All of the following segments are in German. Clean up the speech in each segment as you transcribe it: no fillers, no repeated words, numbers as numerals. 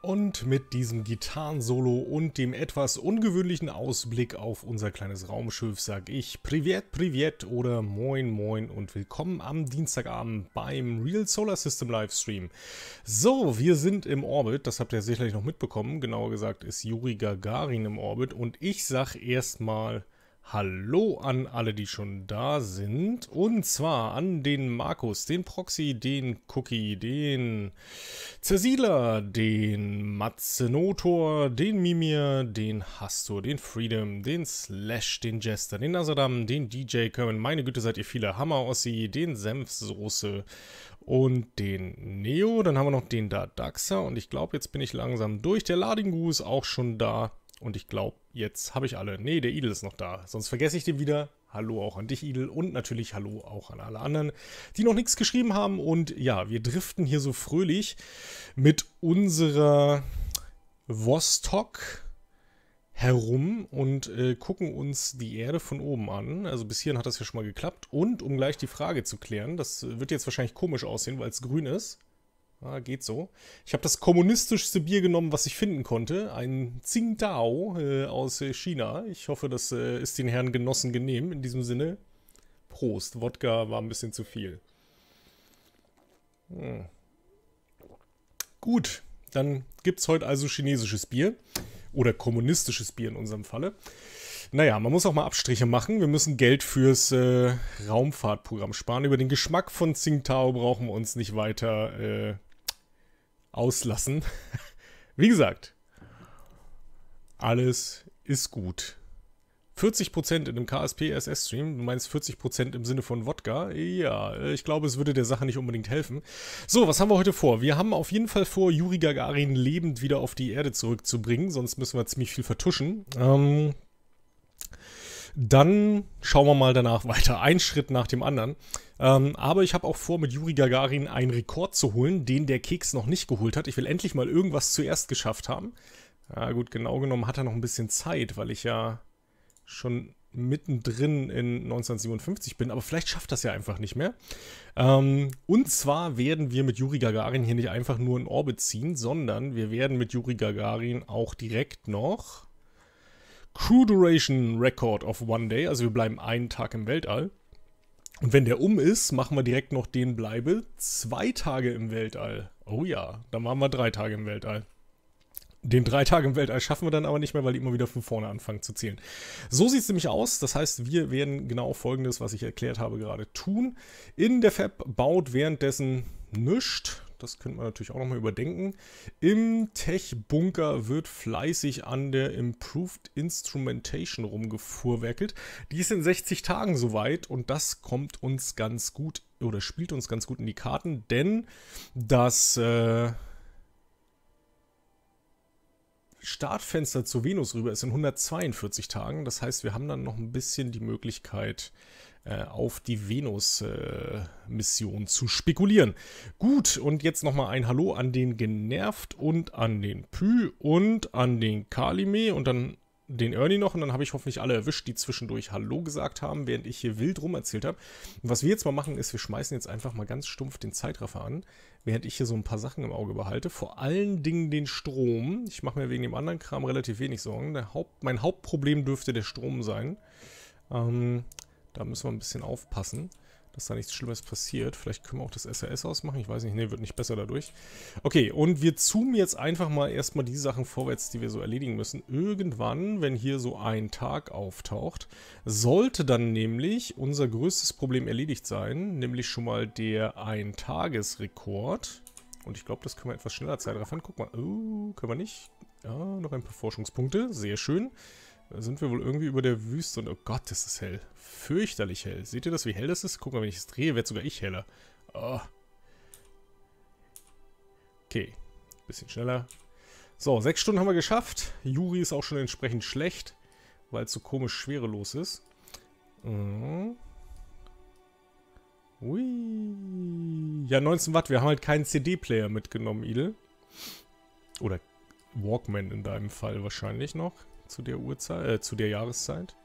Und mit diesem Gitarrensolo und dem etwas ungewöhnlichen Ausblick auf unser kleines Raumschiff sage ich Privet, Privet oder Moin Moin und willkommen am Dienstagabend beim Real Solar System Livestream. So, wir sind im Orbit, das habt ihr sicherlich noch mitbekommen, genauer gesagt ist Juri Gagarin im Orbit und ich sag erstmal Hallo an alle, die schon da sind. Und zwar an den Markus, den Proxy, den Cookie, den Zersiedler, den Matzenotor, den Mimir, den Hastur, den Freedom, den Slash, den Jester, den Nazadam, den DJ Kerman. Meine Güte, seid ihr viele. Hammer Ossi, den Senfsoße und den Neo. Dann haben wir noch den Dadaxa und ich glaube, jetzt bin ich langsam durch. Der Ladingu ist auch schon da. Und ich glaube, jetzt habe ich alle. Nee, der Idel ist noch da. Sonst vergesse ich den wieder. Hallo auch an dich, Idel. Und natürlich Hallo auch an alle anderen, die noch nichts geschrieben haben. Und ja, wir driften hier so fröhlich mit unserer Vostok herum und gucken uns die Erde von oben an. Also bis hierhin hat das ja schon mal geklappt. Und um gleich die Frage zu klären, das wird jetzt wahrscheinlich komisch aussehen, weil es grün ist. Ah, geht so. Ich habe das kommunistischste Bier genommen, was ich finden konnte. Ein Tsingtao aus China. Ich hoffe, das ist den Herren Genossen genehm. In diesem Sinne, Prost. Wodka war ein bisschen zu viel. Gut, dann gibt es heute also chinesisches Bier. Oder kommunistisches Bier in unserem Falle. Naja, man muss auch mal Abstriche machen. Wir müssen Geld fürs Raumfahrtprogramm sparen. Über den Geschmack von Tsingtao brauchen wir uns nicht weiter auslassen. Wie gesagt, alles ist gut. 40% in einem KSP-SS-Stream. Du meinst 40% im Sinne von Wodka? Ja, ich glaube, es würde der Sache nicht unbedingt helfen. So, was haben wir heute vor? Wir haben auf jeden Fall vor, Juri Gagarin lebend wieder auf die Erde zurückzubringen. Sonst müssen wir ziemlich viel vertuschen. Dann schauen wir mal danach weiter. Ein Schritt nach dem anderen. Aber ich habe auch vor, mit Juri Gagarin einen Rekord zu holen, den der Keks noch nicht geholt hat. Ich will endlich mal irgendwas zuerst geschafft haben. Ja gut, genau genommen hat er noch ein bisschen Zeit, weil ich ja schon mittendrin in 1957 bin. Aber vielleicht schafft das ja einfach nicht mehr. Und zwar werden wir mit Juri Gagarin hier nicht einfach nur in Orbit ziehen, sondern wir werden mit Juri Gagarin auch direkt noch Crew Duration Record of One Day, also wir bleiben einen Tag im Weltall. Und wenn der ist, machen wir direkt noch den Bleibe 2 Tage im Weltall. Oh ja, dann machen wir 3 Tage im Weltall. Den 3 Tage im Weltall schaffen wir dann aber nicht mehr, weil die immer wieder von vorne anfangen zu zählen. So sieht es nämlich aus. Das heißt, wir werden genau Folgendes, was ich erklärt habe, gerade tun. In der Fab baut währenddessen nichts. Das könnte man natürlich auch nochmal überdenken. Im Tech-Bunker wird fleißig an der Improved Instrumentation rumgefuhrwerkelt. Die ist in 60 Tagen soweit und das kommt uns ganz gut oder spielt uns ganz gut in die Karten, denn das Startfenster zur Venus rüber ist in 142 Tagen. Das heißt, wir haben dann noch ein bisschen die Möglichkeit, auf die Venus-Mission zu spekulieren. Gut, und jetzt nochmal ein Hallo an den Genervt und an den Pü und an den Kalime und dann den Ernie noch. Und dann habe ich hoffentlich alle erwischt, die zwischendurch Hallo gesagt haben, während ich hier wild rum erzählt habe. Und was wir jetzt mal machen, ist, wir schmeißen jetzt einfach mal ganz stumpf den Zeitraffer an, während ich hier so ein paar Sachen im Auge behalte. Vor allen Dingen den Strom. Ich mache mir wegen dem anderen Kram relativ wenig Sorgen. Mein Hauptproblem dürfte der Strom sein. Da müssen wir ein bisschen aufpassen, dass da nichts Schlimmes passiert. Vielleicht können wir auch das SRS ausmachen. Ich weiß nicht, nee, wird nicht besser dadurch. Okay, und wir zoomen jetzt einfach mal erstmal die Sachen vorwärts, die wir so erledigen müssen. Irgendwann, wenn hier so ein Tag auftaucht, sollte dann nämlich unser größtes Problem erledigt sein, nämlich schon mal der Ein-Tages-Rekord. Und ich glaube, das können wir etwas schneller Zeitraffern. Guck mal, oh, können wir nicht. Ja, noch ein paar Forschungspunkte, sehr schön. Da sind wir wohl irgendwie über der Wüste und oh Gott, ist das hell. Fürchterlich hell. Seht ihr das, wie hell das ist? Guck mal, wenn ich es drehe, wird sogar ich heller. Oh. Okay, bisschen schneller. So, 6 Stunden haben wir geschafft. Juri ist auch schon entsprechend schlecht, weil es so komisch schwerelos ist. Ui. Ja, 19 Watt. Wir haben halt keinen CD-Player mitgenommen, Idel. Oder Walkman in deinem Fall wahrscheinlich noch. Zu der Uhrzeit, zu der Jahreszeit.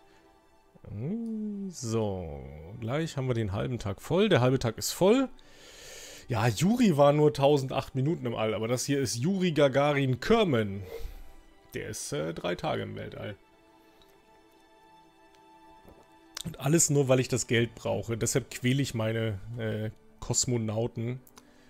So, gleich haben wir den halben Tag voll. Der halbe Tag ist voll. Ja, Juri war nur 1008 Minuten im All, aber das hier ist Juri Gagarin Kerman. Der ist 3 Tage im Weltall. Und alles nur, weil ich das Geld brauche. Deshalb quäle ich meine Kosmonauten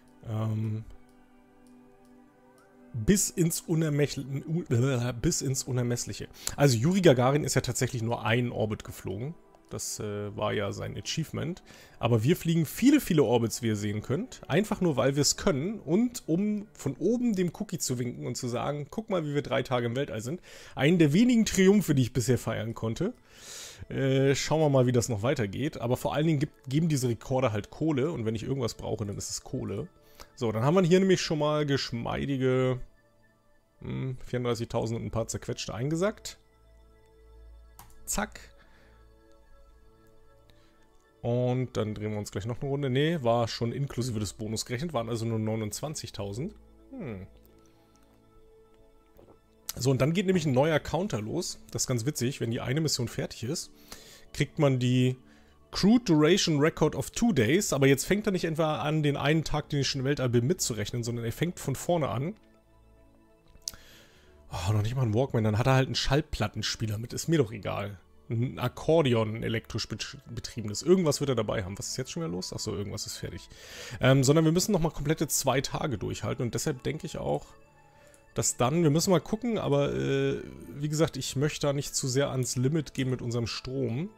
bis ins Unermessliche. Also Juri Gagarin ist ja tatsächlich nur einen Orbit geflogen. Das war ja sein Achievement. Aber wir fliegen viele, viele Orbits, wie ihr sehen könnt. Einfach nur, weil wir es können. Und um von oben dem Cookie zu winken und zu sagen, guck mal, wie wir 3 Tage im Weltall sind. Einen der wenigen Triumphe, die ich bisher feiern konnte. Schauen wir mal, wie das noch weitergeht. Aber vor allen Dingen geben diese Rekorde halt Kohle. Und wenn ich irgendwas brauche, dann ist es Kohle. So, dann haben wir hier nämlich schon mal geschmeidige 34.000 und ein paar zerquetschte eingesackt. Zack. Und dann drehen wir uns gleich noch eine Runde. Ne, war schon inklusive des Bonus gerechnet. Waren also nur 29.000. So, und dann geht nämlich ein neuer Counter los. Das ist ganz witzig. Wenn die eine Mission fertig ist, kriegt man die Crude Duration Record of 2 Days. Aber jetzt fängt er nicht etwa an, den einen Tag, den ich schon im Weltall bin, mitzurechnen, sondern er fängt von vorne an. Oh, noch nicht mal ein Walkman. Dann hat er halt einen Schallplattenspieler mit. Ist mir doch egal. Ein Akkordeon elektrisch betriebenes. Irgendwas wird er dabei haben. Was ist jetzt schon wieder los? Achso, irgendwas ist fertig. Sondern wir müssen nochmal komplette 2 Tage durchhalten. Und deshalb denke ich auch, dass dann, wir müssen mal gucken, aber wie gesagt, ich möchte da nicht zu sehr ans Limit gehen mit unserem Strom.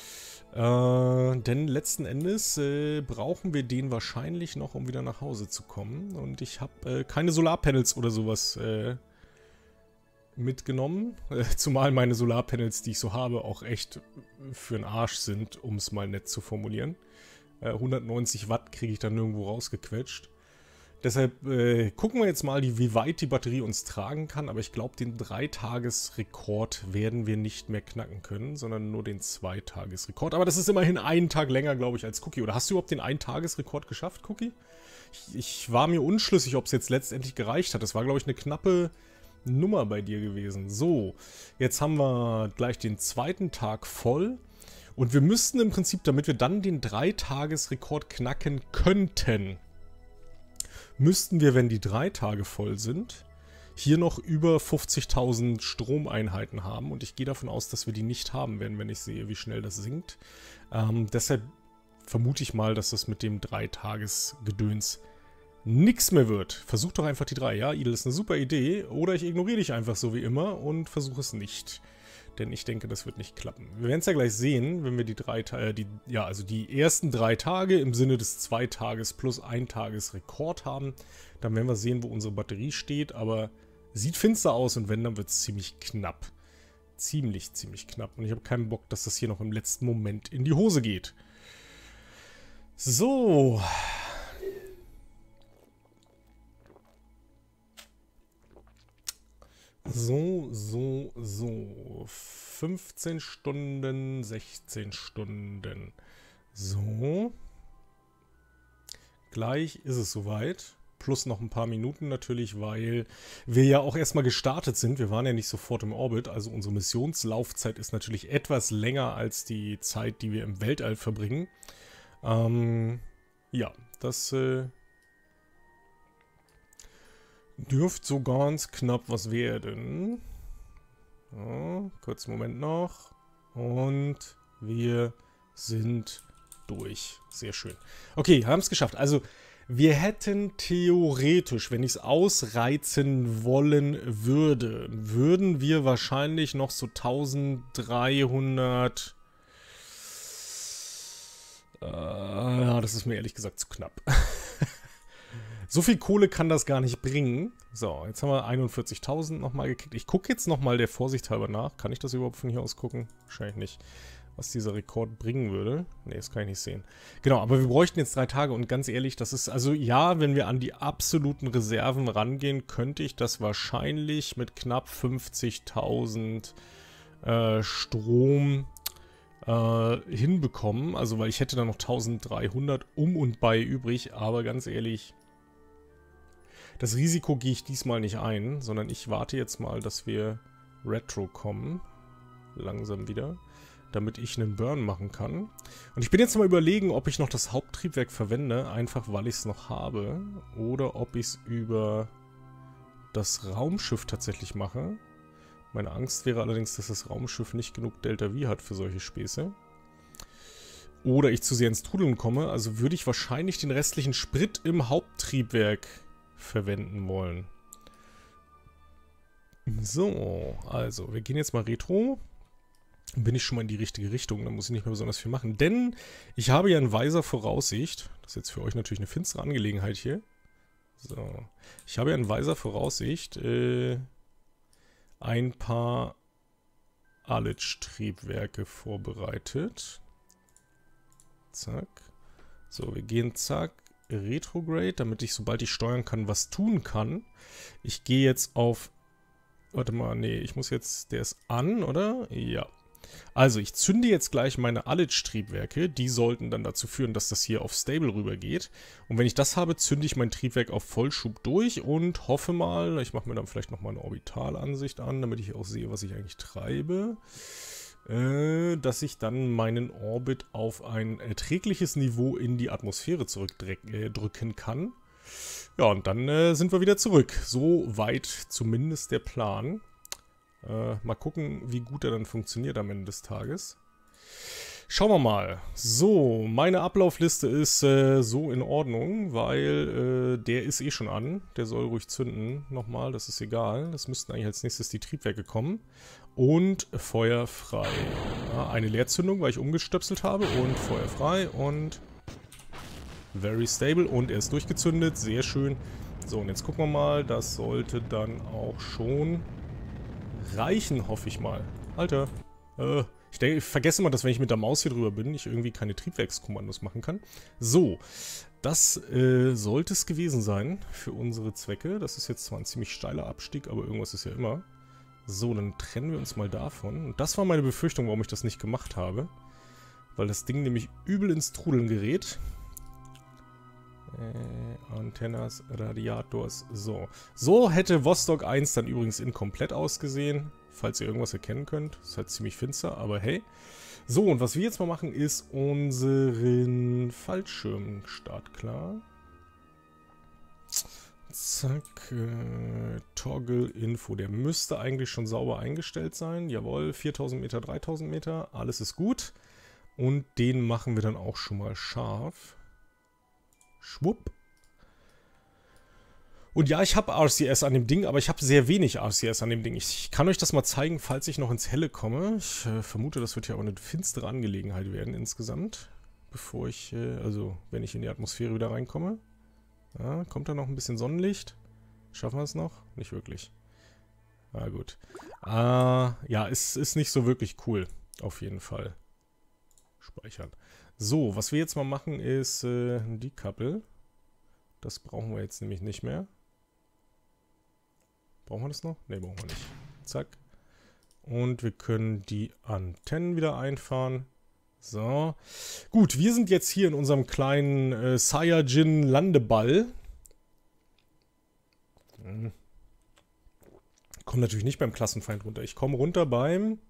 Denn letzten Endes brauchen wir den wahrscheinlich noch, um wieder nach Hause zu kommen. Und ich habe keine Solarpanels oder sowas mitgenommen. Zumal meine Solarpanels, die ich so habe, auch echt für den Arsch sind, um es mal nett zu formulieren. 190 Watt kriege ich dann nirgendwo rausgequetscht. Deshalb gucken wir jetzt mal, wie weit die Batterie uns tragen kann. Aber ich glaube, den 3-Tages-Rekord werden wir nicht mehr knacken können, sondern nur den 2-Tages-Rekord. Aber das ist immerhin einen Tag länger, glaube ich, als Cookie. Oder hast du überhaupt den 1-Tages-Rekord geschafft, Cookie? Ich war mir unschlüssig, ob es jetzt letztendlich gereicht hat. Das war, glaube ich, eine knappe Nummer bei dir gewesen. So, jetzt haben wir gleich den 2. Tag voll. Und wir müssten im Prinzip, damit wir dann den 3-Tages-Rekord knacken könnten, müssten wir, wenn die 3 Tage voll sind, hier noch über 50.000 Stromeinheiten haben. Und ich gehe davon aus, dass wir die nicht haben werden, wenn ich sehe, wie schnell das sinkt. Deshalb vermute ich mal, dass das mit dem 3-Tages-Gedöns nix mehr wird. Versuch doch einfach die 3. Ja, Idel ist eine super Idee. Oder ich ignoriere dich einfach so wie immer und versuche es nicht. Denn ich denke, das wird nicht klappen. Wir werden es ja gleich sehen, wenn wir die die ersten 3 Tage im Sinne des 2 Tages plus 1 Tages Rekord haben. Dann werden wir sehen, wo unsere Batterie steht. Aber sieht finster aus und wenn, dann wird es ziemlich knapp. Ziemlich knapp. Und ich habe keinen Bock, dass das hier noch im letzten Moment in die Hose geht. So. So. 15 Stunden, 16 Stunden. So. Gleich ist es soweit. Plus noch ein paar Minuten natürlich, weil wir ja auch erstmal gestartet sind. Wir waren ja nicht sofort im Orbit. Also unsere Missionslaufzeit ist natürlich etwas länger als die Zeit, die wir im Weltall verbringen. Ja, das dürfte so ganz knapp was werden. Ja, kurzen Moment noch. Und wir sind durch. Sehr schön. Okay, haben es geschafft. Also, wir hätten theoretisch, wenn ich es ausreizen wollen würde, würden wir wahrscheinlich noch so 1300... ja, das ist mir ehrlich gesagt zu knapp. So viel Kohle kann das gar nicht bringen. So, jetzt haben wir 41.000 nochmal gekriegt. Ich gucke jetzt nochmal der Vorsicht halber nach. Kann ich das überhaupt von hier aus gucken? Wahrscheinlich nicht. Was dieser Rekord bringen würde. Ne, das kann ich nicht sehen. Genau, aber wir bräuchten jetzt 3 Tage und ganz ehrlich, das ist, also ja, wenn wir an die absoluten Reserven rangehen, könnte ich das wahrscheinlich mit knapp 50.000 Strom hinbekommen. Also, weil ich hätte da noch 1300 um und bei übrig, aber ganz ehrlich, das Risiko gehe ich diesmal nicht ein, sondern ich warte jetzt mal, dass wir Retro kommen. Langsam wieder. damit ich einen Burn machen kann. Und ich bin jetzt mal überlegen, ob ich noch das Haupttriebwerk verwende, einfach weil ich es noch habe, oder ob ich es über das Raumschiff tatsächlich mache. Meine Angst wäre allerdings, dass das Raumschiff nicht genug Delta V hat für solche Späße. Oder ich zu sehr ins Trudeln komme, also würde ich wahrscheinlich den restlichen Sprit im Haupttriebwerk verwenden wollen. So, also wir gehen jetzt mal Retro. Bin ich schon mal in die richtige Richtung, dann muss ich nicht mehr besonders viel machen. Denn ich habe ja in weiser Voraussicht, das ist jetzt für euch natürlich eine finstere Angelegenheit hier. So, ich habe ja in weiser Voraussicht ein paar Alic-Triebwerke vorbereitet. Zack. So, wir gehen zack, Retrograde, damit ich, sobald ich steuern kann, was tun kann. Ich gehe jetzt auf... Warte mal, nee, ich muss jetzt... Der ist an, oder? Ja. Also, ich zünde jetzt gleich meine Alic-Triebwerke. Die sollten dann dazu führen, dass das hier auf Stable rübergeht. Und wenn ich das habe, zünde ich mein Triebwerk auf Vollschub durch und hoffe mal, ich mache mir dann vielleicht nochmal eine Orbitalansicht an, damit ich auch sehe, was ich eigentlich treibe, dass ich dann meinen Orbit auf ein erträgliches Niveau in die Atmosphäre zurückdrücken kann. Ja, und dann sind wir wieder zurück. So weit zumindest der Plan. Mal gucken, wie gut er dann funktioniert am Ende des Tages. Schauen wir mal. So, meine Ablaufliste ist so in Ordnung, weil der ist eh schon an. Der soll ruhig zünden. Nochmal, das ist egal. Das müssten eigentlich als nächstes die Triebwerke kommen. Und Feuer frei. Ja, eine Leerzündung, weil ich umgestöpselt habe. Und Feuer frei und very stable. Und er ist durchgezündet. Sehr schön. So, und jetzt gucken wir mal. Das sollte dann auch schon... reichen, hoffe ich mal. Alter. Ich vergesse immer, dass wenn ich mit der Maus hier drüber bin, ich irgendwie keine Triebwerkskommandos machen kann. So. Das sollte es gewesen sein für unsere Zwecke. Das ist jetzt zwar ein ziemlich steiler Abstieg, aber irgendwas ist ja immer. So, dann trennen wir uns mal davon. Und das war meine Befürchtung, warum ich das nicht gemacht habe. Weil das Ding nämlich übel ins Trudeln gerät. Antennas, Radiators, so. So hätte Vostok 1 dann übrigens inkomplett ausgesehen, falls ihr irgendwas erkennen könnt. Ist halt ziemlich finster, aber hey. So, und was wir jetzt mal machen, ist unseren Fallschirm startklar. Zack, Toggle Info. Der müsste eigentlich schon sauber eingestellt sein. Jawohl, 4000 Meter, 3000 Meter, alles ist gut. Und den machen wir dann auch schon mal scharf. Schwupp. Und ja, ich habe RCS an dem Ding, aber ich habe sehr wenig RCS an dem Ding. Ich kann euch das mal zeigen, falls ich noch ins Helle komme. Ich vermute, das wird ja auch eine finstere Angelegenheit werden insgesamt. Bevor ich, also wenn ich in die Atmosphäre wieder reinkomme. Ja, kommt da noch ein bisschen Sonnenlicht? Schaffen wir es noch? Nicht wirklich. Ah, gut. Ja, es ist nicht so wirklich cool. Auf jeden Fall. Speichern. So, was wir jetzt mal machen ist ein Decouple. Das brauchen wir jetzt nämlich nicht mehr. Brauchen wir das noch? Ne, brauchen wir nicht. Zack. Und wir können die Antennen wieder einfahren. So. Gut, wir sind jetzt hier in unserem kleinen Saiyajin-Landeball. Komme natürlich nicht beim Klassenfeind runter. Ich komme runter beim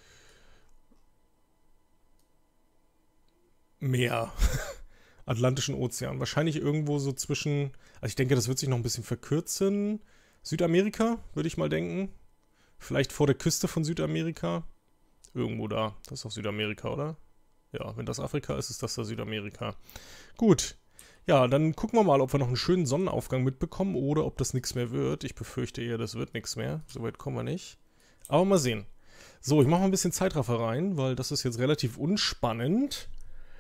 Meer. Atlantischen Ozean. Wahrscheinlich irgendwo so zwischen... Also ich denke, das wird sich noch ein bisschen verkürzen. Südamerika, würde ich mal denken. Vielleicht vor der Küste von Südamerika. Irgendwo da. Das ist doch Südamerika, oder? Ja, wenn das Afrika ist, ist das da Südamerika. Gut. Ja, dann gucken wir mal, ob wir noch einen schönen Sonnenaufgang mitbekommen oder ob das nichts mehr wird. Ich befürchte eher, das wird nichts mehr. Soweit kommen wir nicht. Aber mal sehen. So, ich mache mal ein bisschen Zeitraffer rein, weil das ist jetzt relativ unspannend.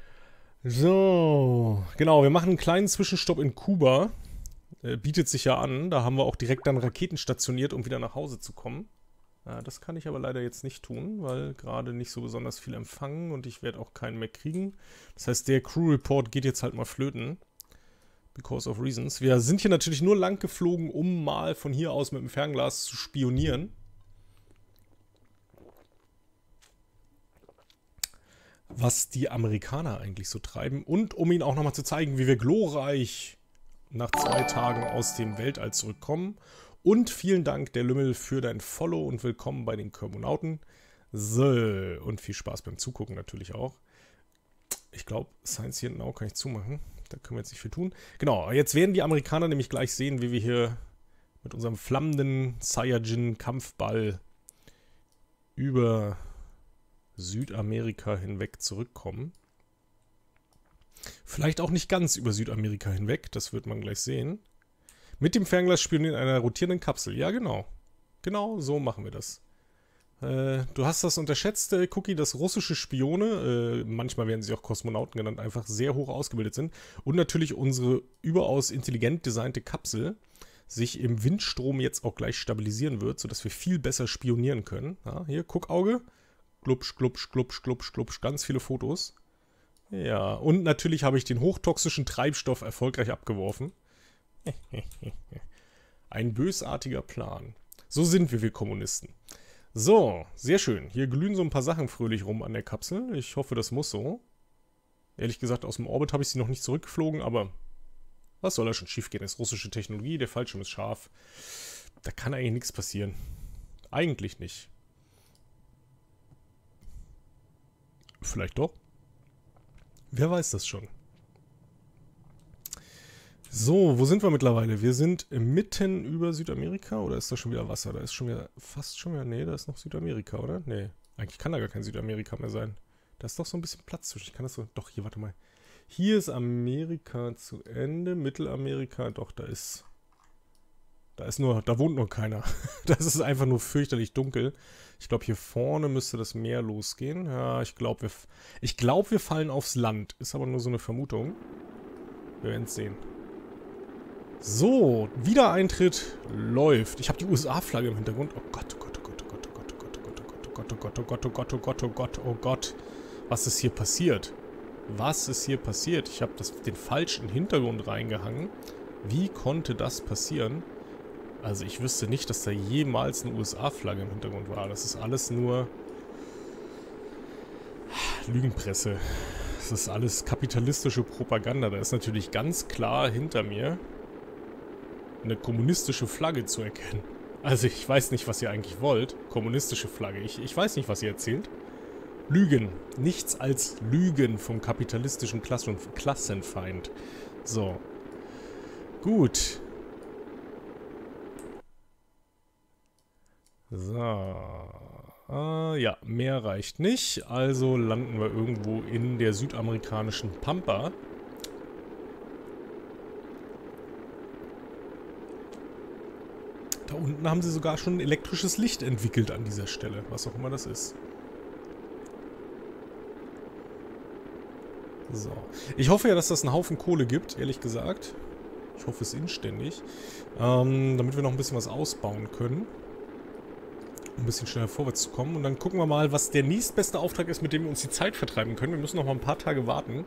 So, genau, wir machen einen kleinen Zwischenstopp in Kuba. Bietet sich ja an, da haben wir auch direkt dann Raketen stationiert, um wieder nach Hause zu kommen. Das kann ich aber leider jetzt nicht tun, weil gerade nicht so besonders viel empfangen und ich werde auch keinen mehr kriegen. Das heißt, der Crew Report geht jetzt halt mal flöten. Because of reasons. Wir sind hier natürlich nur lang geflogen, um mal von hier aus mit dem Fernglas zu spionieren. Was die Amerikaner eigentlich so treiben und um ihnen auch nochmal zu zeigen, wie wir glorreich nach 2 Tagen aus dem Weltall zurückkommen. Und vielen Dank, der Lümmel, für dein Follow und willkommen bei den Körbonauten. So, und viel Spaß beim Zugucken natürlich auch. Ich glaube, Science hier Now kann ich zumachen. Da können wir jetzt nicht viel tun. Genau, jetzt werden die Amerikaner nämlich gleich sehen, wie wir hier mit unserem flammenden Saiyajin-Kampfball über Südamerika hinweg zurückkommen. Vielleicht auch nicht ganz über Südamerika hinweg, das wird man gleich sehen. Mit dem Fernglas spionieren in einer rotierenden Kapsel. Ja, genau. Genau so machen wir das. Du hast das unterschätzt, Cookie, dass russische Spione, manchmal werden sie auch Kosmonauten genannt, einfach sehr hoch ausgebildet sind. Und natürlich unsere überaus intelligent designte Kapsel sich im Windstrom jetzt auch gleich stabilisieren wird, sodass wir viel besser spionieren können. Ja, hier, Guckauge. Glubsch, glubsch, glubsch, glubsch, glubsch. Ganz viele Fotos. Ja, und natürlich habe ich den hochtoxischen Treibstoff erfolgreich abgeworfen. Ein bösartiger Plan. So sind wir Kommunisten. So, sehr schön. Hier glühen so ein paar Sachen fröhlich rum an der Kapsel. Ich hoffe, das muss so. Ehrlich gesagt, aus dem Orbit habe ich sie noch nicht zurückgeflogen, aber was soll da schon schief gehen? Das ist russische Technologie, der Fallschirm ist scharf. Da kann eigentlich nichts passieren. Eigentlich nicht. Vielleicht doch. Wer weiß das schon. So, wo sind wir mittlerweile? Wir sind mitten über Südamerika, oder ist da schon wieder Wasser? Da ist schon wieder, fast schon wieder, nee, da ist noch Südamerika, oder? Nee, eigentlich kann da gar kein Südamerika mehr sein. Da ist doch so ein bisschen Platz zwischen. Ich kann das so, doch, hier, warte mal. Hier ist Amerika zu Ende, Mittelamerika, doch, da wohnt nur keiner. Das ist einfach nur fürchterlich dunkel. Ich glaube, hier vorne müsste das Meer losgehen. Ja, ich glaube, wir fallen aufs Land. Ist aber nur so eine Vermutung. Wir werden es sehen. So, Wiedereintritt läuft. Ich habe die USA-Flagge im Hintergrund. Oh Gott, oh Gott, oh Gott, oh Gott, oh Gott, oh Gott, oh Gott, oh Gott, oh Gott, oh Gott, oh Gott, oh Gott, oh Gott, oh Gott. Was ist hier passiert? Was ist hier passiert? Ich habe den falschen Hintergrund reingehangen. Wie konnte das passieren? Also ich wüsste nicht, dass da jemals eine USA-Flagge im Hintergrund war. Das ist alles nur Lügenpresse. Das ist alles kapitalistische Propaganda. Da ist natürlich ganz klar hinter mir eine kommunistische Flagge zu erkennen. Also ich weiß nicht, was ihr eigentlich wollt. Kommunistische Flagge. Ich weiß nicht, was ihr erzählt. Lügen. Nichts als Lügen vom kapitalistischen Klassenfeind. So. Gut. So. Ja, mehr reicht nicht. Also landen wir irgendwo in der südamerikanischen Pampa. Da unten haben sie sogar schon elektrisches Licht entwickelt an dieser Stelle. Was auch immer das ist. So. Ich hoffe ja, dass das einen Haufen Kohle gibt, ehrlich gesagt. Ich hoffe es inständig. Damit wir noch ein bisschen was ausbauen können. Um ein bisschen schneller vorwärts zu kommen. Und dann gucken wir mal, was der nächstbeste Auftrag ist, mit dem wir uns die Zeit vertreiben können. Wir müssen noch mal ein paar Tage warten.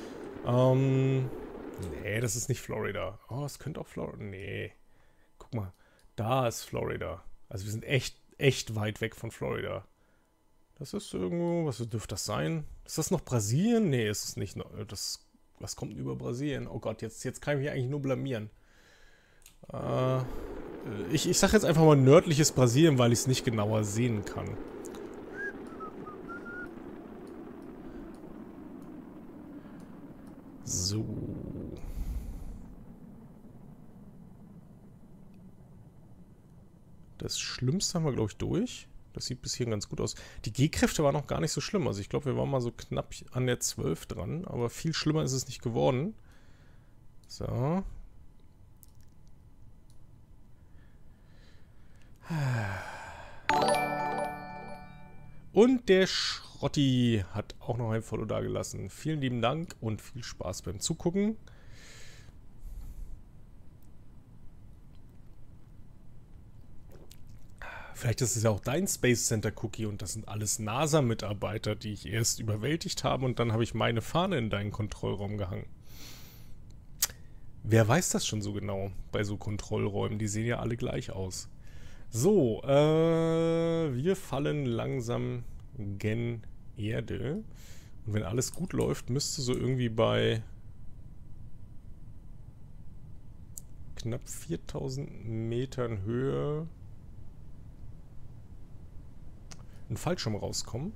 Nee, das ist nicht Florida. Oh, es könnte auch Florida. Nee. Guck mal. Da ist Florida. Also wir sind echt weit weg von Florida. Das ist irgendwo, was dürfte das sein? Ist das noch Brasilien? Nee, ist es nicht. Was kommt über Brasilien? Oh Gott, jetzt kann ich mich eigentlich nur blamieren. Ich sage jetzt einfach mal nördliches Brasilien, weil ich es nicht genauer sehen kann. So. Das Schlimmste haben wir, glaube ich, durch. Das sieht bis hierhin ganz gut aus. Die G-Kräfte waren noch gar nicht so schlimm. Also ich glaube, wir waren mal so knapp an der 12 dran. Aber viel schlimmer ist es nicht geworden. So. Und der Schrotti hat auch noch ein Follow dagelassen. Vielen lieben Dank und viel Spaß beim Zugucken. Vielleicht ist es ja auch dein Space Center Cookie und das sind alles NASA-Mitarbeiter, die ich erst überwältigt habe und dann habe ich meine Fahne in deinen Kontrollraum gehangen. Wer weiß das schon so genau bei so Kontrollräumen? Die sehen ja alle gleich aus. So, wir fallen langsam gen Erde. Und wenn alles gut läuft, müsste so irgendwie bei knapp 4000 Metern Höhe ein Fallschirm rauskommen.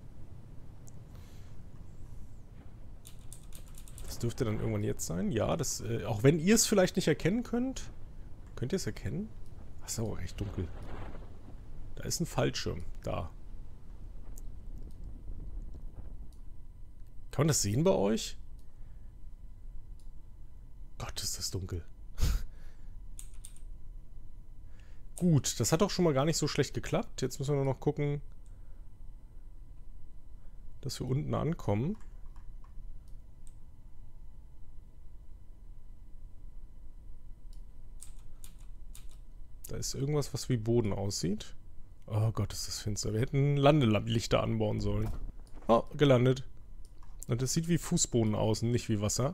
Das dürfte dann irgendwann jetzt sein. Ja, das, auch wenn ihr es vielleicht nicht erkennen könnt. Könnt ihr es erkennen? Achso, echt dunkel. Da ist ein Fallschirm. Da. Kann man das sehen bei euch? Gott, ist das dunkel. Gut, das hat doch schon mal gar nicht so schlecht geklappt. Jetzt müssen wir nur noch gucken, dass wir unten ankommen. Da ist irgendwas, was wie Boden aussieht. Oh Gott, ist das finster. Wir hätten Landelichter anbauen sollen. Oh, gelandet. Und das sieht wie Fußboden aus und nicht wie Wasser.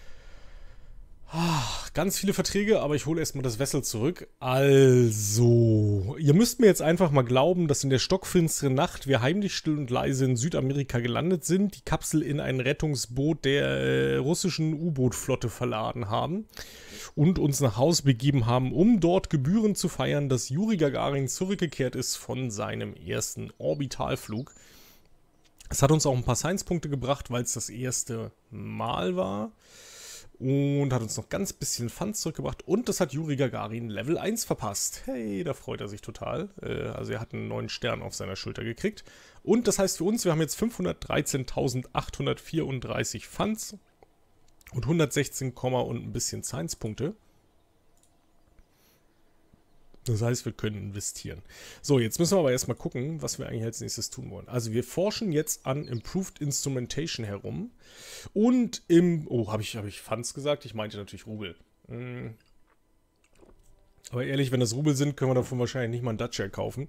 Ganz viele Verträge, aber ich hole erstmal das Vessel zurück. Also, ihr müsst mir jetzt einfach mal glauben, dass in der stockfinsteren Nacht wir heimlich still und leise in Südamerika gelandet sind, die Kapsel in ein Rettungsboot der russischen U-Boot-Flotte verladen haben und uns nach Hause begeben haben, um dort gebührend zu feiern, dass Juri Gagarin zurückgekehrt ist von seinem ersten Orbitalflug. Es hat uns auch ein paar Science-Punkte gebracht, weil es das erste Mal war. Und hat uns noch ganz bisschen Fun zurückgebracht. Und das hat Juri Gagarin Level 1 verpasst. Hey, da freut er sich total. Also er hat einen neuen Stern auf seiner Schulter gekriegt. Und das heißt für uns, wir haben jetzt 513.834 Funds. Und 116, und ein bisschen Science-Punkte. Das heißt, wir können investieren. So, jetzt müssen wir aber erstmal gucken, was wir eigentlich als nächstes tun wollen. Also wir forschen jetzt an Improved Instrumentation herum. Und im... Oh, habe ich Funds gesagt? Ich meinte natürlich Rubel. Aber ehrlich, wenn das Rubel sind, können wir davon wahrscheinlich nicht mal einen Dacia kaufen.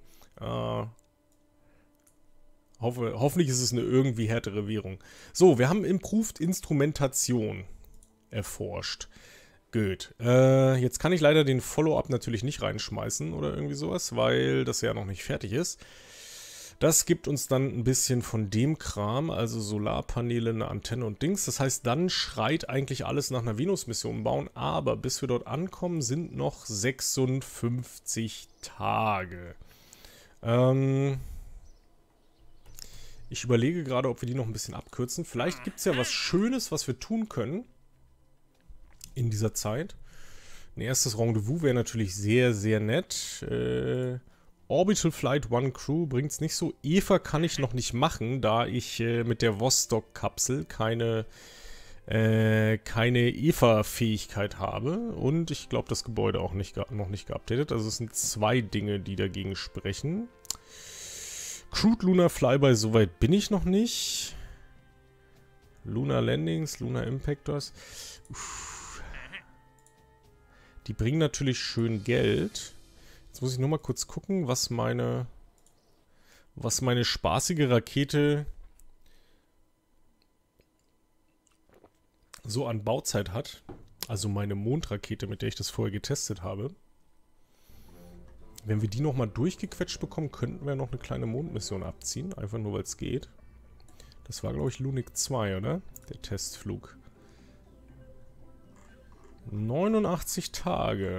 Hoffentlich ist es eine irgendwie härtere Währung. So, wir haben Improved Instrumentation erforscht. Gut. Jetzt kann ich leider den Follow-up natürlich nicht reinschmeißen oder irgendwie sowas, weil das ja noch nicht fertig ist. Das gibt uns dann ein bisschen von dem Kram, also Solarpaneele, eine Antenne und Dings. Das heißt, dann schreit eigentlich alles nach einer Venus-Mission bauen, aber bis wir dort ankommen, sind noch 56 Tage. Ich überlege gerade, ob wir die noch ein bisschen abkürzen. Vielleicht gibt es ja was Schönes, was wir tun können in dieser Zeit. Ein erstes Rendezvous wäre natürlich sehr, sehr nett. Orbital Flight 1 Crew bringt es nicht so. Eva kann ich noch nicht machen, da ich mit der Vostok-Kapsel keine Eva-Fähigkeit habe. Und ich glaube, das Gebäude auch noch nicht geupdatet. Also es sind zwei Dinge, die dagegen sprechen. Crude Lunar Flyby, soweit bin ich noch nicht. Lunar Landings, Lunar Impactors. Die bringen natürlich schön Geld. Jetzt muss ich nur mal kurz gucken, was meine spaßige Rakete so an Bauzeit hat. Also meine Mondrakete, mit der ich das vorher getestet habe. Wenn wir die nochmal durchgequetscht bekommen, könnten wir noch eine kleine Mondmission abziehen. Einfach nur, weil es geht. Das war, glaube ich, Lunik 2, oder? Der Testflug. 89 Tage.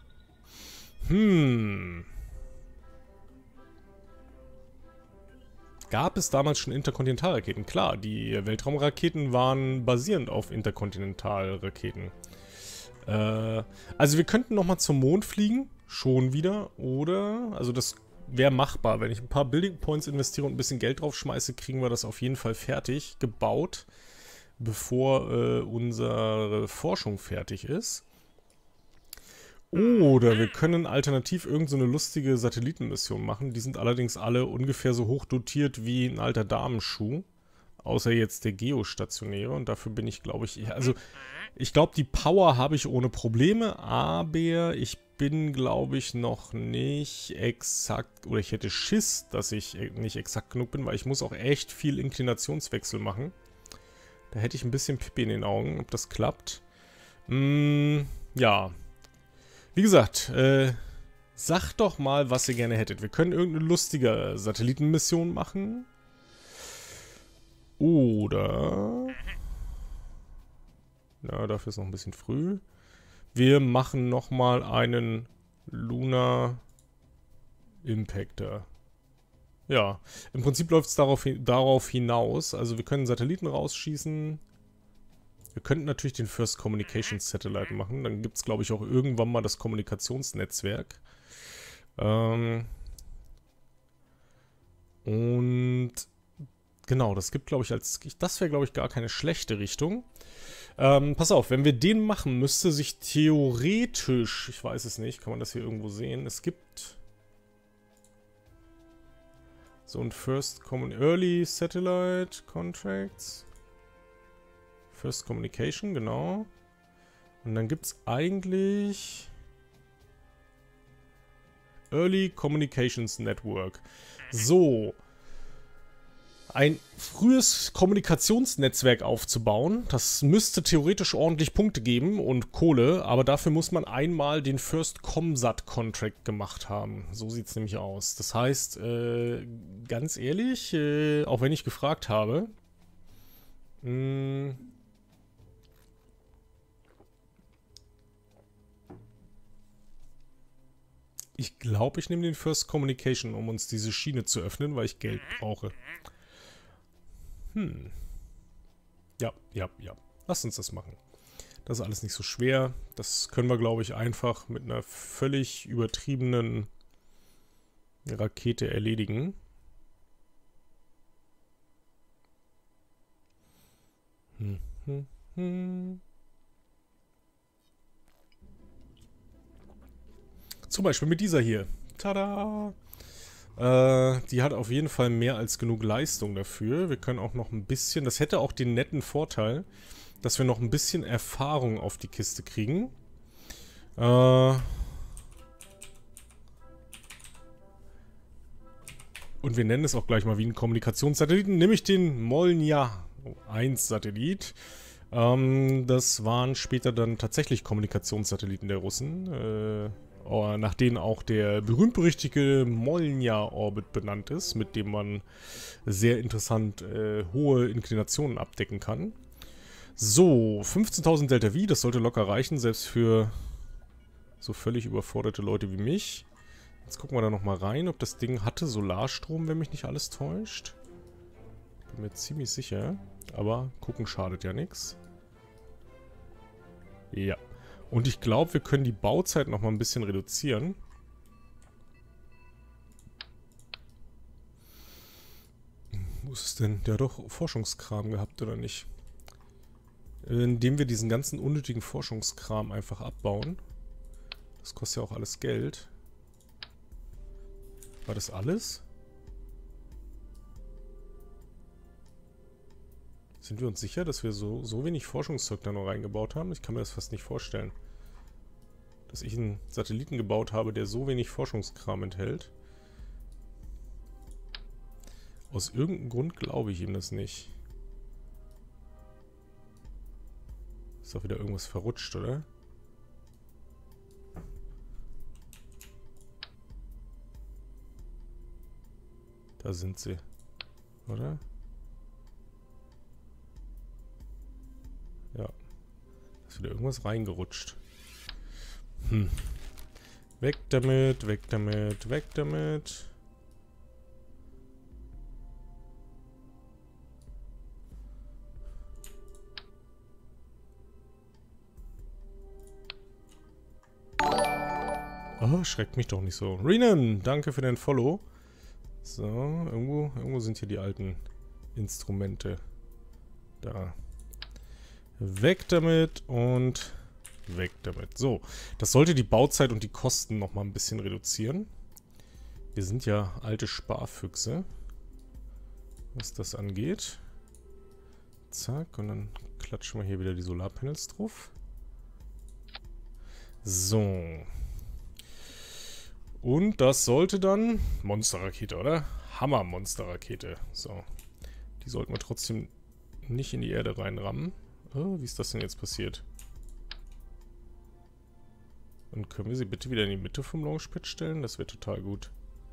Gab es damals schon Interkontinentalraketen? Klar, die Weltraumraketen waren basierend auf Interkontinentalraketen. Also wir könnten nochmal zum Mond fliegen. Schon wieder. Oder, also das wäre machbar. Wenn ich ein paar Building Points investiere und ein bisschen Geld drauf schmeiße, kriegen wir das auf jeden Fall fertig gebaut, bevor unsere Forschung fertig ist. Oder wir können alternativ irgendeine lustige Satellitenmission machen. Die sind allerdings alle ungefähr so hoch dotiert wie ein alter Damenschuh. Außer jetzt der geostationäre. Und dafür bin ich, glaube ich... Also, ich glaube, die Power habe ich ohne Probleme. Aber ich bin, glaube ich, noch nicht exakt... Oder ich hätte Schiss, dass ich nicht exakt genug bin. Weil ich muss auch echt viel Inklinationswechsel machen. Da hätte ich ein bisschen Pipi in den Augen, ob das klappt. Ja. Wie gesagt, sagt doch mal, was ihr gerne hättet. Wir können irgendeine lustige Satellitenmission machen. Oder... Na, dafür ist noch ein bisschen früh. Wir machen nochmal einen Lunar Impactor. Ja, im Prinzip läuft es darauf hinaus. Also wir können Satelliten rausschießen. Wir könnten natürlich den First Communications Satellite machen. Dann gibt es, glaube ich, auch irgendwann mal das Kommunikationsnetzwerk. Und genau, das gibt, glaube ich, das wäre, glaube ich, gar keine schlechte Richtung. Pass auf, wenn wir den machen, müsste sich theoretisch, ich weiß es nicht, kann man das hier irgendwo sehen, es gibt so ein Early Satellite Contracts. First Communication, genau. Und dann gibt es eigentlich Early Communications Network. So. Ein frühes Kommunikationsnetzwerk aufzubauen, das müsste theoretisch ordentlich Punkte geben und Kohle, aber dafür muss man einmal den First Comsat Contract gemacht haben. So sieht es nämlich aus. Das heißt, ganz ehrlich, auch wenn ich gefragt habe, ich glaube, ich nehme den First Communication, um uns diese Schiene zu öffnen, weil ich Geld brauche. Ja. Lass uns das machen. Das ist alles nicht so schwer. Das können wir, glaube ich, einfach mit einer völlig übertriebenen Rakete erledigen. Zum Beispiel mit dieser hier. Tada! Die hat auf jeden Fall mehr als genug Leistung dafür. Wir können auch noch ein bisschen... Das hätte auch den netten Vorteil, dass wir noch ein bisschen Erfahrung auf die Kiste kriegen. Und wir nennen es auch gleich mal wie einen Kommunikationssatelliten, nämlich den Molnja 1 Satellit. Das waren später dann tatsächlich Kommunikationssatelliten der Russen, nach denen auch der berühmt-berüchtigte Molnja-Orbit benannt ist, mit dem man sehr interessant hohe Inklinationen abdecken kann. So, 15.000 Delta V, das sollte locker reichen, selbst für so völlig überforderte Leute wie mich. Jetzt gucken wir da nochmal rein, ob das Ding hatte Solarstrom, wenn mich nicht alles täuscht. Bin mir ziemlich sicher, aber gucken schadet ja nichts. Ja. Und ich glaube, wir können die Bauzeit noch mal ein bisschen reduzieren. Wo ist es denn? Der hat doch Forschungskram gehabt, oder nicht? Indem wir diesen ganzen unnötigen Forschungskram einfach abbauen. Das kostet ja auch alles Geld. War das alles? Sind wir uns sicher, dass wir so wenig Forschungszeug da noch reingebaut haben? Ich kann mir das fast nicht vorstellen. Dass ich einen Satelliten gebaut habe, der so wenig Forschungskram enthält. Aus irgendeinem Grund glaube ich ihm das nicht. Ist doch wieder irgendwas verrutscht, oder? Da sind sie. Oder? Ja. Da ist wieder irgendwas reingerutscht. Weg damit, weg damit, weg damit. Oh, schreckt mich doch nicht so. Renan, danke für dein Follow. So, irgendwo sind hier die alten Instrumente. Da. Weg damit und weg damit. So, das sollte die Bauzeit und die Kosten nochmal ein bisschen reduzieren. Wir sind ja alte Sparfüchse, was das angeht. Zack, und dann klatschen wir hier wieder die Solarpanels drauf. So. Und das sollte dann... Monsterrakete, oder? Hammer-Monsterrakete. So. Die sollten wir trotzdem nicht in die Erde reinrammen. Oh, wie ist das denn jetzt passiert? Und können wir sie bitte wieder in die Mitte vom Launchpad stellen? Das wäre total gut.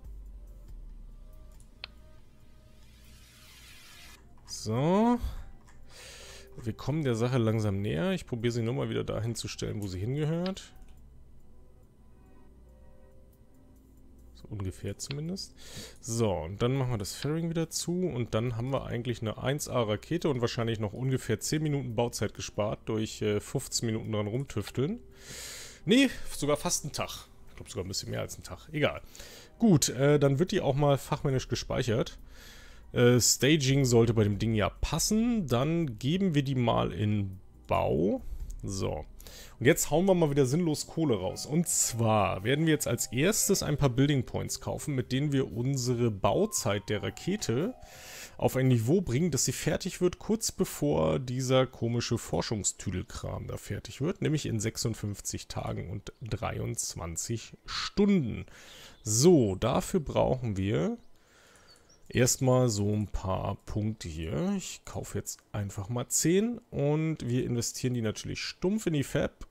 So. Wir kommen der Sache langsam näher. Ich probiere sie nur mal wieder dahin zu stellen, wo sie hingehört. So ungefähr zumindest. So, und dann machen wir das Fairing wieder zu und dann haben wir eigentlich eine 1A-Rakete und wahrscheinlich noch ungefähr 10 Minuten Bauzeit gespart durch 15 Minuten dran rumtüfteln. Nee, sogar fast einen Tag. Ich glaube sogar ein bisschen mehr als einen Tag. Egal. Gut, dann wird die auch mal fachmännisch gespeichert. Staging sollte bei dem Ding ja passen. Dann geben wir die mal in Bau. So. Und jetzt hauen wir mal wieder sinnlos Kohle raus. Und zwar werden wir jetzt als erstes ein paar Building Points kaufen, mit denen wir unsere Bauzeit der Rakete auf ein Niveau bringen, dass sie fertig wird, kurz bevor dieser komische Forschungstüdelkram da fertig wird, nämlich in 56 Tagen und 23 Stunden. So, dafür brauchen wir erstmal so ein paar Punkte hier. Ich kaufe jetzt einfach mal 10 und wir investieren die natürlich stumpf in die Fab.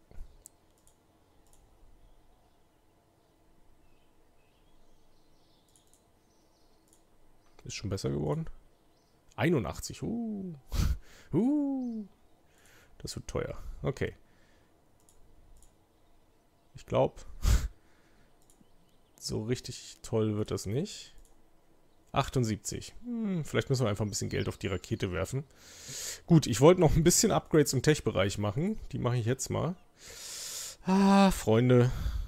Ist schon besser geworden. 81. Das wird teuer. Okay. Ich glaube, so richtig toll wird das nicht. 78. Vielleicht müssen wir einfach ein bisschen Geld auf die Rakete werfen. Gut, ich wollte noch ein bisschen Upgrades im Tech-Bereich machen. Die mache ich jetzt mal. Ah, Freunde.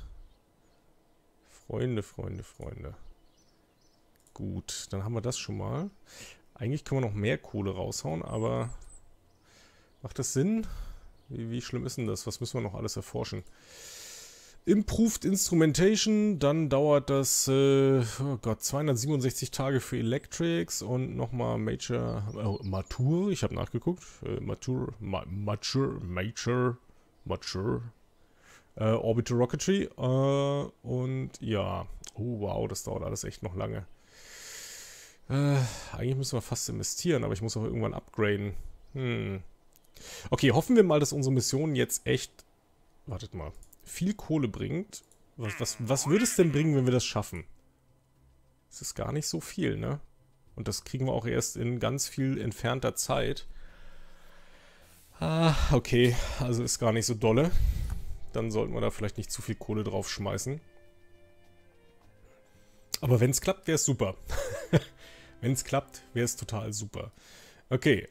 Freunde. Gut, dann haben wir das schon mal. Eigentlich können wir noch mehr Kohle raushauen, aber macht das Sinn? Wie schlimm ist denn das? Was müssen wir noch alles erforschen? Improved Instrumentation, dann dauert das, oh Gott, 267 Tage für Electrics und nochmal Mature, ich habe nachgeguckt, Mature, Orbital Rocketry, und ja, oh wow, das dauert alles echt noch lange. Eigentlich müssen wir fast investieren, aber ich muss auch irgendwann upgraden. Okay, hoffen wir mal, dass unsere Mission jetzt echt, wartet mal, viel Kohle bringt. Was würde es denn bringen, wenn wir das schaffen? Das ist gar nicht so viel, ne? Und das kriegen wir auch erst in ganz viel entfernter Zeit. Ah, okay, also ist gar nicht so dolle. Dann sollten wir da vielleicht nicht zu viel Kohle drauf schmeißen. Aber wenn es klappt, wäre es super. Wenn es klappt, wäre es total super. Okay,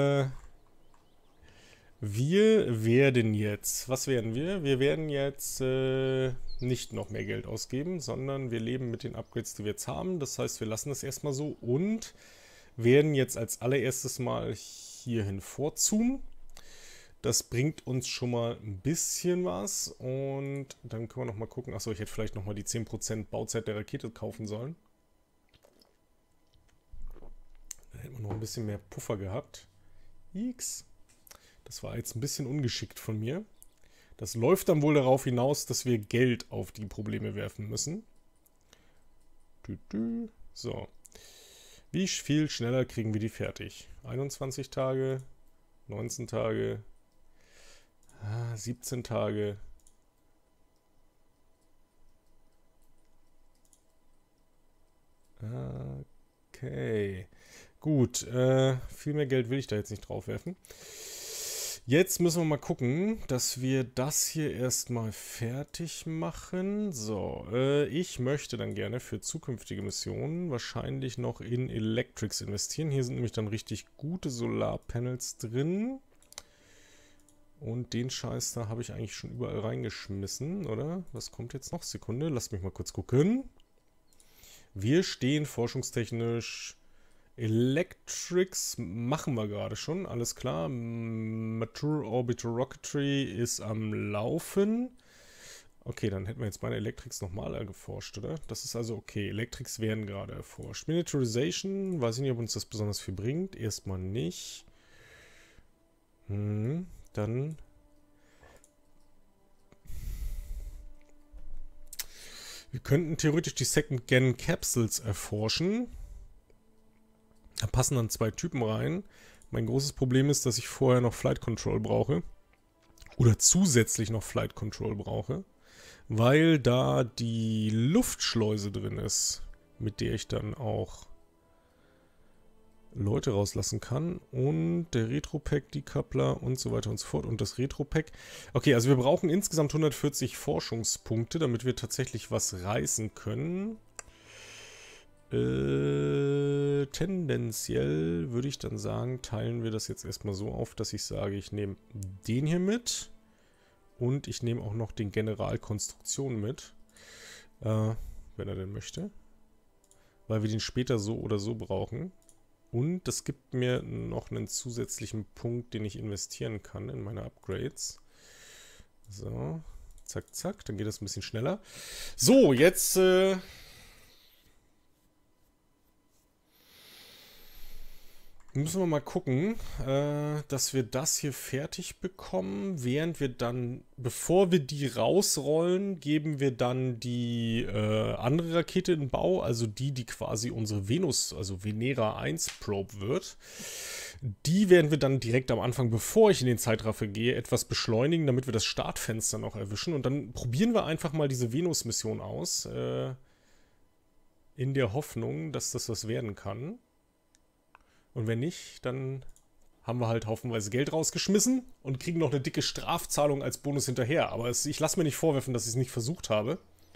wir werden jetzt, was werden wir? Wir werden jetzt nicht noch mehr Geld ausgeben, sondern wir leben mit den Upgrades, die wir jetzt haben. Das heißt, wir lassen das erstmal so und werden jetzt als allererstes mal hierhin vorzoomen. Das bringt uns schon mal ein bisschen was und dann können wir noch mal gucken. Achso, ich hätte vielleicht noch mal die 10% Bauzeit der Rakete kaufen sollen. Dann hätten wir noch ein bisschen mehr Puffer gehabt. X. Das war jetzt ein bisschen ungeschickt von mir. Das läuft dann wohl darauf hinaus, dass wir Geld auf die Probleme werfen müssen. So. Wie viel schneller kriegen wir die fertig? 21 Tage, 19 Tage, 17 Tage. Okay. Gut, viel mehr Geld will ich da jetzt nicht drauf werfen. Jetzt müssen wir mal gucken, dass wir das hier erstmal fertig machen. So, ich möchte dann gerne für zukünftige Missionen wahrscheinlich noch in Electrics investieren. Hier sind nämlich dann richtig gute Solarpanels drin. Und den Scheiß da habe ich eigentlich schon überall reingeschmissen, oder? Was kommt jetzt noch? Sekunde, lasst mich mal kurz gucken. Wir stehen forschungstechnisch... Electrics machen wir gerade schon, alles klar. Mature Orbital Rocketry ist am Laufen. Okay, dann hätten wir jetzt meine Electrics nochmal erforscht, oder? Das ist also okay. Electrics werden gerade erforscht. Miniaturization, weiß ich nicht, ob uns das besonders viel bringt. Erstmal nicht. Dann... Wir könnten theoretisch die Second-Gen Capsules erforschen. Da passen dann 2 Typen rein. Mein großes Problem ist, dass ich vorher noch Flight Control brauche. Oder zusätzlich noch Flight Control brauche. Weil da die Luftschleuse drin ist, mit der ich dann auch Leute rauslassen kann. Und der Retropack, die Coupler und so weiter und so fort. Und das Retropack. Okay, also wir brauchen insgesamt 140 Forschungspunkte, damit wir tatsächlich was reißen können. Tendenziell würde ich dann sagen, teilen wir das jetzt erstmal so auf, dass ich sage, ich nehme den hier mit und ich nehme auch noch den Generalkonstruktion mit, wenn er denn möchte, weil wir den später so oder so brauchen. Und das gibt mir noch einen zusätzlichen Punkt, den ich investieren kann in meine Upgrades. So, zack, zack, dann geht das ein bisschen schneller. So, jetzt müssen wir mal gucken, dass wir das hier fertig bekommen. Während wir dann, bevor wir die rausrollen, geben wir dann die andere Rakete in Bau, also die quasi unsere Venus, also Venera 1 Probe wird. Die werden wir dann direkt am Anfang, bevor ich in den Zeitraffer gehe, etwas beschleunigen, damit wir das Startfenster noch erwischen. Und dann probieren wir einfach mal diese Venus-Mission aus, in der Hoffnung, dass das was werden kann. Und wenn nicht, dann haben wir halt haufenweise Geld rausgeschmissen und kriegen noch eine dicke Strafzahlung als Bonus hinterher. Aber ich lasse mir nicht vorwerfen, dass ich es nicht versucht habe.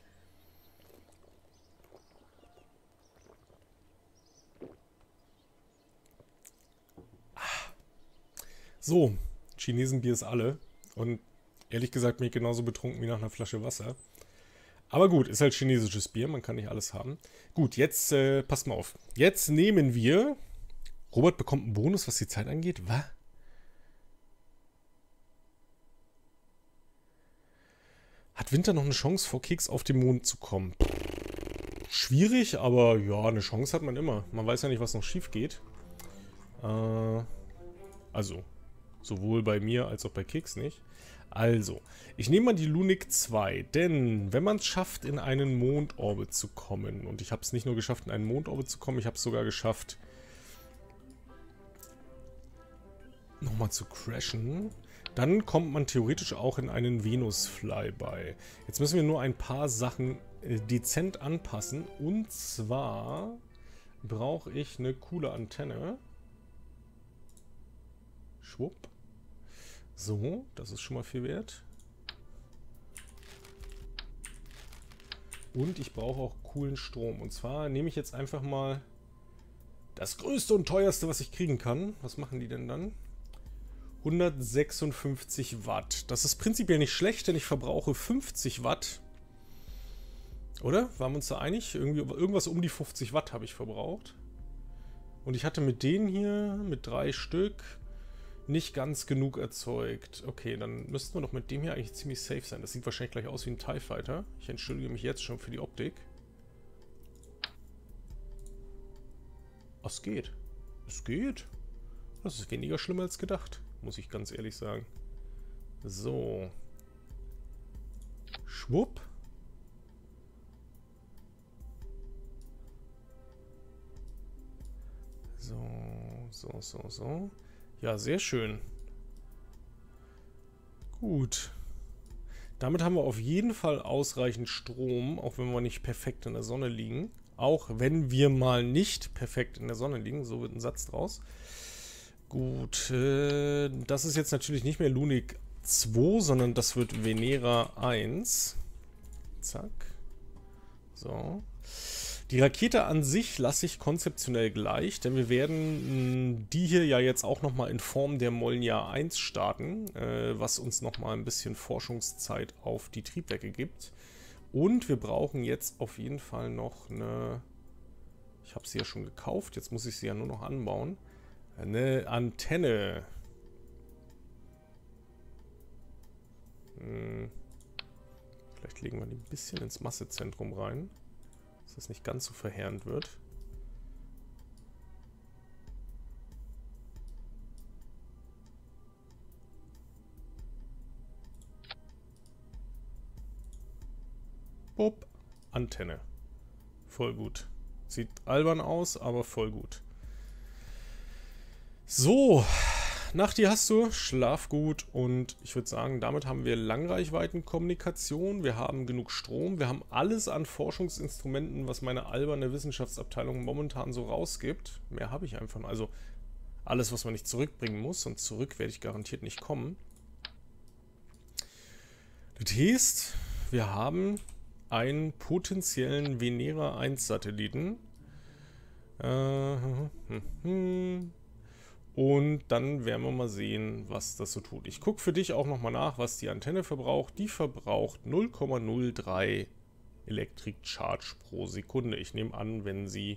So, Chinesenbier ist alle. Und ehrlich gesagt bin ich genauso betrunken wie nach einer Flasche Wasser. Aber gut, ist halt chinesisches Bier, man kann nicht alles haben. Gut, jetzt passt mal auf. Jetzt nehmen wir... Robert bekommt einen Bonus, was die Zeit angeht. Was? Hat Winter noch eine Chance, vor Keks auf den Mond zu kommen? Schwierig, aber ja, eine Chance hat man immer. Man weiß ja nicht, was noch schief geht. Also, sowohl bei mir als auch bei Keks nicht. Also, ich nehme mal die Lunik 2, denn wenn man es schafft, in einen Mondorbit zu kommen, und ich habe es nicht nur geschafft, in einen Mondorbit zu kommen, ich habe es sogar geschafft, nochmal zu crashen, dann kommt man theoretisch auch in einen Venus-Flyby. Jetzt müssen wir nur ein paar Sachen dezent anpassen. Und zwar brauche ich eine coole Antenne. Schwupp. So, das ist schon mal viel wert. Und ich brauche auch coolen Strom. Und zwar nehme ich jetzt einfach mal das größte und teuerste, was ich kriegen kann. Was machen die denn dann? 156 Watt. Das ist prinzipiell nicht schlecht, denn ich verbrauche 50 Watt. Oder? Waren wir uns da einig? Irgendwas um die 50 Watt habe ich verbraucht. Und ich hatte mit denen hier, mit 3 Stück, nicht ganz genug erzeugt. Okay, dann müssten wir doch mit dem hier eigentlich ziemlich safe sein. Das sieht wahrscheinlich gleich aus wie ein TIE Fighter. Ich entschuldige mich jetzt schon für die Optik. Es geht. Es geht. Das ist weniger schlimm als gedacht. Muss ich ganz ehrlich sagen. So. Schwupp. So. Ja, sehr schön. Gut. Damit haben wir auf jeden Fall ausreichend Strom, auch wenn wir nicht perfekt in der Sonne liegen. Auch wenn wir mal nicht perfekt in der Sonne liegen. So wird ein Satz draus. Gut, das ist jetzt natürlich nicht mehr Lunik 2, sondern das wird Venera 1. Zack. So. Die Rakete an sich lasse ich konzeptionell gleich, denn wir werden die hier ja jetzt auch nochmal in Form der Molnja 1 starten, was uns nochmal ein bisschen Forschungszeit auf die Triebwerke gibt. Und wir brauchen jetzt auf jeden Fall noch eine... Ich habe sie ja schon gekauft, jetzt muss ich sie ja nur noch anbauen. Eine Antenne. Vielleicht legen wir die ein bisschen ins Massezentrum rein, dass das nicht ganz so verheerend wird. Bob. Antenne. Voll gut. Sieht albern aus, aber voll gut. So, Nacht die hast du, schlaf gut und ich würde sagen, damit haben wir Langreichweitenkommunikation, wir haben genug Strom, wir haben alles an Forschungsinstrumenten, was meine alberne Wissenschaftsabteilung momentan so rausgibt. Mehr habe ich einfach, also alles, was man nicht zurückbringen muss, und zurück werde ich garantiert nicht kommen. Das heißt, wir haben einen potenziellen Venera 1 Satelliten. Und dann werden wir mal sehen, was das so tut. Ich gucke für dich auch nochmal nach, was die Antenne verbraucht. Die verbraucht 0,03 Electric Charge pro Sekunde. Ich nehme an, wenn sie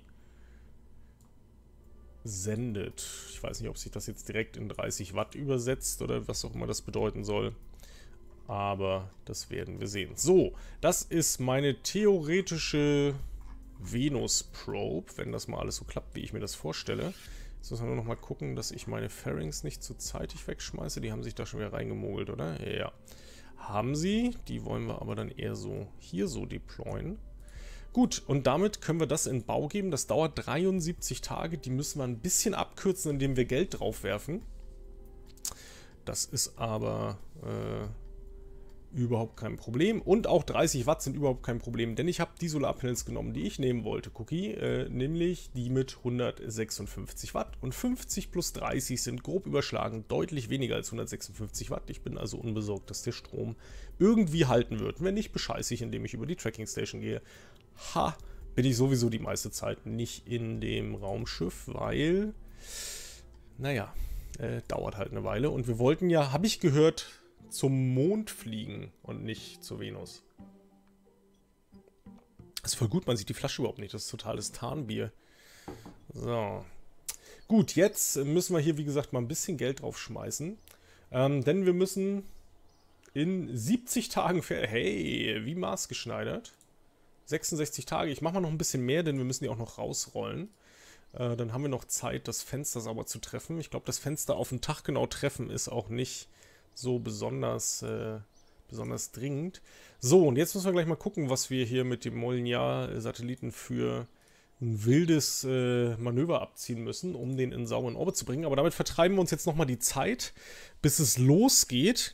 sendet. Ich weiß nicht, ob sich das jetzt direkt in 30 Watt übersetzt oder was auch immer das bedeuten soll. Aber das werden wir sehen. So, das ist meine theoretische Venus-Probe, wenn das mal alles so klappt, wie ich mir das vorstelle. Jetzt müssen wir nur noch mal gucken, dass ich meine Fairings nicht zu zeitig wegschmeiße. Die haben sich da schon wieder reingemogelt, oder? Ja. Haben sie. Die wollen wir aber dann eher so hier so deployen. Gut, und damit können wir das in Bau geben. Das dauert 73 Tage. Die müssen wir ein bisschen abkürzen, indem wir Geld drauf werfen. Das ist aber überhaupt kein Problem. Und auch 30 Watt sind überhaupt kein Problem, denn ich habe die Solarpanels genommen, die ich nehmen wollte, Cookie, nämlich die mit 156 Watt. Und 50 plus 30 sind grob überschlagen deutlich weniger als 156 Watt. Ich bin also unbesorgt, dass der Strom irgendwie halten wird. Wenn nicht, bescheiße ich, indem ich über die Tracking Station gehe. Ha, bin ich sowieso die meiste Zeit nicht in dem Raumschiff, weil, naja, dauert halt eine Weile. Und wir wollten ja, habe ich gehört, zum Mond fliegen und nicht zur Venus. Das ist voll gut, man sieht die Flasche überhaupt nicht. Das ist totales Tarnbier. So. Gut, jetzt müssen wir hier, wie gesagt, mal ein bisschen Geld drauf schmeißen. Denn wir müssen in 70 Tagen hey, wie maßgeschneidert. 66 Tage. Ich mache mal noch ein bisschen mehr, denn wir müssen die auch noch rausrollen. Dann haben wir noch Zeit, das Fenster sauber zu treffen. Ich glaube, das Fenster auf den Tag genau treffen ist auch nicht so besonders dringend. So, und jetzt müssen wir gleich mal gucken, was wir hier mit dem Molniar-Satelliten für ein wildes Manöver abziehen müssen, um den in sauberen Orbit zu bringen. Aber damit vertreiben wir uns jetzt nochmal die Zeit, bis es losgeht.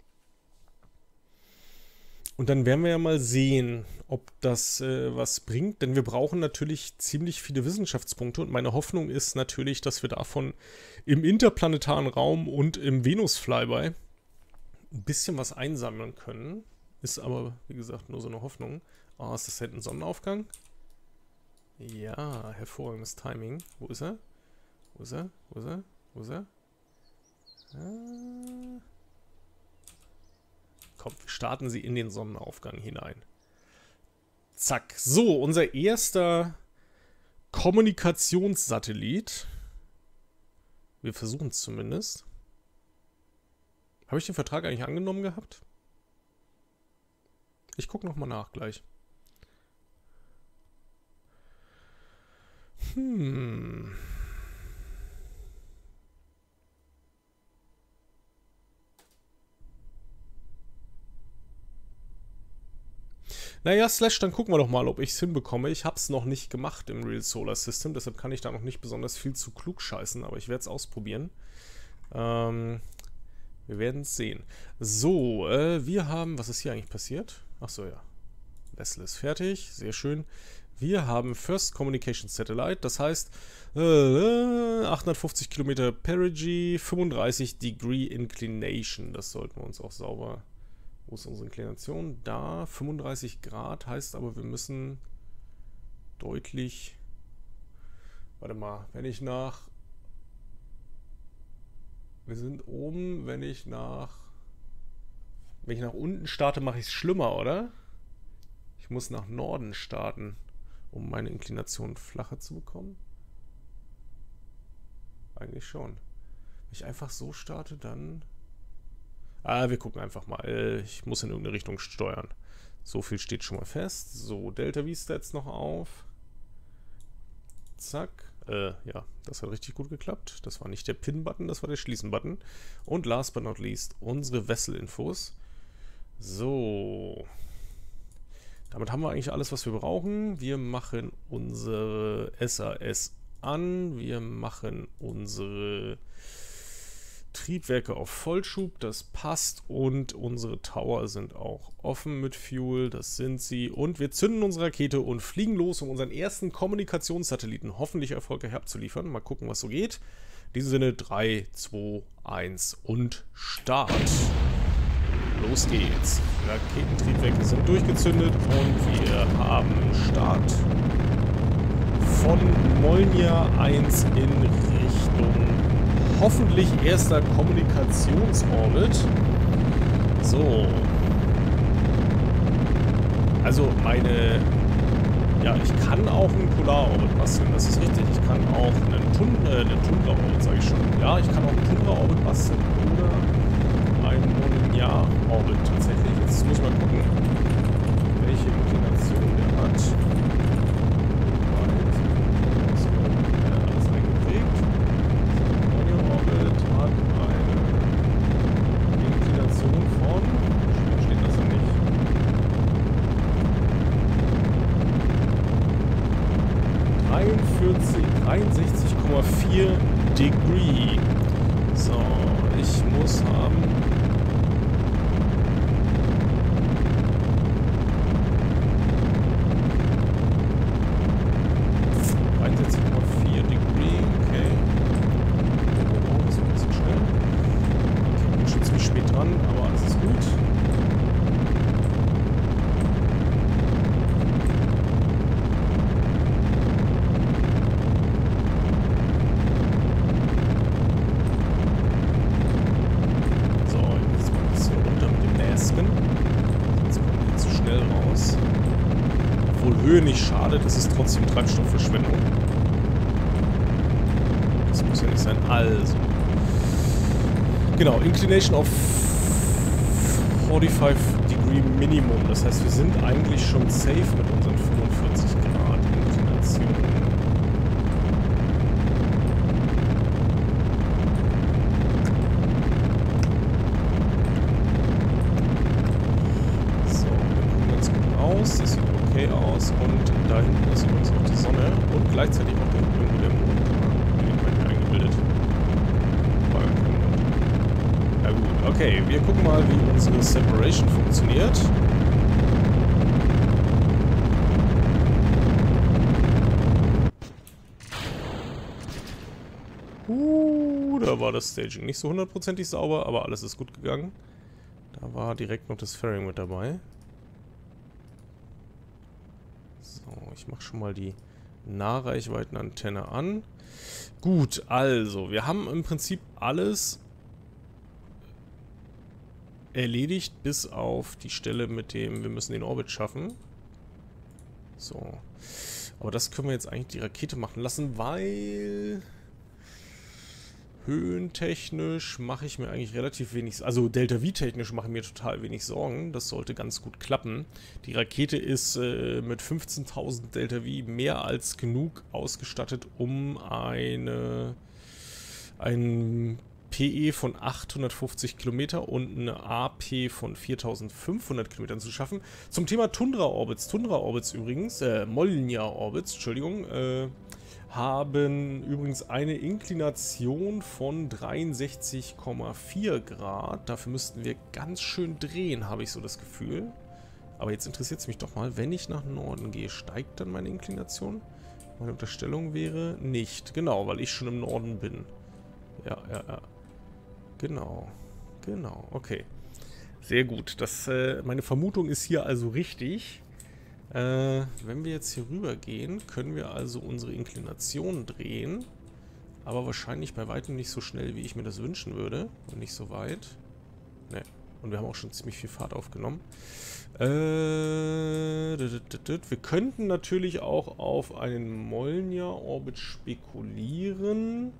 Und dann werden wir ja mal sehen, ob das was bringt. Denn wir brauchen natürlich ziemlich viele Wissenschaftspunkte. Und meine Hoffnung ist natürlich, dass wir davon im interplanetaren Raum und im Venus-Flyby ein bisschen was einsammeln können. Ist aber, wie gesagt, nur so eine Hoffnung. Oh, ist das halt ein Sonnenaufgang? Ja, hervorragendes Timing. Wo ist er? Wo ist er? Wo ist er? Wo ist er? Komm, starten Sie in den Sonnenaufgang hinein. Zack. So, unser erster Kommunikationssatellit. Wir versuchen es zumindest. Habe ich den Vertrag eigentlich angenommen gehabt? Ich gucke nochmal nach gleich. Naja, Slash, dann gucken wir doch mal, ob ich es hinbekomme. Ich habe es noch nicht gemacht im Real Solar System, deshalb kann ich da noch nicht besonders viel zu klug scheißen, aber ich werde es ausprobieren. Wir werden es sehen. So, wir haben, was ist hier eigentlich passiert? Achso, ja. Vessel ist fertig, sehr schön. Wir haben First Communication Satellite, das heißt 850 Kilometer Perigee, 35 Degree Inclination. Das sollten wir uns auch sauber... Wo ist unsere Inklination? Da, 35 Grad, heißt aber, wir müssen deutlich... Warte mal, wenn ich nach... Wir sind oben, wenn ich nach unten starte, mache ich es schlimmer, oder? Ich muss nach Norden starten, um meine Inklination flacher zu bekommen. Eigentlich schon. Wenn ich einfach so starte, dann... wir gucken einfach mal. Ich muss in irgendeine Richtung steuern. So viel steht schon mal fest. So, Delta V-Stats noch auf. Zack. Ja, das hat richtig gut geklappt. Das war nicht der Pin-Button, das war der Schließen-Button. Und last but not least, unsere Vessel-Infos. So. Damit haben wir eigentlich alles, was wir brauchen. Wir machen unsere SAS an. Wir machen unsere Triebwerke auf Vollschub, das passt, und unsere Tower sind auch offen mit Fuel, das sind sie, und wir zünden unsere Rakete und fliegen los, um unseren ersten Kommunikationssatelliten hoffentlich erfolgreich abzuliefern. Mal gucken, was so geht. In diesem Sinne 3, 2, 1 und Start. Los geht's. Raketentriebwerke sind durchgezündet und wir haben Start. von Molnir 1 in Richtung hoffentlich erster Kommunikationsorbit. So. Also meine... Ja, ich kann auch einen Polarorbit basteln, das ist richtig. Ich kann auch einen Tundra-Orbit, sage ich schon. Ja, ich kann auch einen Tundra-Orbit basteln oder einen Molnir-Orbit tatsächlich. Jetzt muss ich mal gucken, welche Inklination der hat. Alles eingeprägt. Molnir-Orbit hat eine Inklination von... Wo steht das denn nicht? 63,4 Degree. So, ich muss haben... 63,4 Degree, okay. Oh, das war ein bisschen schnell. Okay, ich bin schon ziemlich spät dran, aber alles ist gut. Höhe nicht schadet, das ist trotzdem Treibstoffverschwendung. Das muss ja nicht sein. Also. Genau, Inclination of 45 Degree Minimum. Das heißt, wir sind eigentlich schon safe mit unseren 45 Grad Inklination. So, wir kommen ganz gut raus. Das sieht okay aus und da hinten ist übrigens auch die Sonne und gleichzeitig auch da hinten irgendwo der Mond. Den habe ich mir eingebildet. War gar kein Mond. Na gut, okay, wir gucken mal, wie unsere Separation funktioniert. Da war das Staging nicht so hundertprozentig sauber, aber alles ist gut gegangen. Da war direkt noch das Fairing mit dabei. So, ich mache schon mal die Nahreichweitenantenne an. Gut, also, wir haben im Prinzip alles erledigt, bis auf die Stelle mit dem, wir müssen den Orbit schaffen. So. Aber das können wir jetzt eigentlich die Rakete machen lassen, weil... Höhentechnisch mache ich mir eigentlich relativ wenig... Also Delta-V-technisch mache ich mir total wenig Sorgen. Das sollte ganz gut klappen. Die Rakete ist mit 15.000 Delta-V mehr als genug ausgestattet, um ein PE von 850 Kilometer und eine AP von 4.500 Kilometern zu schaffen. Zum Thema Tundra-Orbits. Tundra-Orbits übrigens, Molnir-Orbits, Entschuldigung, haben übrigens eine Inklination von 63,4 Grad. Dafür müssten wir ganz schön drehen, habe ich so das Gefühl. Aber jetzt interessiert es mich doch mal, wenn ich nach Norden gehe, steigt dann meine Inklination? Meine Unterstellung wäre nicht. Genau, weil ich schon im Norden bin. Ja. Genau, okay. Sehr gut. Meine Vermutung ist hier also richtig. Wenn wir jetzt hier rüber gehen, können wir also unsere Inklination drehen. Aber wahrscheinlich bei weitem nicht so schnell, wie ich mir das wünschen würde. Und nicht so weit. Ne. Und wir haben auch schon ziemlich viel Fahrt aufgenommen. Wir könnten natürlich auch auf einen Molnir-Orbit spekulieren.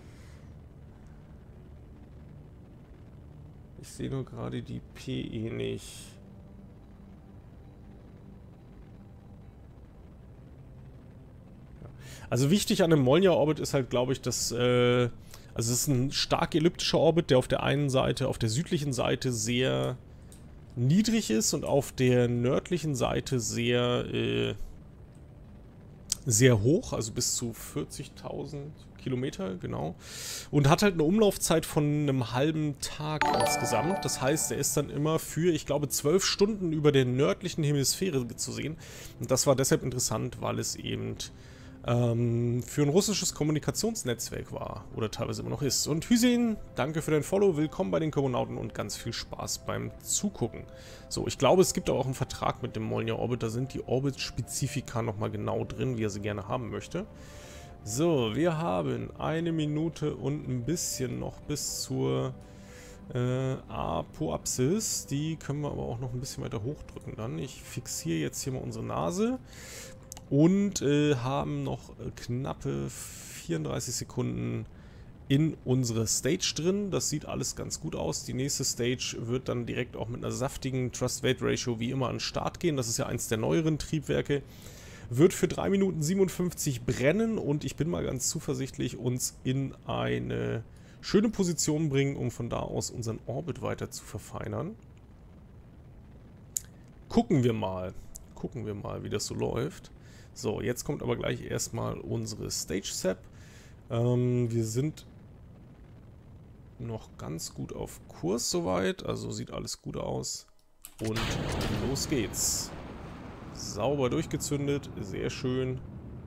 Ich sehe nur gerade die PE nicht. Also wichtig an einem Molnir-Orbit ist halt, glaube ich, dass, also es ist ein stark elliptischer Orbit, der auf der einen Seite, auf der südlichen Seite sehr niedrig ist und auf der nördlichen Seite sehr hoch, also bis zu 40.000 Kilometer, genau. Und hat halt eine Umlaufzeit von einem halben Tag insgesamt. Das heißt, er ist dann immer für, ich glaube, 12 Stunden über der nördlichen Hemisphäre zu sehen. Und das war deshalb interessant, weil es eben für ein russisches Kommunikationsnetzwerk war oder teilweise immer noch ist. Und Hüseyin, danke für dein Follow, willkommen bei den Kosmonauten und ganz viel Spaß beim Zugucken. So, ich glaube, es gibt auch einen Vertrag mit dem Molniya Orbit, da sind die Orbit-Spezifika nochmal genau drin, wie er sie gerne haben möchte. So, wir haben 1 Minute und ein bisschen noch bis zur Apoapsis. Die können wir aber auch noch ein bisschen weiter hochdrücken dann. Ich fixiere jetzt hier mal unsere Nase und haben noch knappe 34 Sekunden in unsere Stage drin. Das sieht alles ganz gut aus. Die nächste Stage wird dann direkt auch mit einer saftigen Thrust-Weight-Ratio wie immer an den Start gehen. Das ist ja eins der neueren Triebwerke. Wird für 3 Minuten 57 brennen und ich bin mal ganz zuversichtlich, uns in eine schöne Position bringen, um von da aus unseren Orbit weiter zu verfeinern. Gucken wir mal, wie das so läuft. So, jetzt kommt aber gleich erstmal unsere Stage-Sap. Wir sind noch ganz gut auf Kurs soweit, also sieht alles gut aus. Und los geht's. Sauber durchgezündet, sehr schön.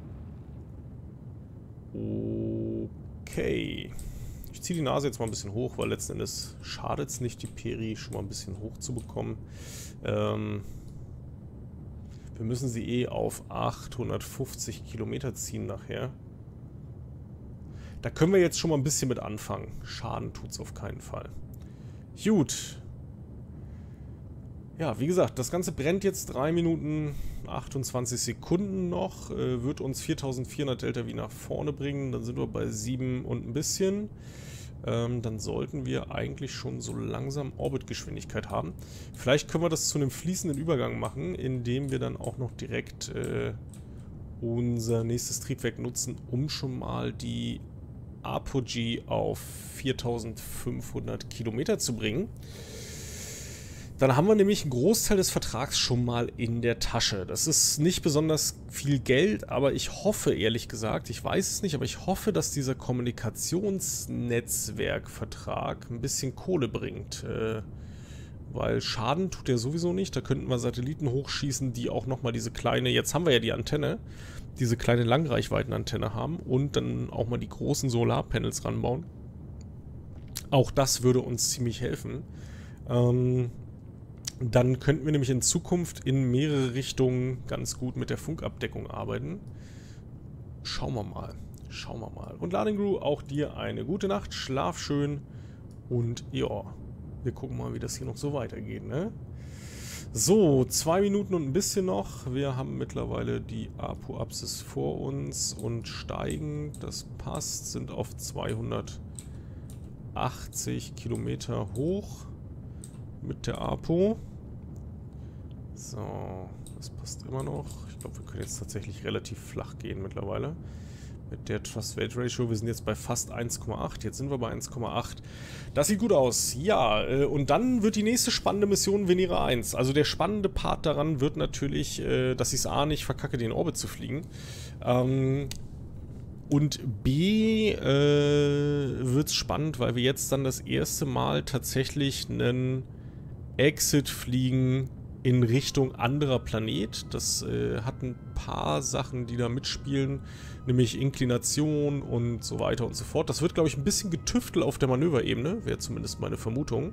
Okay. Ich ziehe die Nase jetzt mal ein bisschen hoch, weil letzten Endes schadet es nicht, die Peri schon mal ein bisschen hoch zu bekommen. Wir müssen sie eh auf 850 Kilometer ziehen nachher. Da können wir jetzt schon mal ein bisschen mit anfangen. Schaden tut es auf keinen Fall. Gut. Ja, wie gesagt, das Ganze brennt jetzt 3 Minuten 28 Sekunden noch. Wird uns 4400 Delta V nach vorne bringen. Dann sind wir bei 7 und ein bisschen. Dann sollten wir eigentlich schon so langsam Orbitgeschwindigkeit haben. Vielleicht können wir das zu einem fließenden Übergang machen, indem wir dann auch noch direkt unser nächstes Triebwerk nutzen, um schon mal die Apogee auf 4500 Kilometer zu bringen. Dann haben wir nämlich einen Großteil des Vertrags schon mal in der Tasche. Das ist nicht besonders viel Geld, aber ich hoffe, ehrlich gesagt, ich weiß es nicht, aber ich hoffe, dass dieser Kommunikationsnetzwerkvertrag ein bisschen Kohle bringt. Weil Schaden tut er sowieso nicht. Da könnten wir Satelliten hochschießen, die auch nochmal diese kleine, jetzt haben wir ja die Antenne, diese kleine Langreichweitenantenne haben und dann auch mal die großen Solarpanels ranbauen. Auch das würde uns ziemlich helfen. Dann könnten wir nämlich in Zukunft in mehrere Richtungen ganz gut mit der Funkabdeckung arbeiten. Schauen wir mal. Schauen wir mal. Und Ladingru, auch dir eine gute Nacht. Schlaf schön. Und ja, wir gucken mal, wie das hier noch so weitergeht, ne? So, 2 Minuten und ein bisschen noch. Wir haben mittlerweile die Apoapsis vor uns und steigen. Das passt. Sind auf 280 Kilometer hoch mit der Apo. So, das passt immer noch. Ich glaube, wir können jetzt tatsächlich relativ flach gehen mittlerweile. Mit der Thrust-Weight-Ratio. Wir sind jetzt bei fast 1,8. Jetzt sind wir bei 1,8. Das sieht gut aus. Ja, und dann wird die nächste spannende Mission Venera 1. Also der spannende Part daran wird natürlich, dass ich es A nicht verkacke, den Orbit zu fliegen. Und B wird es spannend, weil wir jetzt dann das erste Mal tatsächlich einen Exit fliegen in Richtung anderer Planet. Das hat ein paar Sachen, die da mitspielen, nämlich Inklination und so weiter und so fort. Das wird, glaube ich, ein bisschen getüftelt auf der Manöverebene, wäre zumindest meine Vermutung.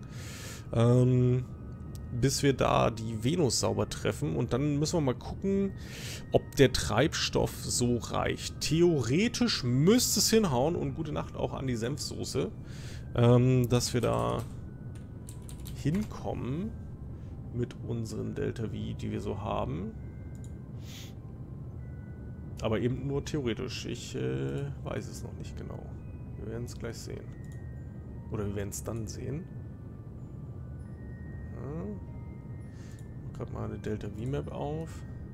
Bis wir da die Venus sauber treffen und dann müssen wir mal gucken, ob der Treibstoff so reicht. Theoretisch müsste es hinhauen und gute Nacht auch an die Senfsoße, dass wir da hinkommen mit unseren Delta V, die wir so haben. Aber eben nur theoretisch. Ich weiß es noch nicht genau. Wir werden es gleich sehen. Oder wir werden es dann sehen. Ja. Gerade mal eine Delta V-Map auf.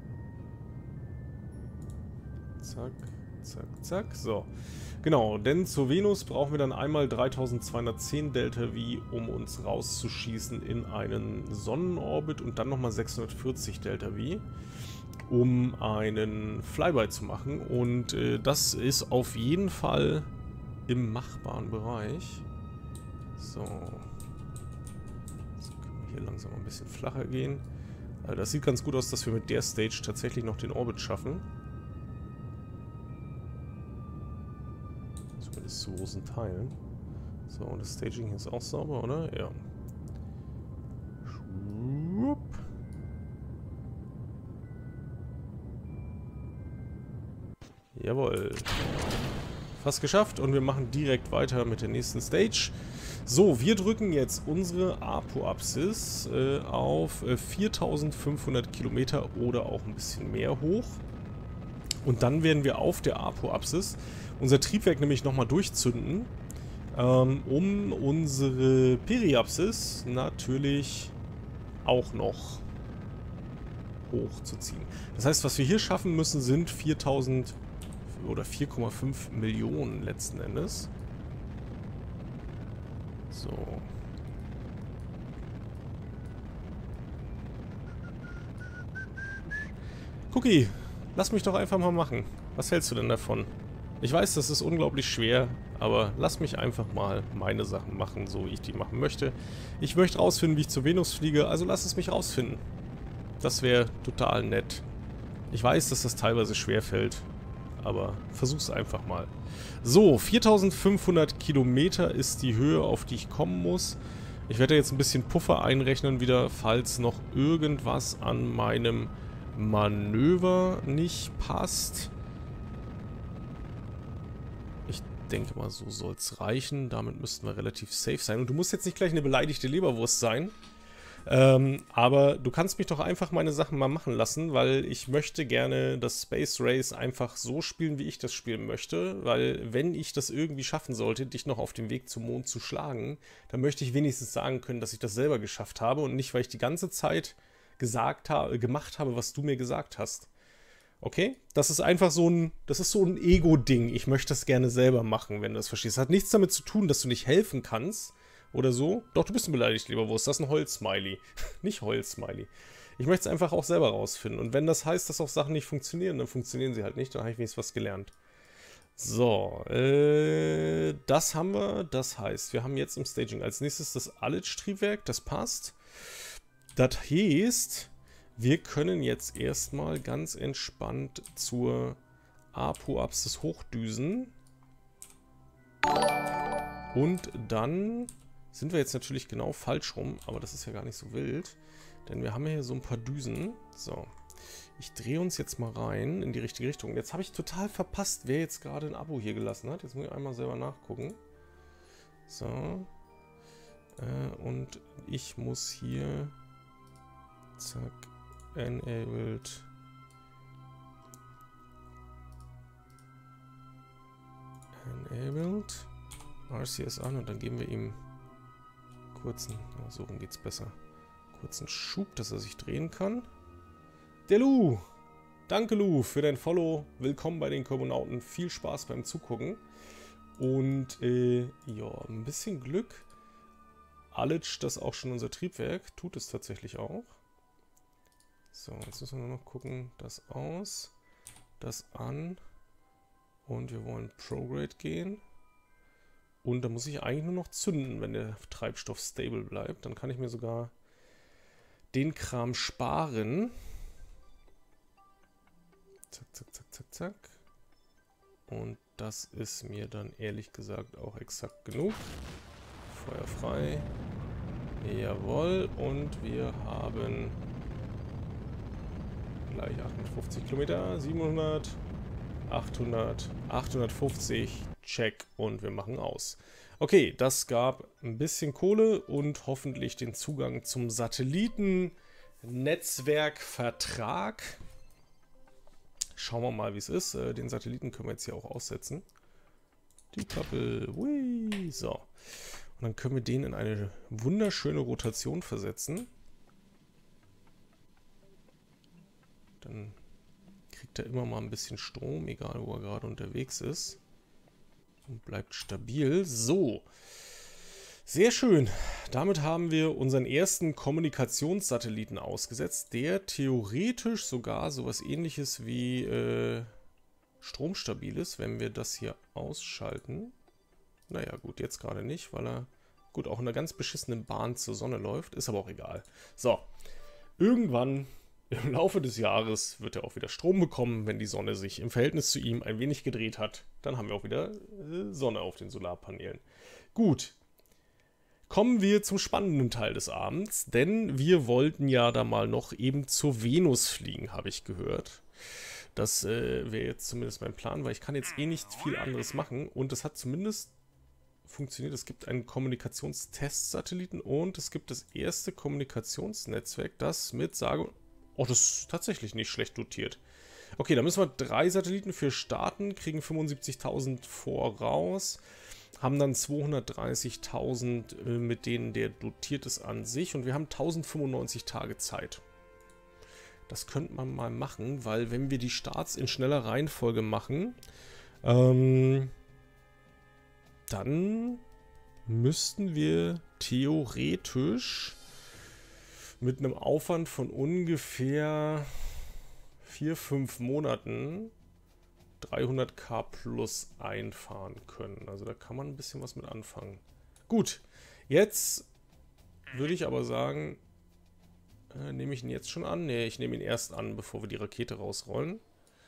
Zack, zack, zack. So. Genau, denn zur Venus brauchen wir dann einmal 3210 Delta V, um uns rauszuschießen in einen Sonnenorbit und dann nochmal 640 Delta V, um einen Flyby zu machen. Und das ist auf jeden Fall im machbaren Bereich. So. Jetzt können wir hier langsam ein bisschen flacher gehen. Also das sieht ganz gut aus, dass wir mit der Stage tatsächlich noch den Orbit schaffen. Zumindest zu großen Teilen. So, und das Staging hier ist auch sauber, oder? Ja. Schwupp. Jawohl. Fast geschafft und wir machen direkt weiter mit der nächsten Stage. So, wir drücken jetzt unsere Apoapsis auf 4500 Kilometer oder auch ein bisschen mehr hoch. Und dann werden wir auf der Apoapsis unser Triebwerk nämlich nochmal durchzünden, um unsere Periapsis natürlich auch noch hochzuziehen. Das heißt, was wir hier schaffen müssen, sind 4000 oder 4,5 Millionen letzten Endes. So. Cookie, lass mich doch einfach mal machen. Was hältst du denn davon? Ich weiß, das ist unglaublich schwer, aber lass mich einfach mal meine Sachen machen, so wie ich die machen möchte. Ich möchte rausfinden, wie ich zur Venus fliege, also lass es mich rausfinden. Das wäre total nett. Ich weiß, dass das teilweise schwer fällt, aber versuch's einfach mal. So, 4500 Kilometer ist die Höhe, auf die ich kommen muss. Ich werde jetzt ein bisschen Puffer einrechnen wieder, falls noch irgendwas an meinem Manöver nicht passt. Ich denke mal, so soll es reichen. Damit müssten wir relativ safe sein. Und du musst jetzt nicht gleich eine beleidigte Leberwurst sein. Aber du kannst mich doch einfach meine Sachen mal machen lassen, weil ich möchte gerne das Space Race einfach so spielen, wie ich das spielen möchte, weil wenn ich das irgendwie schaffen sollte, dich noch auf dem Weg zum Mond zu schlagen, dann möchte ich wenigstens sagen können, dass ich das selber geschafft habe und nicht, weil ich die ganze Zeit gemacht habe, was du mir gesagt hast. Okay? Das ist einfach so ein Ego-Ding. Ich möchte das gerne selber machen, wenn du das verstehst. Das hat nichts damit zu tun, dass du nicht helfen kannst. Oder so. Doch, du bist ein beleidigt, lieber Wurst. Das ist ein Heul-Smiley. Nicht Heul-Smiley. Ich möchte es einfach auch selber rausfinden. Und wenn das heißt, dass auch Sachen nicht funktionieren, dann funktionieren sie halt nicht. Dann habe ich wenigstens was gelernt. So, das haben wir. Das heißt, wir haben jetzt im Staging als nächstes das Alic-Triebwerk. Das passt. Das heißt, wir können jetzt erstmal ganz entspannt zur Apoapsis hochdüsen. Und dann sind wir jetzt natürlich genau falsch rum, aber das ist ja gar nicht so wild, denn wir haben hier so ein paar Düsen. So, ich drehe uns jetzt mal rein in die richtige Richtung. Jetzt habe ich total verpasst, wer jetzt gerade ein Abo hier gelassen hat. Jetzt muss ich einmal selber nachgucken. So, und ich muss hier, zack, enabled, RCS an und dann geben wir ihm kurzen, so rum geht's besser, kurzen Schub, dass er sich drehen kann. Der Lu! Danke Lu für dein Follow. Willkommen bei den Komonauten. Viel Spaß beim Zugucken. Und ja, ein bisschen Glück. Alic, das auch schon unser Triebwerk, tut es tatsächlich auch. So, jetzt müssen wir nur noch gucken, das aus, das an und wir wollen Prograde gehen. Und da muss ich eigentlich nur noch zünden, wenn der Treibstoff stable bleibt. Dann kann ich mir sogar den Kram sparen. Zack, zack, zack, zack, zack. Und das ist mir dann ehrlich gesagt auch exakt genug. Feuer frei. Jawohl. Und wir haben gleich 850 Kilometer. 700, 800, 850. Check und wir machen aus. Okay, das gab ein bisschen Kohle und hoffentlich den Zugang zum Satelliten-Netzwerkvertrag. Schauen wir mal, wie es ist. Den Satelliten können wir jetzt hier auch aussetzen. Die Kappel. Hui. So. Und dann können wir den in eine wunderschöne Rotation versetzen. Dann kriegt er immer mal ein bisschen Strom, egal wo er gerade unterwegs ist. Und bleibt stabil. So. Sehr schön. Damit haben wir unseren ersten Kommunikationssatelliten ausgesetzt, der theoretisch sogar sowas Ähnliches wie stromstabil ist, wenn wir das hier ausschalten. Naja, gut, jetzt gerade nicht, weil er gut auch in einer ganz beschissenen Bahn zur Sonne läuft. Ist aber auch egal. So. Irgendwann im Laufe des Jahres wird er auch wieder Strom bekommen, wenn die Sonne sich im Verhältnis zu ihm ein wenig gedreht hat. Dann haben wir auch wieder Sonne auf den Solarpanelen. Gut. Kommen wir zum spannenden Teil des Abends, denn wir wollten ja da mal noch eben zur Venus fliegen, habe ich gehört. Das wäre jetzt zumindest mein Plan, weil ich kann jetzt eh nicht viel anderes machen und es hat zumindest funktioniert. Es gibt einen Kommunikationstest-Satelliten und es gibt das erste Kommunikationsnetzwerk, das mit sage... Oh, das ist tatsächlich nicht schlecht dotiert. Okay, da müssen wir 3 Satelliten für starten, kriegen 75.000 voraus, haben dann 230.000, mit denen der dotiert ist an sich und wir haben 1095 Tage Zeit. Das könnte man mal machen, weil wenn wir die Starts in schneller Reihenfolge machen, dann müssten wir theoretisch mit einem Aufwand von ungefähr 4-5 Monaten 300.000 plus einfahren können. Also da kann man ein bisschen was mit anfangen. Gut, jetzt würde ich aber sagen, nehme ich ihn jetzt schon an? Ne, ich nehme ihn erst an, bevor wir die Rakete rausrollen.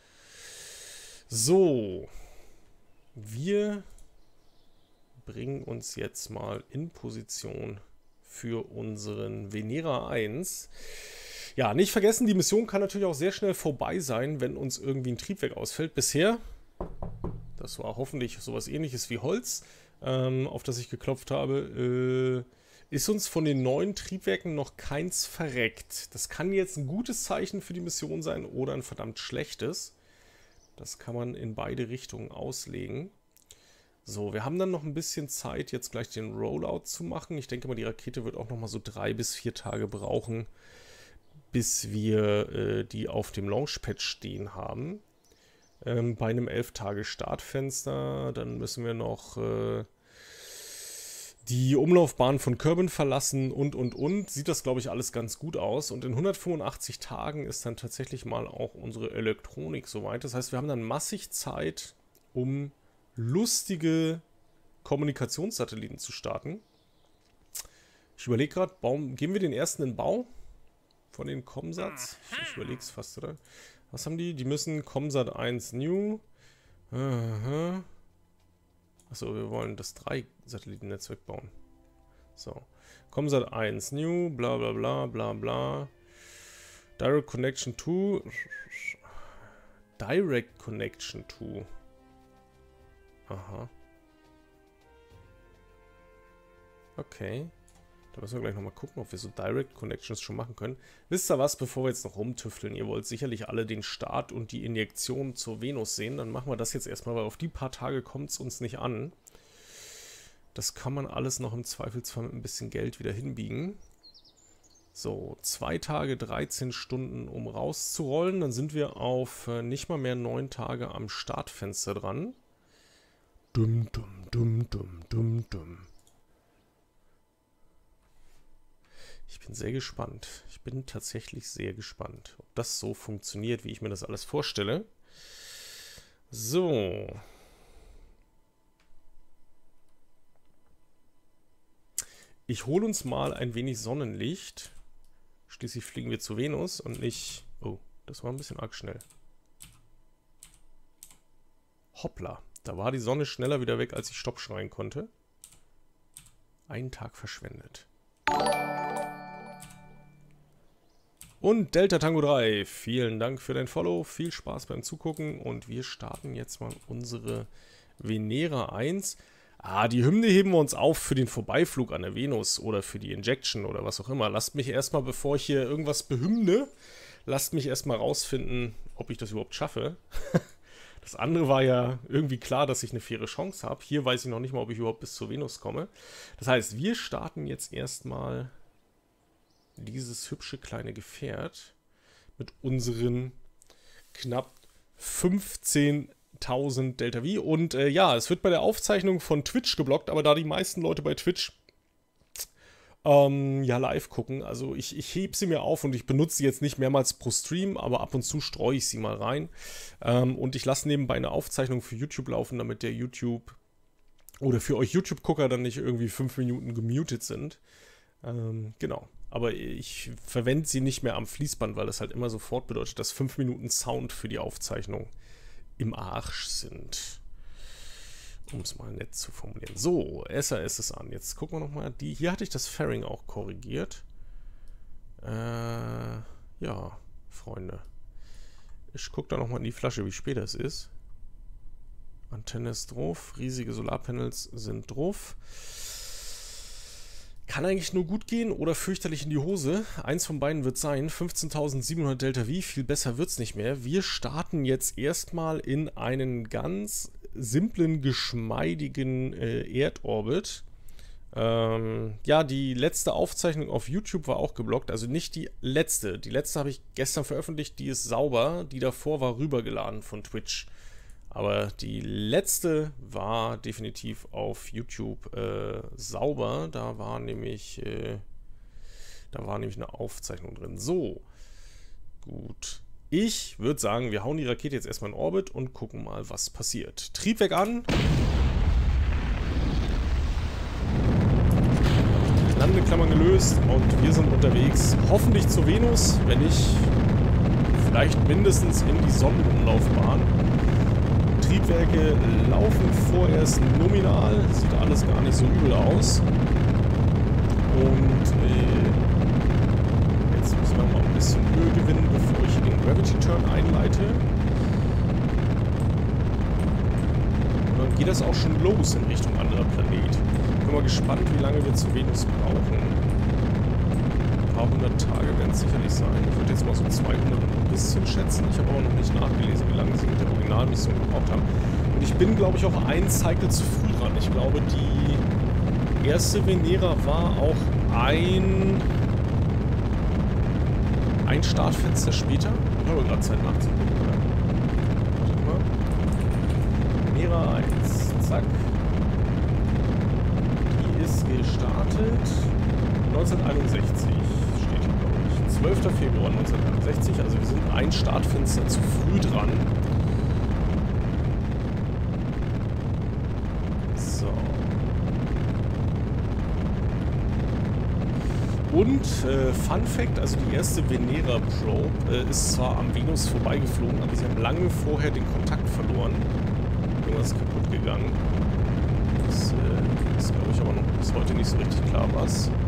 So, wir bringen uns jetzt mal in Position für unseren Venera 1. Ja, nicht vergessen, die Mission kann natürlich auch sehr schnell vorbei sein, wenn uns irgendwie ein Triebwerk ausfällt. Bisher, das war hoffentlich sowas ähnliches wie Holz, auf das ich geklopft habe, ist uns von den neuen Triebwerken noch keins verreckt. Das kann jetzt ein gutes Zeichen für die Mission sein oder ein verdammt schlechtes. Das kann man in beide Richtungen auslegen. So, wir haben dann noch ein bisschen Zeit, jetzt gleich den Rollout zu machen. Ich denke mal, die Rakete wird auch noch mal so 3 bis 4 Tage brauchen, bis wir die auf dem Launchpad stehen haben. Bei einem 11-Tage-Startfenster. Dann müssen wir noch die Umlaufbahn von Kerbin verlassen und. Sieht das, glaube ich, alles ganz gut aus. Und in 185 Tagen ist dann tatsächlich mal auch unsere Elektronik soweit. Das heißt, wir haben dann massig Zeit, um lustige Kommunikationssatelliten zu starten. Ich überlege gerade, geben wir den ersten in Bau von den Comsats? Ich überlege es fast, oder? Was haben die? Die müssen Comsat 1 New. Achso, wir wollen das 3-Satelliten-Netzwerk bauen. So. Comsat 1 New, bla bla bla bla bla. Direct Connection to. Direct Connection to. Aha. Okay. Da müssen wir gleich nochmal gucken, ob wir so Direct Connections schon machen können. Wisst ihr was, bevor wir jetzt noch rumtüfteln, ihr wollt sicherlich alle den Start und die Injektion zur Venus sehen, dann machen wir das jetzt erstmal, weil auf die paar Tage kommt es uns nicht an. Das kann man alles noch im Zweifelsfall mit ein bisschen Geld wieder hinbiegen. So, 2 Tage, 13 Stunden, um rauszurollen. Dann sind wir auf nicht mal mehr 9 Tage am Startfenster dran. Dumm, dumm, dumm, dumm, dumm, dumm. Ich bin sehr gespannt. Ich bin tatsächlich sehr gespannt, ob das so funktioniert, wie ich mir das alles vorstelle. So. Ich hole uns mal ein wenig Sonnenlicht. Schließlich fliegen wir zu Venus und nicht... Oh, das war ein bisschen arg schnell. Hoppla. Da war die Sonne schneller wieder weg, als ich Stopp schreien konnte. Einen Tag verschwendet. Und Delta Tango 3, vielen Dank für dein Follow. Viel Spaß beim Zugucken. Und wir starten jetzt mal unsere Venera 1. Die Hymne heben wir uns auf für den Vorbeiflug an der Venus oder für die Injection oder was auch immer. Lasst mich erstmal, bevor ich hier irgendwas behymne, lasst mich erstmal rausfinden, ob ich das überhaupt schaffe. Das andere war ja irgendwie klar, dass ich eine faire Chance habe. Hier weiß ich noch nicht mal, ob ich überhaupt bis zur Venus komme. Das heißt, wir starten jetzt erstmal dieses hübsche kleine Gefährt mit unseren knapp 15.000 Delta V. Und ja, es wird bei der Aufzeichnung von Twitch geblockt, aber da die meisten Leute bei Twitch ja live gucken, also ich hebe sie mir auf und ich benutze sie jetzt nicht mehrmals pro Stream, aber ab und zu streue ich sie mal rein. Und ich lasse nebenbei eine Aufzeichnung für YouTube laufen, damit der YouTube oder für euch YouTube-Gucker dann nicht irgendwie 5 Minuten gemutet sind. Genau. Aber ich verwende sie nicht mehr am Fließband, weil das halt immer sofort bedeutet, dass 5 Minuten Sound für die Aufzeichnung im Arsch sind. Um es mal nett zu formulieren. So, SAS ist an. Jetzt gucken wir nochmal. Hier hatte ich das Fairing auch korrigiert. Ja, Freunde. Ich gucke da nochmal in die Flasche, wie spät es ist. Antenne ist drauf. Riesige Solarpanels sind drauf. Kann eigentlich nur gut gehen oder fürchterlich in die Hose. Eins von beiden wird sein. 15.700 Delta V, viel besser wird es nicht mehr. Wir starten jetzt erstmal in einen ganz simplen, geschmeidigen Erdorbit. Ja, die letzte Aufzeichnung auf YouTube war auch geblockt. Also nicht die letzte. Die letzte habe ich gestern veröffentlicht. Die ist sauber. Die davor war rübergeladen von Twitch. Aber die letzte war definitiv auf YouTube sauber. Da war nämlich eine Aufzeichnung drin. So, gut. Ich würde sagen, wir hauen die Rakete jetzt erstmal in Orbit und gucken mal, was passiert. Triebwerk an. Landeklammern gelöst und wir sind unterwegs. Hoffentlich zur Venus, wenn nicht, vielleicht mindestens in die Sonnenumlaufbahn. Triebwerke laufen vorerst nominal, sieht alles gar nicht so übel aus. Und jetzt müssen wir mal ein bisschen Höhe gewinnen, bevor ich den Gravity Turn einleite. Und dann geht das auch schon los in Richtung anderer Planet. Ich bin mal gespannt, wie lange wir zur Venus brauchen. Ein paar hundert Tage werden es sicherlich sein. Ich würde jetzt mal so 200 und ein bisschen schätzen. Ich habe aber noch nicht nachgelesen, wie lange sie mit der Originalmission gebraucht haben. Und ich bin, glaube ich, auch ein Cycle zu früh dran. Ich glaube, die erste Venera war auch ein Startfenster später. Ich habe gerade Zeit nachzugucken. Wartet mal. Venera 1. Zack. Die ist gestartet 1961. Steht hier, glaube ich. 12. Februar 1961. Also wir sind ein Startfenster zu früh dran. Und Fun Fact, also die erste Venera Probe ist zwar am Venus vorbeigeflogen, aber sie haben lange vorher den Kontakt verloren. Irgendwas ist kaputt gegangen. Das ist, glaube ich, aber noch bis heute nicht so richtig klar, was. So,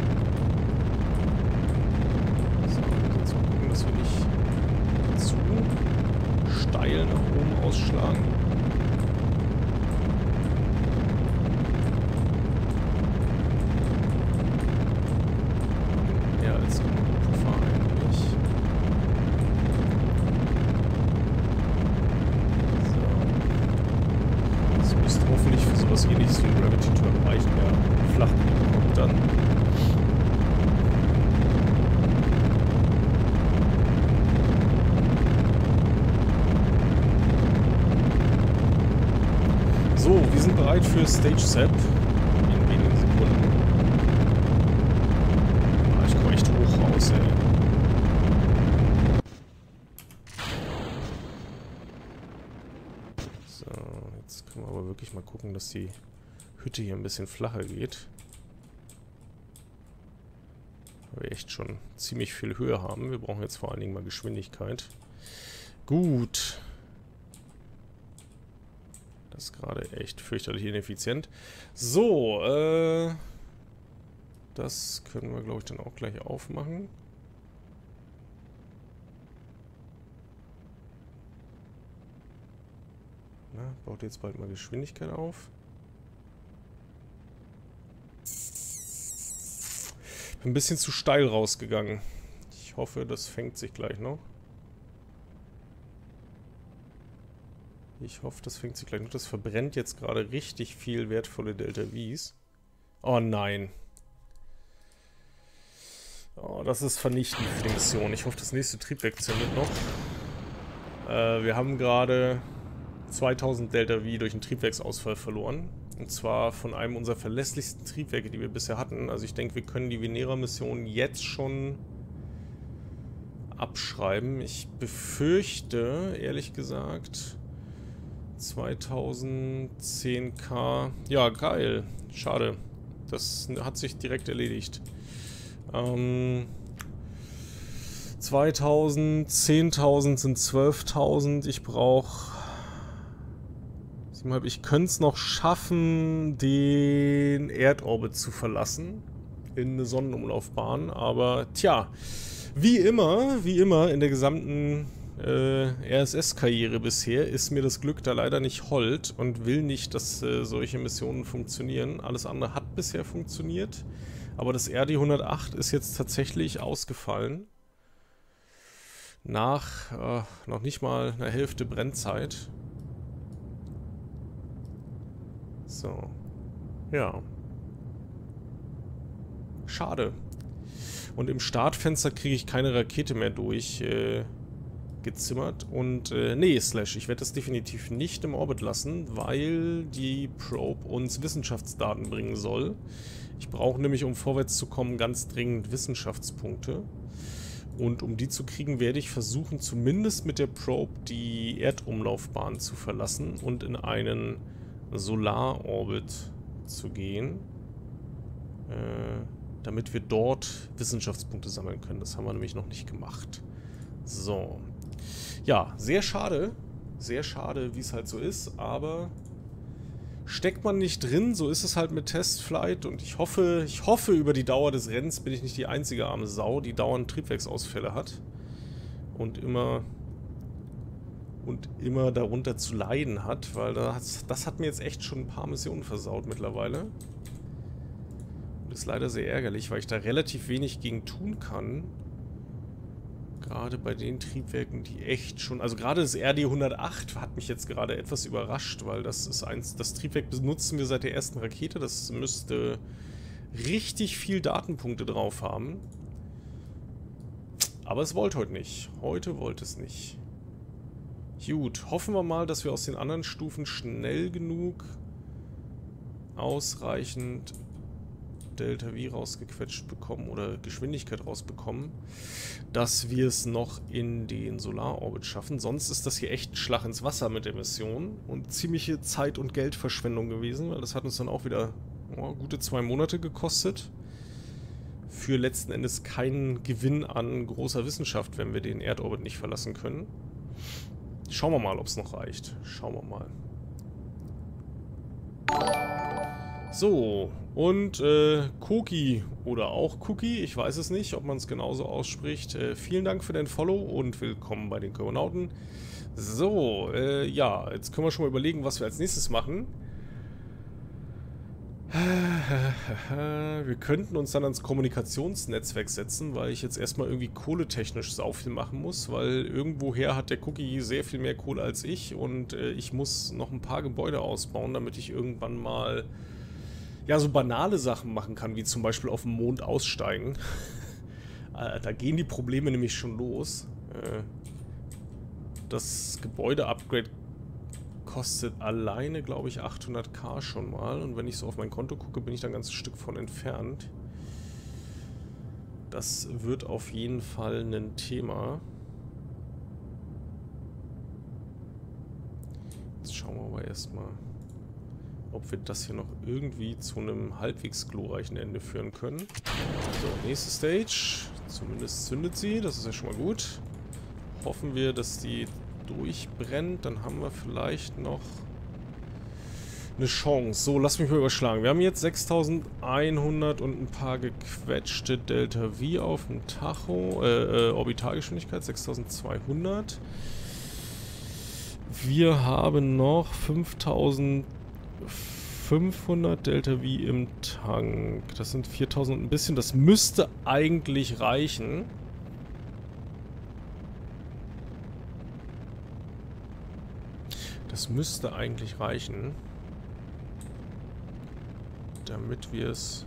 wir müssen jetzt mal gucken, dass wir nicht zu steil nach oben ausschlagen. Ähnliches wie ein Gravity Turn reichen, der flach kommt dann. So, wir sind bereit für Stage Sep in wenigen Sekunden. Ah, ich komme echt hoch raus, ey. So, jetzt können wir aber wirklich mal gucken, dass die Hütte hier ein bisschen flacher geht. Weil wir echt schon ziemlich viel Höhe haben. Wir brauchen jetzt vor allen Dingen mal Geschwindigkeit. Gut. Das ist gerade echt fürchterlich ineffizient. So, das können wir, glaube ich, dann auch gleich aufmachen. Na, baut jetzt bald mal Geschwindigkeit auf. Bin ein bisschen zu steil rausgegangen. Ich hoffe, das fängt sich gleich noch. Das verbrennt jetzt gerade richtig viel wertvolle Delta Vs. Oh nein. Oh, das ist vernichtend für die Mission. Ich hoffe, das nächste Triebwerk zündet noch. Wir haben gerade 2000 Delta V durch einen Triebwerksausfall verloren. Und zwar von einem unserer verlässlichsten Triebwerke, die wir bisher hatten. Also ich denke, wir können die Venera-Mission jetzt schon abschreiben. Ich befürchte, ehrlich gesagt, 2010K. Ja, geil. Schade. Das hat sich direkt erledigt. 2000, 10.000 sind 12.000. Ich brauche... Ich könnte es noch schaffen, den Erdorbit zu verlassen. In eine Sonnenumlaufbahn. Aber tja, wie immer in der gesamten RSS-Karriere bisher ist mir das Glück da leider nicht hold und will nicht, dass solche Missionen funktionieren. Alles andere hat bisher funktioniert. Aber das RD-108 ist jetzt tatsächlich ausgefallen. Nach noch nicht mal einer Hälfte Brennzeit. So. Ja. Schade. Und im Startfenster kriege ich keine Rakete mehr durch gezimmert. Und nee, Slash, ich werde das definitiv nicht im Orbit lassen, weil die Probe uns Wissenschaftsdaten bringen soll. Ich brauche nämlich, um vorwärts zu kommen, ganz dringend Wissenschaftspunkte. Und um die zu kriegen, werde ich versuchen, zumindest mit der Probe die Erdumlaufbahn zu verlassen und in einen Solarorbit zu gehen, damit wir dort Wissenschaftspunkte sammeln können. Das haben wir nämlich noch nicht gemacht. So. Ja, sehr schade, wie es halt so ist, aber steckt man nicht drin, so ist es halt mit Testflight und ich hoffe, über die Dauer des Rennens bin ich nicht die einzige arme Sau, die dauernd Triebwerksausfälle hat und immer darunter zu leiden hat, weil das hat mir jetzt echt schon ein paar Missionen versaut mittlerweile. Und ist leider sehr ärgerlich, weil ich da relativ wenig gegen tun kann. Gerade bei den Triebwerken, die echt schon... Also gerade das RD-108 hat mich jetzt gerade etwas überrascht, weil das Triebwerk benutzen wir seit der ersten Rakete. Das müsste richtig viel Datenpunkte drauf haben. Aber es wollte heute nicht. Heute wollte es nicht. Gut, hoffen wir mal, dass wir aus den anderen Stufen schnell genug ausreichend Delta V rausgequetscht bekommen oder Geschwindigkeit rausbekommen, dass wir es noch in den Solarorbit schaffen. Sonst ist das hier echt ein Schlag ins Wasser mit der Mission und ziemliche Zeit- und Geldverschwendung gewesen, weil das hat uns dann auch wieder gute 2 Monate gekostet. Für letzten Endes keinen Gewinn an großer Wissenschaft, wenn wir den Erdorbit nicht verlassen können. Schauen wir mal, ob es noch reicht. Schauen wir mal. So, und Koki oder auch Cookie, ich weiß es nicht, ob man es genauso ausspricht. Vielen Dank für dein Follow und willkommen bei den Kosmonauten. So, ja, jetzt können wir schon mal überlegen, was wir als nächstes machen. Wir könnten uns dann ans Kommunikationsnetzwerk setzen, weil ich jetzt erstmal irgendwie kohletechnisch sau viel machen muss, weil irgendwoher hat der Cookie sehr viel mehr Kohle als ich und ich muss noch ein paar Gebäude ausbauen, damit ich irgendwann mal ja so banale Sachen machen kann, wie zum Beispiel auf dem Mond aussteigen. Da gehen die Probleme nämlich schon los. Das Gebäude-Upgrade kostet alleine, glaube ich, 800.000 schon mal. Und wenn ich so auf mein Konto gucke, bin ich da ein ganzes Stück von entfernt. Das wird auf jeden Fall ein Thema. Jetzt schauen wir aber erstmal, ob wir das hier noch irgendwie zu einem halbwegs glorreichen Ende führen können. So, nächste Stage. Zumindest zündet sie, das ist ja schon mal gut. Hoffen wir, dass die durchbrennt, dann haben wir vielleicht noch eine Chance. So, lass mich mal überschlagen. Wir haben jetzt 6100 und ein paar gequetschte Delta V auf dem Tacho. Orbitalgeschwindigkeit 6200. Wir haben noch 5500 Delta V im Tank. Das sind 4000 und ein bisschen. Das müsste eigentlich reichen. Das müsste eigentlich reichen, damit wir es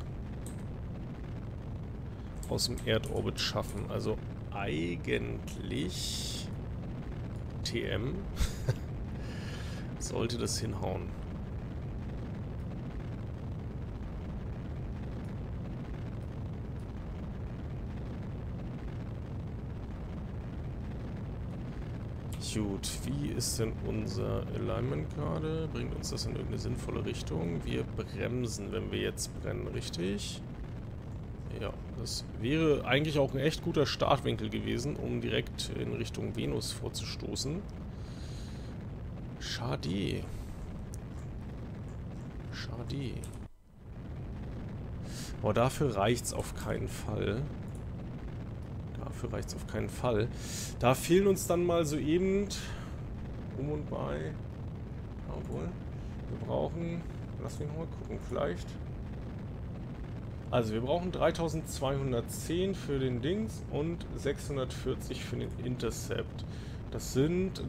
aus dem Erdorbit schaffen. Also eigentlich TM sollte das hinhauen. Gut, wie ist denn unser Alignment gerade? Bringt uns das in irgendeine sinnvolle Richtung? Wir bremsen, wenn wir jetzt brennen, richtig? Ja, Das wäre eigentlich auch ein echt guter Startwinkel gewesen, um direkt in Richtung Venus vorzustoßen. Schade. Schade. Aber dafür reicht's auf keinen Fall. Dafür reicht's auf keinen Fall. Da fehlen uns dann mal so eben um und bei. Obwohl, wir brauchen. Lass mich mal gucken, vielleicht. Also wir brauchen 3210 für den Dings und 640 für den Intercept. Das sind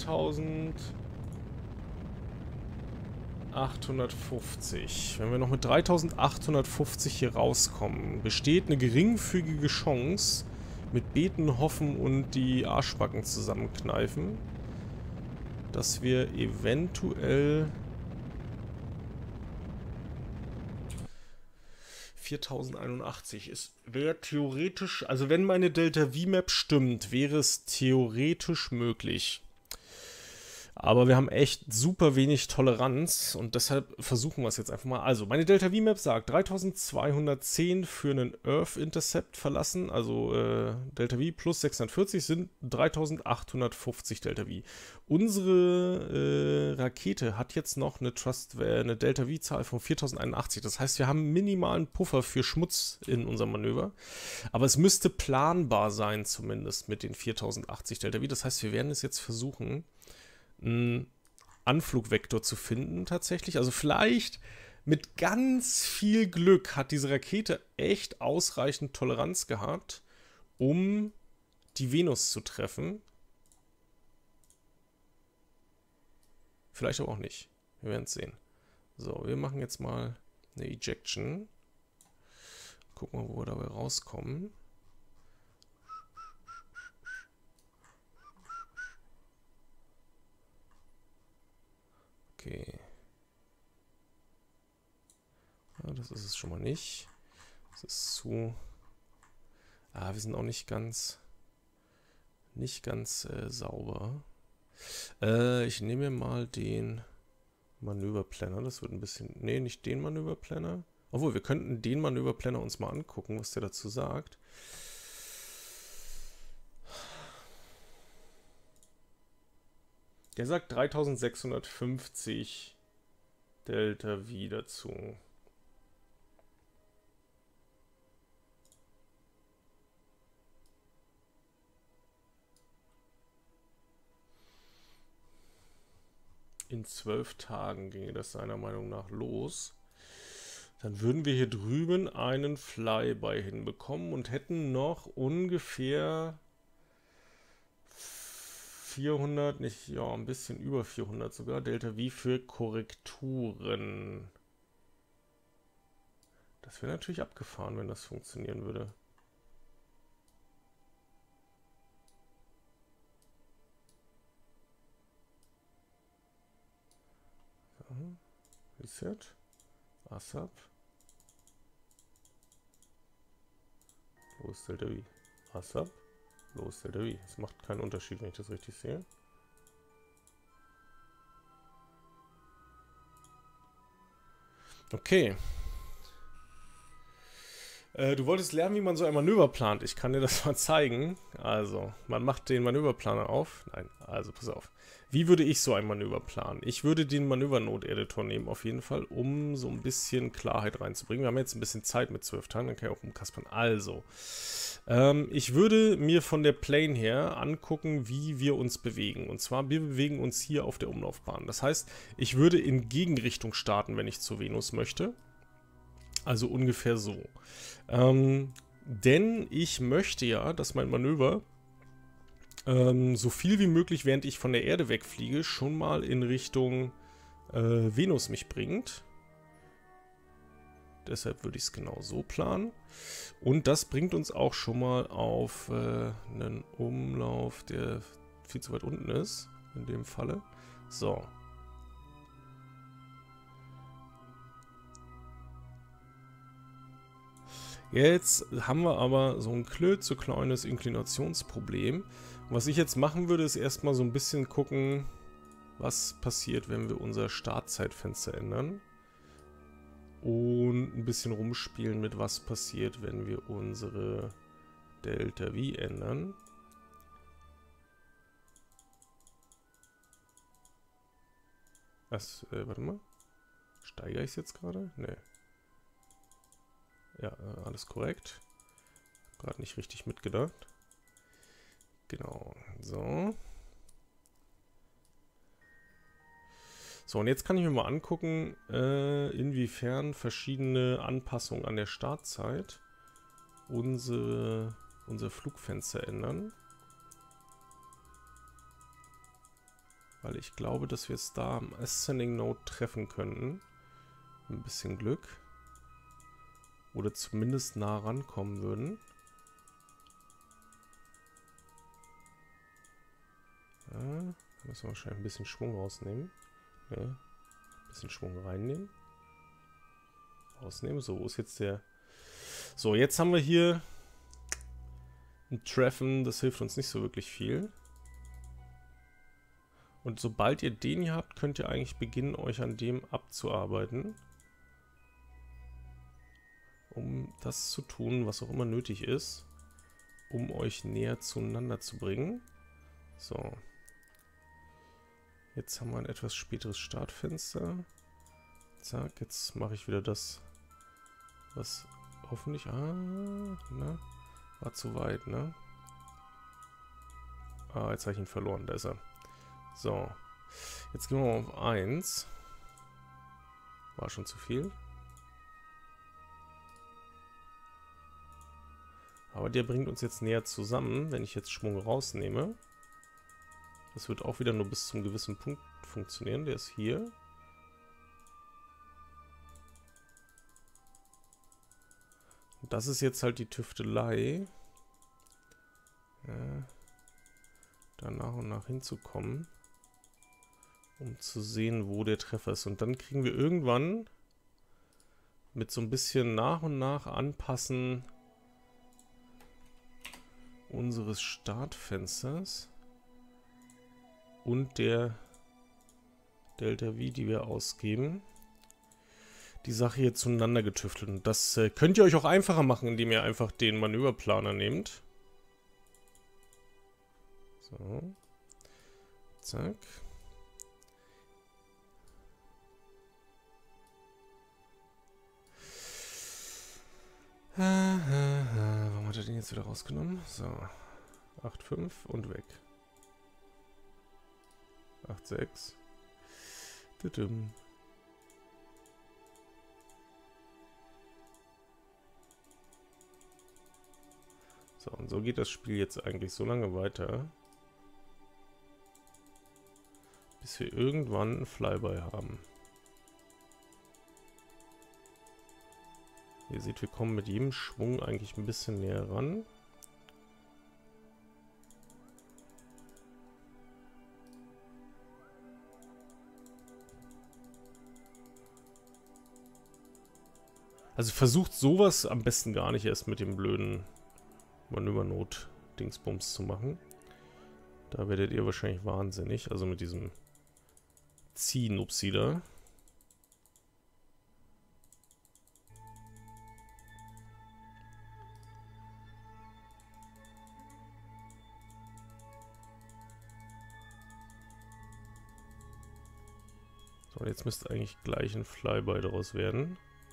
3850. Wenn wir noch mit 3850 hier rauskommen, besteht eine geringfügige Chance, mit Beten hoffen und die Arschbacken zusammenkneifen, dass wir eventuell 4081 ist. Wäre theoretisch, also wenn meine Delta-V-Map stimmt, wäre es theoretisch möglich. Aber wir haben echt super wenig Toleranz und deshalb versuchen wir es jetzt einfach mal. Also, meine Delta-V-Map sagt 3210 für einen Earth Intercept verlassen, also Delta-V plus 640 sind 3850 Delta-V. Unsere Rakete hat jetzt noch eine Delta-V-Zahl von 4081. Das heißt, wir haben einen minimalen Puffer für Schmutz in unserem Manöver. Aber es müsste planbar sein, zumindest mit den 4080 Delta-V. Das heißt, wir werden es jetzt versuchen, einen Anflugvektor zu finden tatsächlich. Also vielleicht mit ganz viel Glück hat diese Rakete echt ausreichend Toleranz gehabt, um die Venus zu treffen. Vielleicht aber auch nicht. Wir werden es sehen. So, wir machen jetzt mal eine Ejection. Gucken wir, wo wir dabei rauskommen. Okay. Ja, das ist es schon mal nicht. Das ist zu... Ah, wir sind auch nicht ganz sauber. Ich nehme mal den Manöverplanner. Das wird ein bisschen... Nee, nicht den Manöverplanner. Obwohl, wir könnten den Manöverplanner uns mal angucken, was der dazu sagt. Der sagt 3650 Delta V dazu. In 12 Tagen ginge das seiner Meinung nach los. Dann würden wir hier drüben einen Flyby hinbekommen und hätten noch ungefähr 400, nicht, ja, ein bisschen über 400 sogar, Delta V für Korrekturen. Das wäre natürlich abgefahren, wenn das funktionieren würde. So. Reset. ASAP. Wo ist Delta V? ASAP. Los, Delta V. Es macht keinen Unterschied, wenn ich das richtig sehe. Okay. Du wolltest lernen, wie man so ein Manöver plant. Ich kann dir das mal zeigen. Also, man macht den Manöverplaner auf. Nein, also pass auf. Wie würde ich so ein Manöver planen? Ich würde den Manöver-Node-Editor nehmen, auf jeden Fall, um so ein bisschen Klarheit reinzubringen. Wir haben jetzt ein bisschen Zeit mit 12 Tagen, dann kann ich auch rumkaspern. Also, ich würde mir von der Plane her angucken, wie wir uns bewegen. Und zwar, wir bewegen uns hier auf der Umlaufbahn. Das heißt, ich würde in Gegenrichtung starten, wenn ich zur Venus möchte. Also ungefähr so. Denn ich möchte ja, dass mein Manöver so viel wie möglich, während ich von der Erde wegfliege, schon mal in Richtung Venus mich bringt. Deshalb würde ich es genau so planen. Und das bringt uns auch schon mal auf einen Umlauf, der viel zu weit unten ist, in dem Falle. So. Jetzt haben wir aber so ein klitzekleines Inklinationsproblem. Was ich jetzt machen würde, ist erstmal so ein bisschen gucken, was passiert, wenn wir unser Startzeitfenster ändern. Und ein bisschen rumspielen mit was passiert, wenn wir unsere Delta V ändern. Warte mal. Steigere ich es jetzt gerade? Nee. Ja, alles korrekt. Gerade nicht richtig mitgedacht. Genau, so. So, und jetzt kann ich mir mal angucken, inwiefern verschiedene Anpassungen an der Startzeit unser Flugfenster ändern. Weil ich glaube, dass wir es da am Ascending Node treffen könnten. Ein bisschen Glück. Oder zumindest nah rankommen würden. Ja, da müssen wir wahrscheinlich ein bisschen Schwung rausnehmen. Ja, ein bisschen Schwung reinnehmen. Rausnehmen. So, wo ist jetzt der... So, jetzt haben wir hier ein Treffen. Das hilft uns nicht so wirklich viel. Und sobald ihr den hier habt, könnt ihr eigentlich beginnen, euch an dem abzuarbeiten. Um das zu tun, was auch immer nötig ist, um euch näher zueinander zu bringen. So. Jetzt haben wir ein etwas späteres Startfenster. Zack, jetzt mache ich wieder das, was hoffentlich... na, war zu weit, ne? Jetzt habe ich ihn verloren, da ist er. So, jetzt gehen wir mal auf 1. War schon zu viel. Aber der bringt uns jetzt näher zusammen, wenn ich jetzt Schwung rausnehme. Das wird auch wieder nur bis zum gewissen Punkt funktionieren. Der ist hier. Und das ist jetzt halt die Tüftelei. Ja, da nach und nach hinzukommen. Um zu sehen, wo der Treffer ist. Und dann kriegen wir irgendwann mit so ein bisschen nach und nach anpassen unseres Startfensters und der Delta V, die wir ausgeben, die Sache hier zueinander getüftelt. Und das könnt ihr euch auch einfacher machen, indem ihr einfach den Manöverplaner nehmt. So. Zack. Warum hat er den jetzt wieder rausgenommen? So. 8,5 und weg. 8,6. So, und so geht das Spiel jetzt eigentlich so lange weiter, bis wir irgendwann einen Flyby haben. Ihr seht, wir kommen mit jedem Schwung eigentlich ein bisschen näher ran. Also versucht sowas am besten gar nicht erst mit dem blöden Manövernot-Dingsbums zu machen. Da werdet ihr wahrscheinlich wahnsinnig. Also mit diesem Zieh-Nupsi da. So, jetzt müsste eigentlich gleich ein Flyby daraus werden.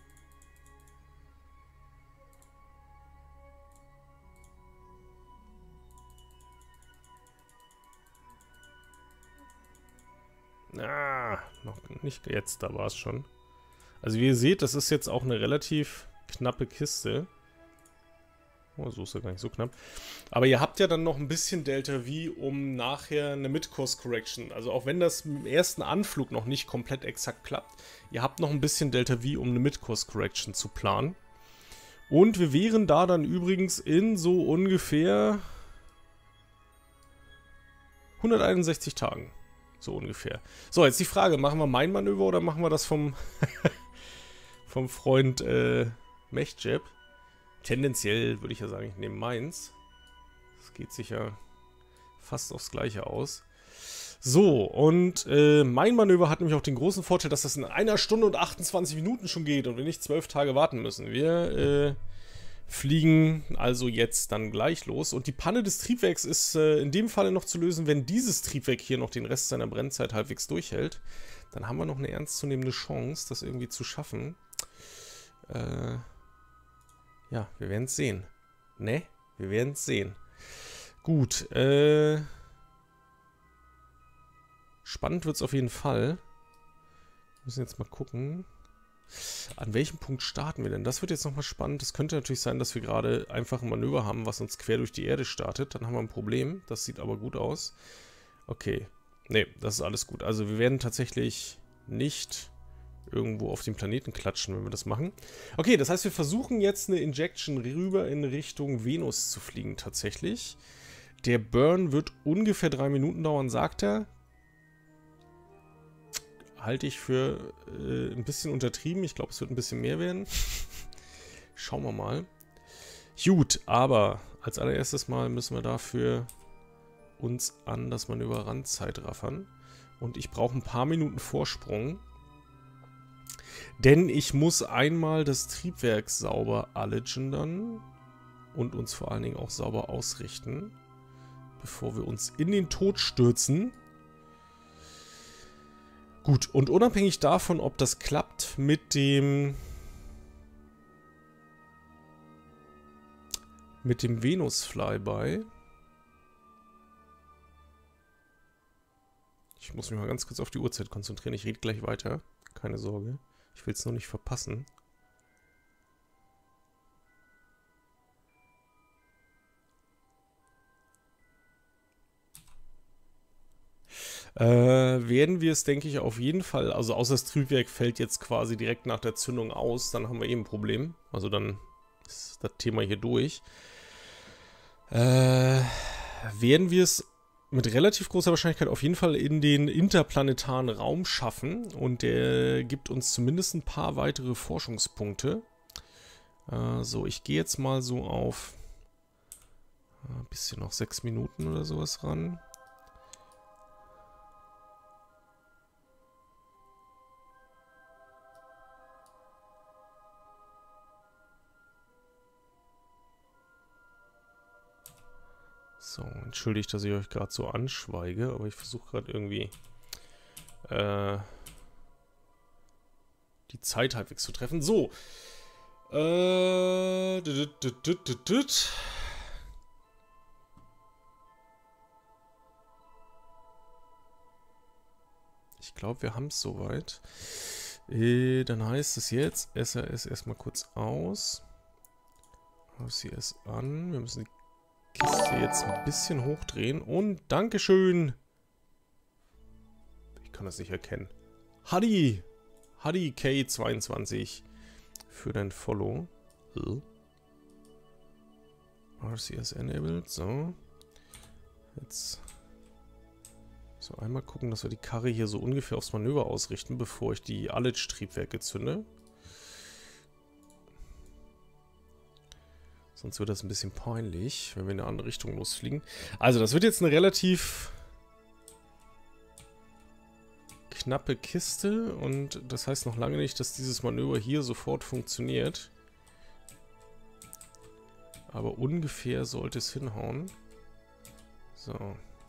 Noch nicht jetzt, da war es schon. Also wie ihr seht, das ist jetzt auch eine relativ knappe Kiste. Oh, so ist ja gar nicht so knapp. Aber ihr habt ja dann noch ein bisschen Delta V, um nachher eine Mid-Course Correction, also auch wenn das im ersten Anflug noch nicht komplett exakt klappt, ihr habt noch ein bisschen Delta V, um eine Mid-Course Correction zu planen. Und wir wären da dann übrigens in so ungefähr 161 Tagen. So ungefähr. So, jetzt die Frage, machen wir mein Manöver oder machen wir das vom Freund Mechjeb? Tendenziell würde ich ja sagen, ich nehme meins. Das geht sich ja fast aufs Gleiche aus. So, und mein Manöver hat nämlich auch den großen Vorteil, dass das in 1 Stunde und 28 Minuten schon geht und wir nicht 12 Tage warten müssen. Wir fliegen also jetzt dann gleich los. Und die Panne des Triebwerks ist in dem Falle noch zu lösen, wenn dieses Triebwerk hier noch den Rest seiner Brennzeit halbwegs durchhält. Dann haben wir noch eine ernstzunehmende Chance, das irgendwie zu schaffen. Ja, wir werden es sehen. Ne? Wir werden es sehen. Gut, spannend wird es auf jeden Fall. Wir müssen jetzt mal gucken. An welchem Punkt starten wir denn? Das wird jetzt nochmal spannend. Es könnte natürlich sein, dass wir gerade einfach ein Manöver haben, was uns quer durch die Erde startet. Dann haben wir ein Problem. Das sieht aber gut aus. Okay. Ne, das ist alles gut. Also wir werden tatsächlich nicht irgendwo auf den Planeten klatschen, wenn wir das machen. Okay, das heißt, wir versuchen jetzt eine Injection rüber in Richtung Venus zu fliegen tatsächlich. Der Burn wird ungefähr 3 Minuten dauern, sagt er. Halte ich für ein bisschen untertrieben. Ich glaube, es wird ein bisschen mehr werden. Schauen wir mal. Gut, aber als allererstes mal müssen wir dafür uns an das Manöver ranzeitraffern. Und ich brauche ein paar Minuten Vorsprung. Denn ich muss einmal das Triebwerk sauber gendern und uns vor allen Dingen auch sauber ausrichten, bevor wir uns in den Tod stürzen. Gut, und unabhängig davon, ob das klappt mit dem Venus-Flyby. Ich muss mich mal ganz kurz auf die Uhrzeit konzentrieren. Ich rede gleich weiter. Keine Sorge. Ich will es nur nicht verpassen. Werden wir es, denke ich, auf jeden Fall, also außer das Triebwerk fällt jetzt quasi direkt nach der Zündung aus, dann haben wir eben ein Problem. Also dann ist das Thema hier durch. Werden wir es mit relativ großer Wahrscheinlichkeit auf jeden Fall in den interplanetaren Raum schaffen und der gibt uns zumindest ein paar weitere Forschungspunkte. So, ich gehe jetzt mal so auf ein bisschen noch 6 Minuten oder sowas ran. So, entschuldigt, dass ich euch gerade so anschweige, aber ich versuche gerade irgendwie die Zeit halbwegs zu treffen. So. Ich glaube, wir haben es soweit. Dann heißt es jetzt, SRS erstmal kurz aus. RCS an. Wir müssen die Kiste jetzt ein bisschen hochdrehen und Dankeschön. Ich kann das nicht erkennen. Hadi K22 für dein Follow. RCS enabled. So. Jetzt so einmal gucken, dass wir die Karre hier so ungefähr aufs Manöver ausrichten, bevor ich die Triebwerke zünde. Sonst wird das ein bisschen peinlich, wenn wir in eine andere Richtung losfliegen. Also, das wird jetzt eine relativ knappe Kiste. Und das heißt noch lange nicht, dass dieses Manöver hier sofort funktioniert. Aber ungefähr sollte es hinhauen. So.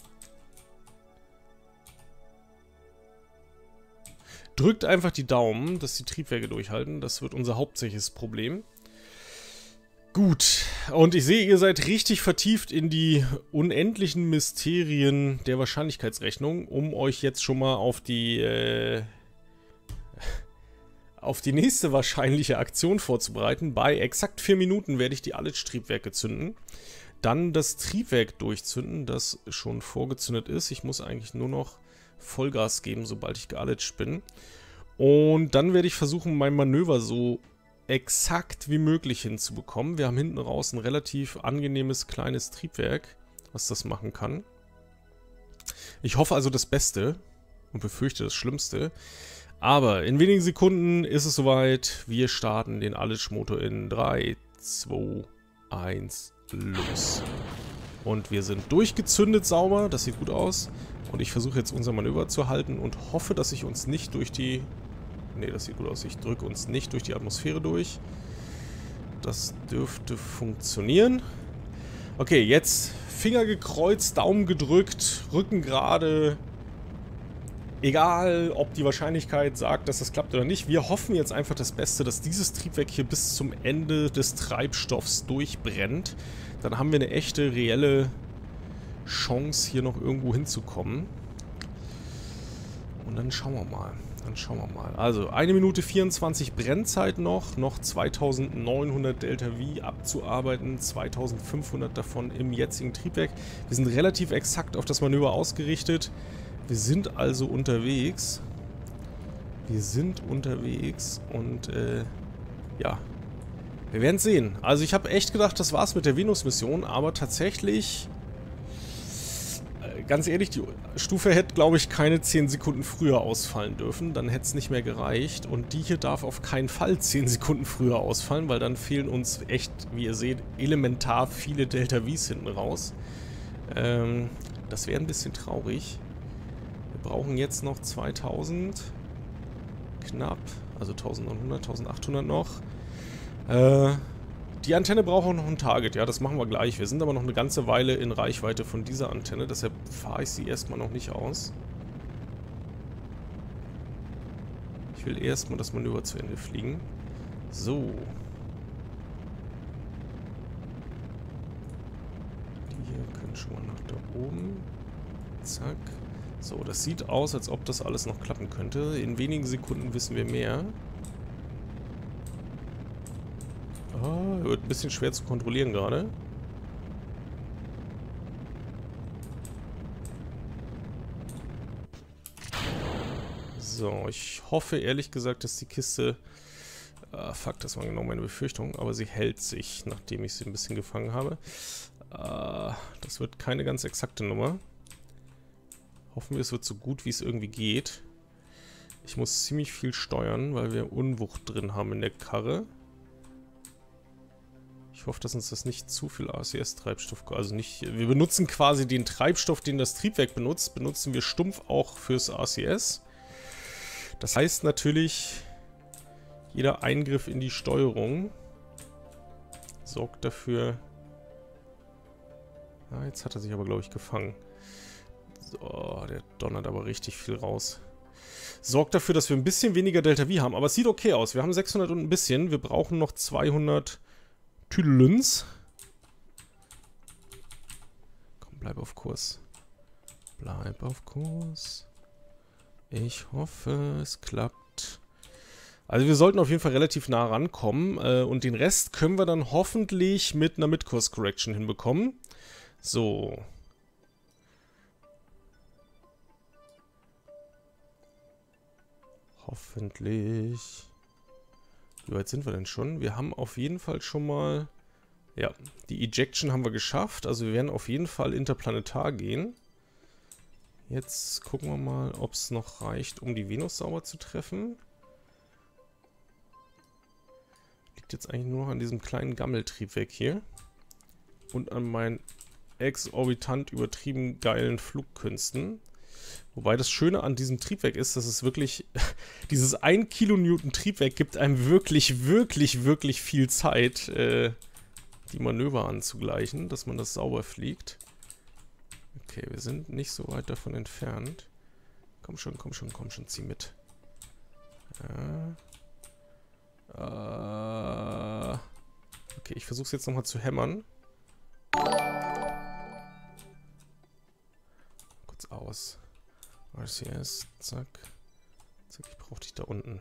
Drückt einfach die Daumen, dass die Triebwerke durchhalten. Das wird unser hauptsächliches Problem. Gut, und ich sehe, ihr seid richtig vertieft in die unendlichen Mysterien der Wahrscheinlichkeitsrechnung, um euch jetzt schon mal auf die nächste wahrscheinliche Aktion vorzubereiten. Bei exakt 4 Minuten werde ich die Triebwerke zünden, dann das Triebwerk durchzünden, das schon vorgezündet ist. Ich muss eigentlich nur noch Vollgas geben, sobald ich gealitscht bin. Und dann werde ich versuchen, mein Manöver so exakt wie möglich hinzubekommen. Wir haben hinten raus ein relativ angenehmes kleines Triebwerk, was das machen kann. Ich hoffe also das Beste und befürchte das Schlimmste. Aber in wenigen Sekunden ist es soweit. Wir starten den Motor in 3, 2, 1, los. Und wir sind durchgezündet sauber. Das sieht gut aus. Und ich versuche jetzt unser Manöver zu halten und hoffe, dass ich uns nicht durch die... Ne, das sieht gut aus. Ich drücke uns nicht durch die Atmosphäre durch. Das dürfte funktionieren. Okay, jetzt Finger gekreuzt, Daumen gedrückt, Rücken gerade. Egal, ob die Wahrscheinlichkeit sagt, dass das klappt oder nicht. Wir hoffen jetzt einfach das Beste, dass dieses Triebwerk hier bis zum Ende des Treibstoffs durchbrennt. Dann haben wir eine echte, reelle Chance, hier noch irgendwo hinzukommen. Und dann schauen wir mal. Also, 1 Minute 24 Brennzeit noch 2900 Delta V abzuarbeiten, 2500 davon im jetzigen Triebwerk. Wir sind relativ exakt auf das Manöver ausgerichtet. Wir sind also unterwegs. Und, ja. Wir werden sehen. Also ich habe echt gedacht, das war's mit der Venus-Mission, aber tatsächlich... Ganz ehrlich, die Stufe hätte, glaube ich, keine 10 Sekunden früher ausfallen dürfen. Dann hätte es nicht mehr gereicht. Und die hier darf auf keinen Fall 10 Sekunden früher ausfallen, weil dann fehlen uns echt, wie ihr seht, elementar viele Delta Vs hinten raus. Das wäre ein bisschen traurig. Wir brauchen jetzt noch 2000. Knapp. Also 1900, 1800 noch. Die Antenne braucht auch noch ein Target, ja, das machen wir gleich. Wir sind aber noch eine ganze Weile in Reichweite von dieser Antenne, deshalb fahre ich sie erstmal noch nicht aus. Ich will erstmal das Manöver zu Ende fliegen. So. Die hier können schon mal nach da oben. Zack. So, das sieht aus, als ob das alles noch klappen könnte. In wenigen Sekunden wissen wir mehr. Oh, wird ein bisschen schwer zu kontrollieren gerade. So, ich hoffe ehrlich gesagt, dass die Kiste... fuck, das war genau meine Befürchtung, aber sie hält sich, nachdem ich sie ein bisschen gefangen habe. Das wird keine ganz exakte Nummer. Hoffen wir, es wird so gut, wie es irgendwie geht. Ich muss ziemlich viel steuern, weil wir Unwucht drin haben in der Karre. Ich hoffe, dass uns das nicht zu viel ACS-Treibstoff... Also nicht... Wir benutzen quasi den Treibstoff, den das Triebwerk benutzt, benutzen wir stumpf auch fürs ACS. Das heißt natürlich, jeder Eingriff in die Steuerung sorgt dafür... Ah, jetzt hat er sich aber, glaube ich, gefangen. So, der donnert aber richtig viel raus. Sorgt dafür, dass wir ein bisschen weniger Delta V haben, aber es sieht okay aus. Wir haben 600 und ein bisschen. Wir brauchen noch 200... Tüdelens. Komm, bleib auf Kurs. Bleib auf Kurs. Ich hoffe, es klappt. Also wir sollten auf jeden Fall relativ nah rankommen. Und den Rest können wir dann hoffentlich mit einer Mid-Course-Correction hinbekommen. So. Hoffentlich... Wie weit sind wir denn schon? Wir haben auf jeden Fall schon mal... Ja, die Ejection haben wir geschafft. Also wir werden auf jeden Fall interplanetar gehen. Jetzt gucken wir mal, ob es noch reicht, um die Venus sauber zu treffen. Liegt jetzt eigentlich nur noch an diesem kleinen Gammeltriebwerk hier. Und an meinen exorbitant übertrieben geilen Flugkünsten. Wobei das Schöne an diesem Triebwerk ist, dass es wirklich, dieses 1 Kilonewton Triebwerk gibt einem wirklich viel Zeit, die Manöver anzugleichen, dass man das sauber fliegt. Okay, wir sind nicht so weit davon entfernt. Komm schon, zieh mit. Ja. Okay, ich versuche es jetzt nochmal zu hämmern. Kurz aus. RCS, zack. Zack, ich brauche dich da unten.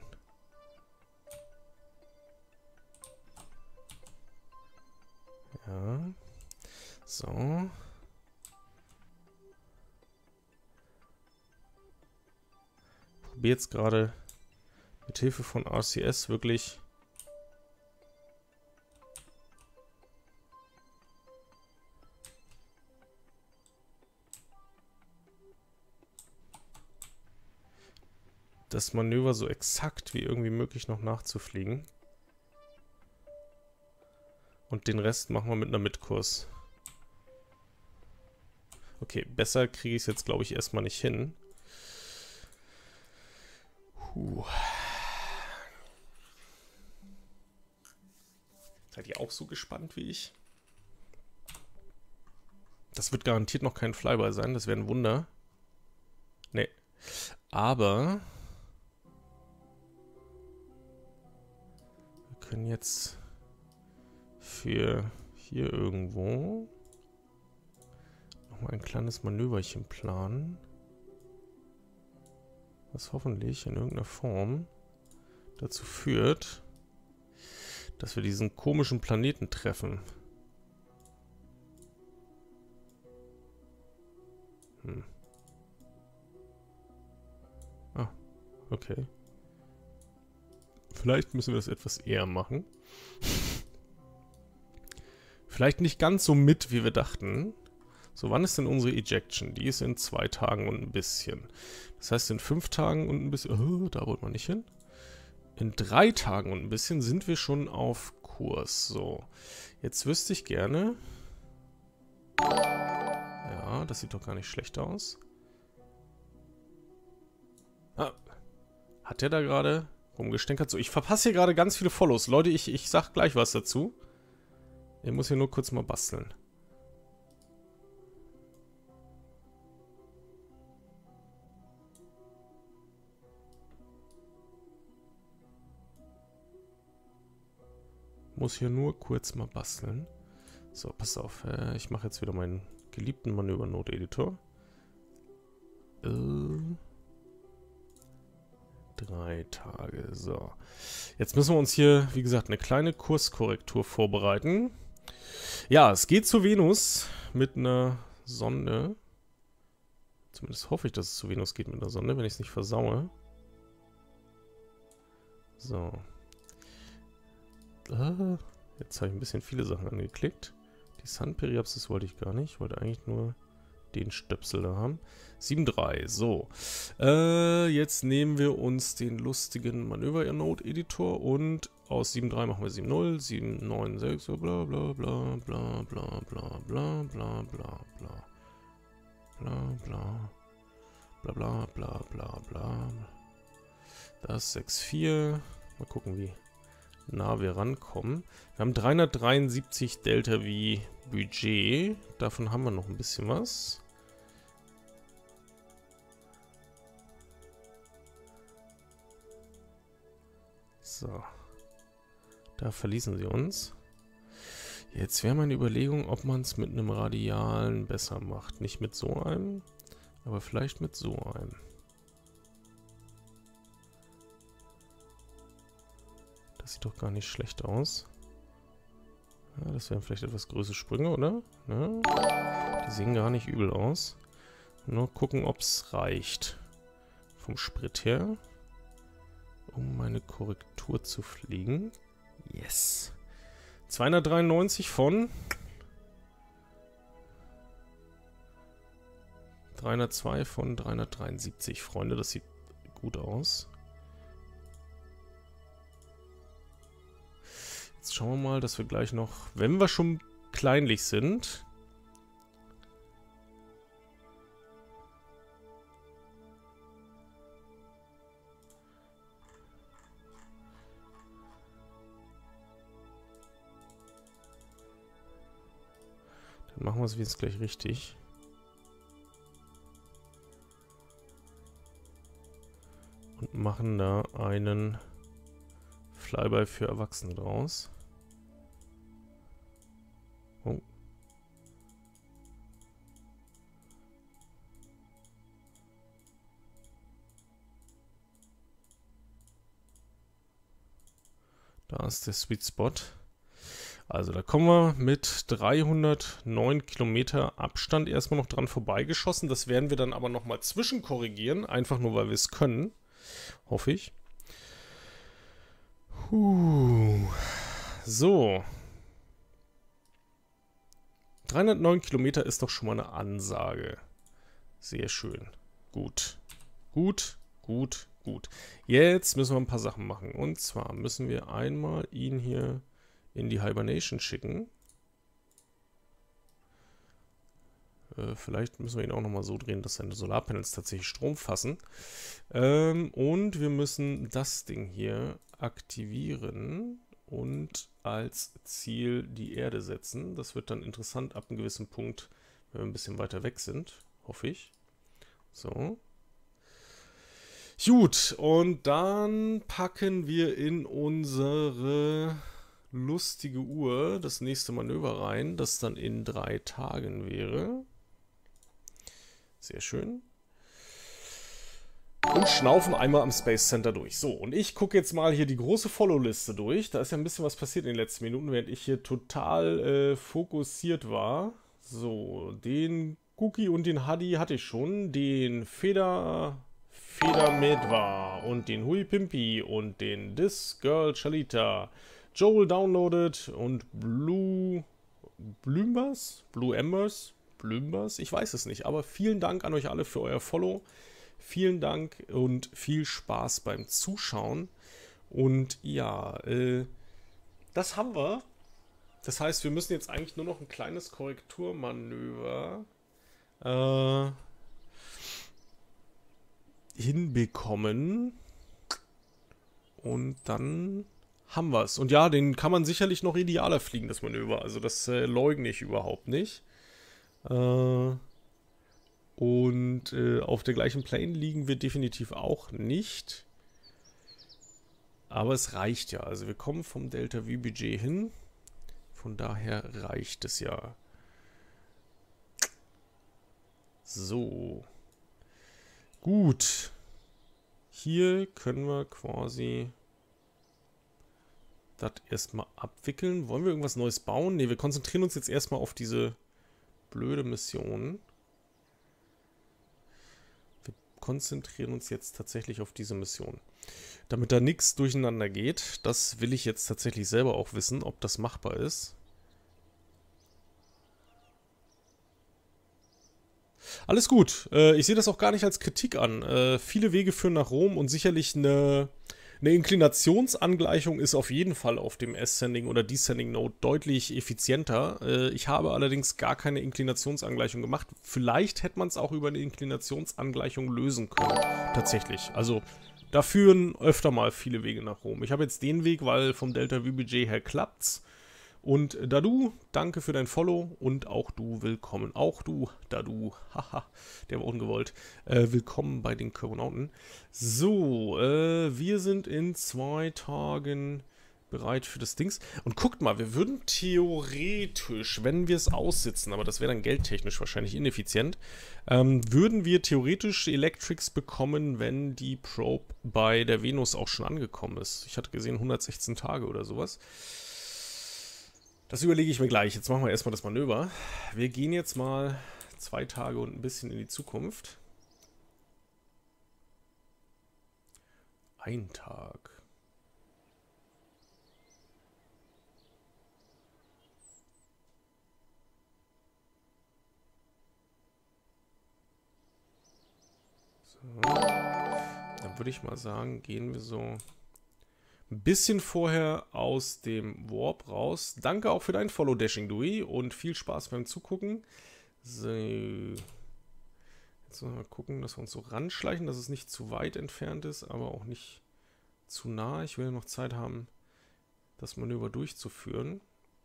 Ja. So. Probiere jetzt gerade mit Hilfe von RCS wirklich das Manöver so exakt wie irgendwie möglich noch nachzufliegen. Und den Rest machen wir mit einer Mid-Course. Okay, besser kriege ich es jetzt, glaube ich, erstmal nicht hin. Seid ihr auch so gespannt wie ich? Das wird garantiert noch kein Flyby sein, das wäre ein Wunder. Nee. Aber wir können jetzt für hier irgendwo nochmal ein kleines Manöverchen planen, was hoffentlich in irgendeiner Form dazu führt, dass wir diesen komischen Planeten treffen. Ah, okay. Vielleicht müssen wir das etwas eher machen. Vielleicht nicht ganz so mit, wie wir dachten. So, wann ist denn unsere Ejection? Die ist in 2 Tagen und ein bisschen. Das heißt, in 5 Tagen und ein bisschen... Oh, da wollte man nicht hin. In 3 Tagen und ein bisschen sind wir schon auf Kurs. So, jetzt wüsste ich gerne... Ja, das sieht doch gar nicht schlecht aus. Ah, hat der da gerade rumgestänkert? So, ich verpasse hier gerade ganz viele Follows. Leute, ich sag gleich was dazu. Ich muss hier nur kurz mal basteln. Muss hier nur kurz mal basteln. So, pass auf. Ich mache jetzt wieder meinen geliebten Manöver-Node-Editor. 3 Tage. So. Jetzt müssen wir uns hier, wie gesagt, eine kleine Kurskorrektur vorbereiten. Ja, es geht zu Venus mit einer Sonde. Zumindest hoffe ich, dass es zu Venus geht mit einer Sonde, wenn ich es nicht versaue. So. Jetzt habe ich ein bisschen viele Sachen angeklickt. Die Sun-Periapsis wollte ich gar nicht. Ich wollte eigentlich nur den Stöpsel da haben. 7.3, so. Jetzt nehmen wir uns den lustigen Manöver-Node-Editor und aus 7.3 machen wir 7.0, 7.9.6, so bla bla bla bla bla bla bla bla bla bla bla bla bla bla bla bla bla. Das 6.4. Mal gucken, wie nah wir rankommen. Wir haben 373 Delta V Budget. Davon haben wir noch ein bisschen was. So. Da verließen sie uns. Jetzt wäre meine Überlegung, ob man es mit einem Radialen besser macht. Nicht mit so einem, aber vielleicht mit so einem. Das sieht doch gar nicht schlecht aus. Ja, das wären vielleicht etwas größere Sprünge, oder? Ja, die sehen gar nicht übel aus. Nur gucken, ob es reicht. Vom Sprit her. Um meine Korrektur zu fliegen. Yes. 293 von 302 von 373. Freunde, das sieht gut aus. Jetzt schauen wir mal, dass wir gleich noch, wenn wir schon kleinlich sind, dann machen wir es jetzt gleich richtig. Und machen da einen Flyby für Erwachsene draus. Oh. Da ist der Sweet Spot. Also da kommen wir mit 309 Kilometer Abstand erstmal noch dran vorbeigeschossen. Das werden wir dann aber nochmal zwischenkorrigieren. Einfach nur, weil wir es können. Hoffe ich. So. 309 Kilometer ist doch schon mal eine Ansage. Sehr schön. Gut. Gut, gut, gut. Jetzt müssen wir ein paar Sachen machen. Und zwar müssen wir einmal ihn hier in die Hibernation schicken. Vielleicht müssen wir ihn auch nochmal so drehen, dass seine Solarpanels tatsächlich Strom fassen. Und wir müssen das Ding hier aktivieren und als Ziel die Erde setzen. Das wird dann interessant ab einem gewissen Punkt, wenn wir ein bisschen weiter weg sind, hoffe ich. So. Gut, und dann packen wir in unsere lustige Uhr das nächste Manöver rein, das dann in 3 Tagen wäre. Sehr schön. Und schnaufen einmal am Space Center durch. So, und ich gucke jetzt mal hier die große Follow-Liste durch. Da ist ja ein bisschen was passiert in den letzten Minuten, während ich hier total fokussiert war. So, den Cookie und den Hadi hatte ich schon. Den Federmedva und den Hui Pimpi und den This Girl Chalita. Joel downloaded und Blue Embers? Ich weiß es nicht, aber vielen Dank an euch alle für euer Follow. Vielen Dank und viel Spaß beim Zuschauen. Und ja, das haben wir. Das heißt, wir müssen jetzt eigentlich nur noch ein kleines Korrekturmanöver hinbekommen. Und dann haben wir es. Und ja, den kann man sicherlich noch idealer fliegen, das Manöver. Also das leugne ich überhaupt nicht. Und auf der gleichen Plane liegen wir definitiv auch nicht. Aber es reicht ja. Also wir kommen vom Delta V Budget hin. Von daher reicht es ja. So. Gut. Hier können wir quasi das erstmal abwickeln. Wollen wir irgendwas Neues bauen? Ne, wir konzentrieren uns jetzt erstmal auf diese blöde Mission. Wir konzentrieren uns jetzt tatsächlich auf diese Mission. Damit da nichts durcheinander geht, das will ich jetzt tatsächlich selber auch wissen, ob das machbar ist. Alles gut. Ich sehe das auch gar nicht als Kritik an. Viele Wege führen nach Rom und sicherlich eine Inklinationsangleichung ist auf jeden Fall auf dem Ascending oder Descending Node deutlich effizienter. Ich habe allerdings gar keine Inklinationsangleichung gemacht. Vielleicht hätte man es auch über eine Inklinationsangleichung lösen können. Tatsächlich. Also da führen öfter mal viele Wege nach Rom. Ich habe jetzt den Weg, weil vom Delta V Budget her klappt's. Und Dadu, danke für dein Follow und auch du willkommen. Auch du, Dadu, haha, der war ungewollt. Willkommen bei den Choronauten. So, wir sind in 2 Tagen bereit für das Dings. Und guckt mal, wir würden theoretisch, wenn wir es aussitzen, aber das wäre dann geldtechnisch wahrscheinlich ineffizient, würden wir theoretisch Electrics bekommen, wenn die Probe bei der Venus auch schon angekommen ist. Ich hatte gesehen 116 Tage oder sowas. Das überlege ich mir gleich. Jetzt machen wir erstmal das Manöver. Wir gehen jetzt mal 2 Tage und ein bisschen in die Zukunft. 1 Tag. So. Dann würde ich mal sagen, gehen wir so ein bisschen vorher aus dem Warp raus. Danke auch für dein Follow, Dashing Dewey, und viel Spaß beim Zugucken. So. Jetzt müssen wir mal gucken, dass wir uns so ranschleichen, dass es nicht zu weit entfernt ist, aber auch nicht zu nah. Ich will ja noch Zeit haben, das Manöver durchzuführen.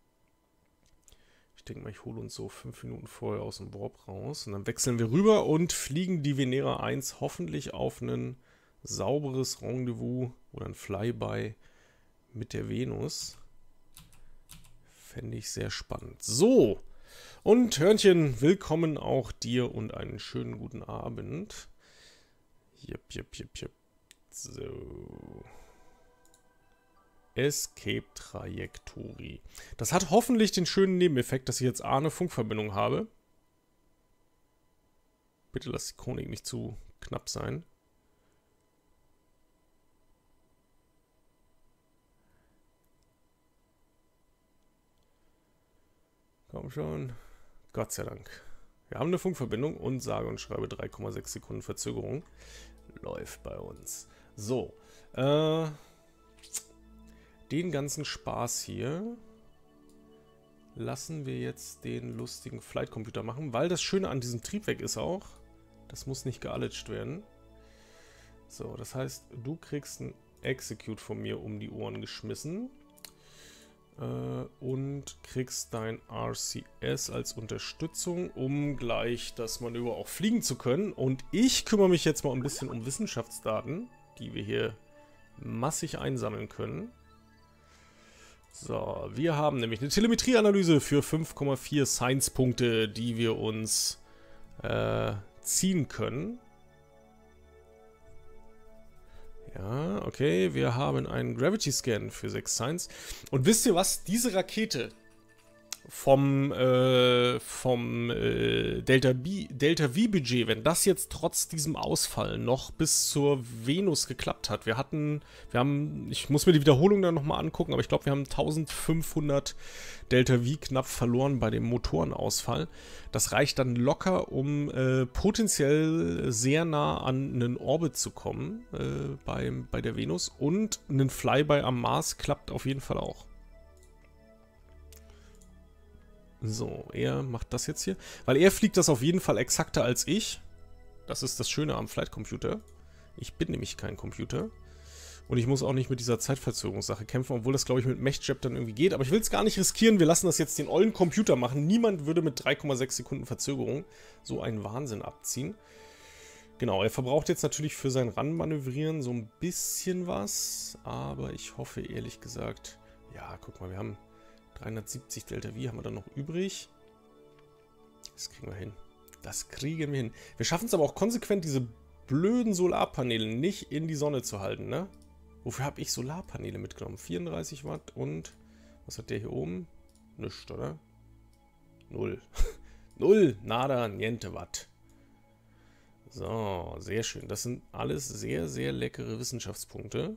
Ich denke mal, ich hole uns so 5 Minuten vorher aus dem Warp raus. Und dann wechseln wir rüber und fliegen die Venera 1 hoffentlich auf ein sauberes Rendezvous oder ein Flyby mit der Venus. Fände ich sehr spannend. So, und Hörnchen, willkommen auch dir und einen schönen guten Abend. Jep. So. Escape Trajektorie. Das hat hoffentlich den schönen Nebeneffekt, dass ich jetzt eine Funkverbindung habe. Bitte lass die Chronik nicht zu knapp sein. Komm schon. Gott sei Dank. Wir haben eine Funkverbindung und sage und schreibe 3,6 Sekunden Verzögerung. Läuft bei uns. So. Den ganzen Spaß hier lassen wir jetzt den lustigen Flight Computer machen, weil das Schöne an diesem Triebwerk ist auch, das muss nicht gealegt werden. So, das heißt, du kriegst ein Execute von mir um die Ohren geschmissen und kriegst dein RCS als Unterstützung, um gleich das Manöver auch fliegen zu können. Und ich kümmere mich jetzt mal ein bisschen um Wissenschaftsdaten, die wir hier massig einsammeln können. So, wir haben nämlich eine Telemetrieanalyse für 5,4 Science-Punkte, die wir uns ziehen können. Ja, okay, wir haben einen Gravity Scan für 6 Science. Und wisst ihr was? Diese Rakete vom Delta-V-Budget, wenn das jetzt trotz diesem Ausfall noch bis zur Venus geklappt hat. Ich muss mir die Wiederholung dann nochmal angucken, aber ich glaube, wir haben 1500 Delta-V knapp verloren bei dem Motorenausfall. Das reicht dann locker, um potenziell sehr nah an einen Orbit zu kommen bei der Venus. Und ein Flyby am Mars klappt auf jeden Fall auch. So, er macht das jetzt hier. Weil er fliegt das auf jeden Fall exakter als ich. Das ist das Schöne am Flight Computer. Ich bin nämlich kein Computer. Und ich muss auch nicht mit dieser Zeitverzögerungssache kämpfen, obwohl das, glaube ich, mit MechJeb dann irgendwie geht. Aber ich will es gar nicht riskieren. Wir lassen das jetzt den ollen Computer machen. Niemand würde mit 3,6 Sekunden Verzögerung so einen Wahnsinn abziehen. Genau, er verbraucht jetzt natürlich für sein Ranmanövrieren so ein bisschen was. Aber ich hoffe, ehrlich gesagt... Ja, guck mal, wir haben... 370 Delta V haben wir dann noch übrig. Das kriegen wir hin. Das kriegen wir hin. Wir schaffen es aber auch konsequent, diese blöden Solarpaneele nicht in die Sonne zu halten, ne? Wofür habe ich Solarpaneele mitgenommen? 34 Watt und... Was hat der hier oben? Nichts, oder? 0. 0, nada, niente Watt. So, sehr schön. Das sind alles sehr, sehr leckere Wissenschaftspunkte.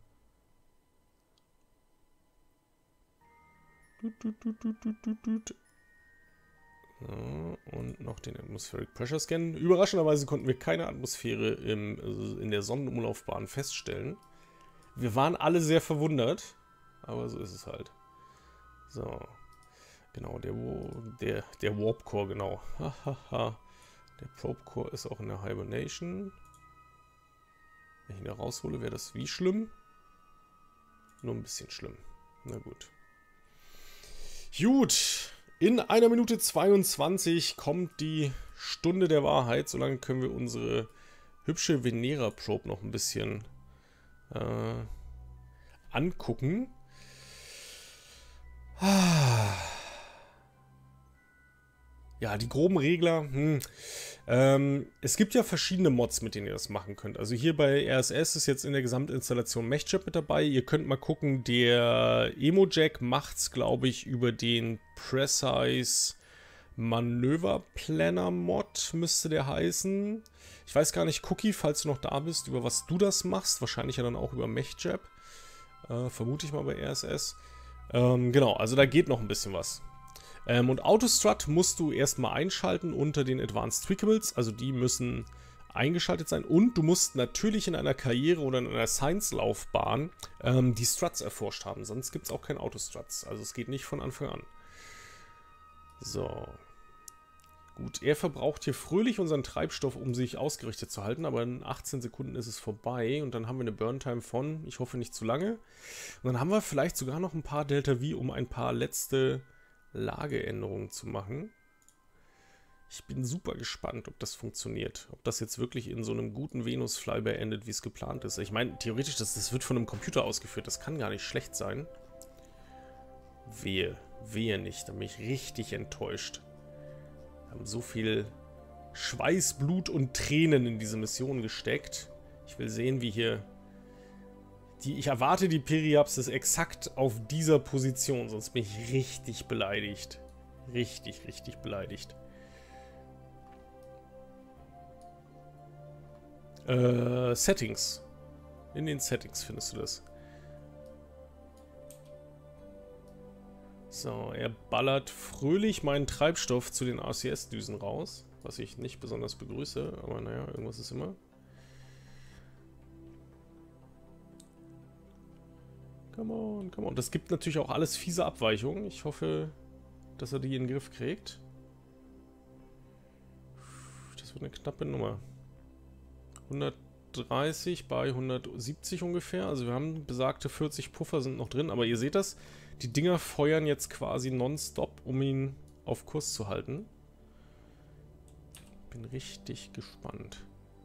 So, und noch den Atmospheric Pressure Scan. Überraschenderweise konnten wir keine Atmosphäre in der Sonnenumlaufbahn feststellen. Wir waren alle sehr verwundert, aber so ist es halt. So, genau, der Warp Core, genau. Der Probe Core ist auch in der Hibernation. Wenn ich ihn da raushole, wäre das wie schlimm? Nur ein bisschen schlimm. Na gut. Gut, in 1 Minute 22 kommt die Stunde der Wahrheit. Solange können wir unsere hübsche Venera-Probe noch ein bisschen angucken. Ja, die groben Regler. Es gibt ja verschiedene Mods, mit denen ihr das machen könnt. Also hier bei RSS ist jetzt in der Gesamtinstallation MechJeb mit dabei. Ihr könnt mal gucken, der Emo-Jack macht es, glaube ich, über den Precise Manöver Planner Mod, müsste der heißen. Ich weiß gar nicht, Cookie, falls du noch da bist, über was du das machst. Wahrscheinlich ja dann auch über MechJeb. Vermute ich mal bei RSS. Genau, also da geht noch ein bisschen was. Und Autostrut musst du erstmal einschalten unter den Advanced Tweakables, also die müssen eingeschaltet sein. Und du musst natürlich in einer Karriere oder in einer Science-Laufbahn die Struts erforscht haben, sonst gibt es auch kein Autostruts. Also es geht nicht von Anfang an. So. Gut, er verbraucht hier fröhlich unseren Treibstoff, um sich ausgerichtet zu halten, aber in 18 Sekunden ist es vorbei und dann haben wir eine Burn-Time von, ich hoffe nicht zu lange. Und dann haben wir vielleicht sogar noch ein paar Delta V, um ein paar letzte Lageänderungen zu machen. Ich bin super gespannt, ob das funktioniert. Ob das jetzt wirklich in so einem guten Venus-Flyby endet, wie es geplant ist. Ich meine, theoretisch, das wird von einem Computer ausgeführt. Das kann gar nicht schlecht sein. Wehe nicht. Da bin ich richtig enttäuscht. Wir haben so viel Schweiß, Blut und Tränen in diese Mission gesteckt. Ich will sehen, wie hier... Ich erwarte die Periapsis exakt auf dieser Position, sonst bin ich richtig beleidigt. Richtig, richtig beleidigt. Settings. In den Settings findest du das. So, er ballert fröhlich meinen Treibstoff zu den RCS-Düsen raus, was ich nicht besonders begrüße, aber naja, irgendwas ist immer. Come on, come on. Das gibt natürlich auch alles fiese Abweichungen. Ich hoffe, dass er die in den Griff kriegt. Das wird eine knappe Nummer. 130 bei 170 ungefähr. Also wir haben besagte 40 Puffer sind noch drin. Aber ihr seht das, die Dinger feuern jetzt quasi nonstop, um ihn auf Kurs zu halten. Bin richtig gespannt.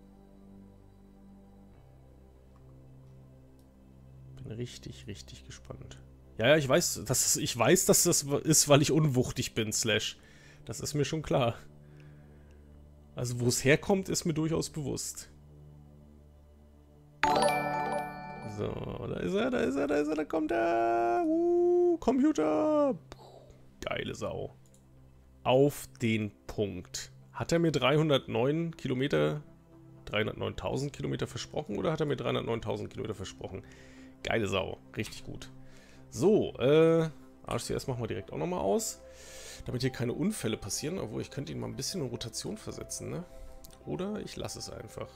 Bin richtig, richtig gespannt. Ja, ich weiß, dass das ist, weil ich unwuchtig bin, Slash. Das ist mir schon klar. Also, wo es herkommt, ist mir durchaus bewusst. So, da ist er, da kommt er. Computer. Geile Sau. Auf den Punkt. Hat er mir 309 Kilometer, 309.000 Kilometer versprochen oder hat er mir 309.000 Kilometer versprochen? Geile Sau. Richtig gut. So, RCS machen wir direkt auch nochmal aus. Damit hier keine Unfälle passieren, obwohl ich könnte ihn mal ein bisschen in Rotation versetzen, ne? Oder ich lasse es einfach.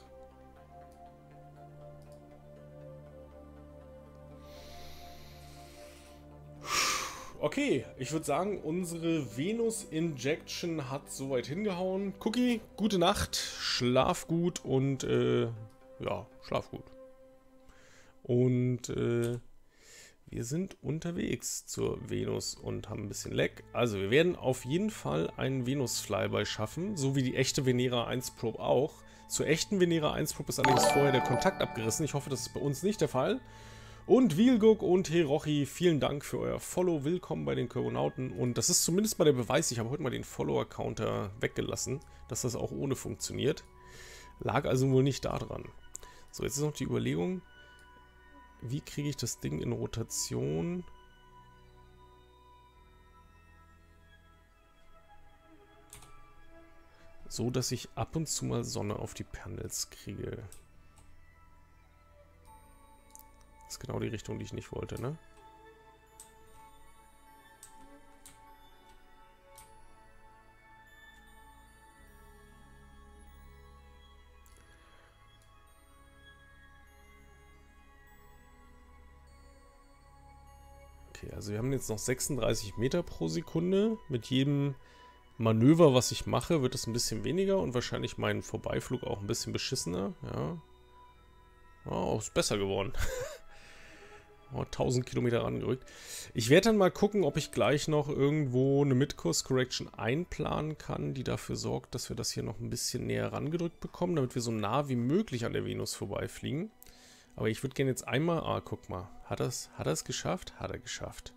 Okay, ich würde sagen, unsere Venus-Injection hat soweit hingehauen. Cookie, gute Nacht, schlaf gut und, ja, schlaf gut. Und, wir sind unterwegs zur Venus und haben ein bisschen Lag. Also wir werden auf jeden Fall einen Venus-Flyby schaffen, so wie die echte Venera 1 Probe auch. Zur echten Venera 1 Probe ist allerdings vorher der Kontakt abgerissen. Ich hoffe, das ist bei uns nicht der Fall. Und Wilguk und Herochi, vielen Dank für euer Follow. Willkommen bei den Körbonauten. Und das ist zumindest mal der Beweis, ich habe heute mal den Follower-Counter weggelassen, dass das auch ohne funktioniert. Lag also wohl nicht da dran. So, jetzt ist noch die Überlegung, wie kriege ich das Ding in Rotation? So, dass ich ab und zu mal Sonne auf die Panels kriege. Das ist genau die Richtung, die ich nicht wollte, ne? Okay, also wir haben jetzt noch 36 Meter pro Sekunde. Mit jedem Manöver, was ich mache, wird es ein bisschen weniger und wahrscheinlich mein Vorbeiflug auch ein bisschen beschissener. Ja. Oh, ist besser geworden. 1000 Kilometer rangerückt. Ich werde dann mal gucken, ob ich gleich noch irgendwo eine Mid-Course-Correction einplanen kann, die dafür sorgt, dass wir das hier noch ein bisschen näher rangedrückt bekommen, damit wir so nah wie möglich an der Venus vorbeifliegen. Aber ich würde gerne jetzt einmal... Ah, guck mal. Hat er es geschafft? Hat er geschafft.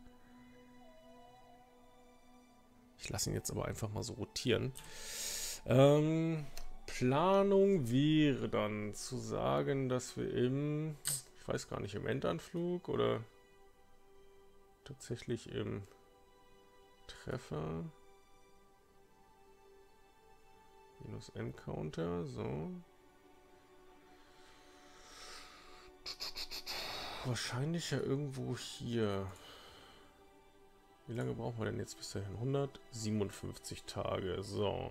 Ich lasse ihn jetzt aber einfach mal so rotieren. Planung wäre dann zu sagen, dass wir im... Ich weiß gar nicht, im Endanflug oder tatsächlich im Treffer. Minus Encounter, so. Wahrscheinlich ja irgendwo hier. Wie lange brauchen wir denn jetzt bis dahin? 157 Tage, so.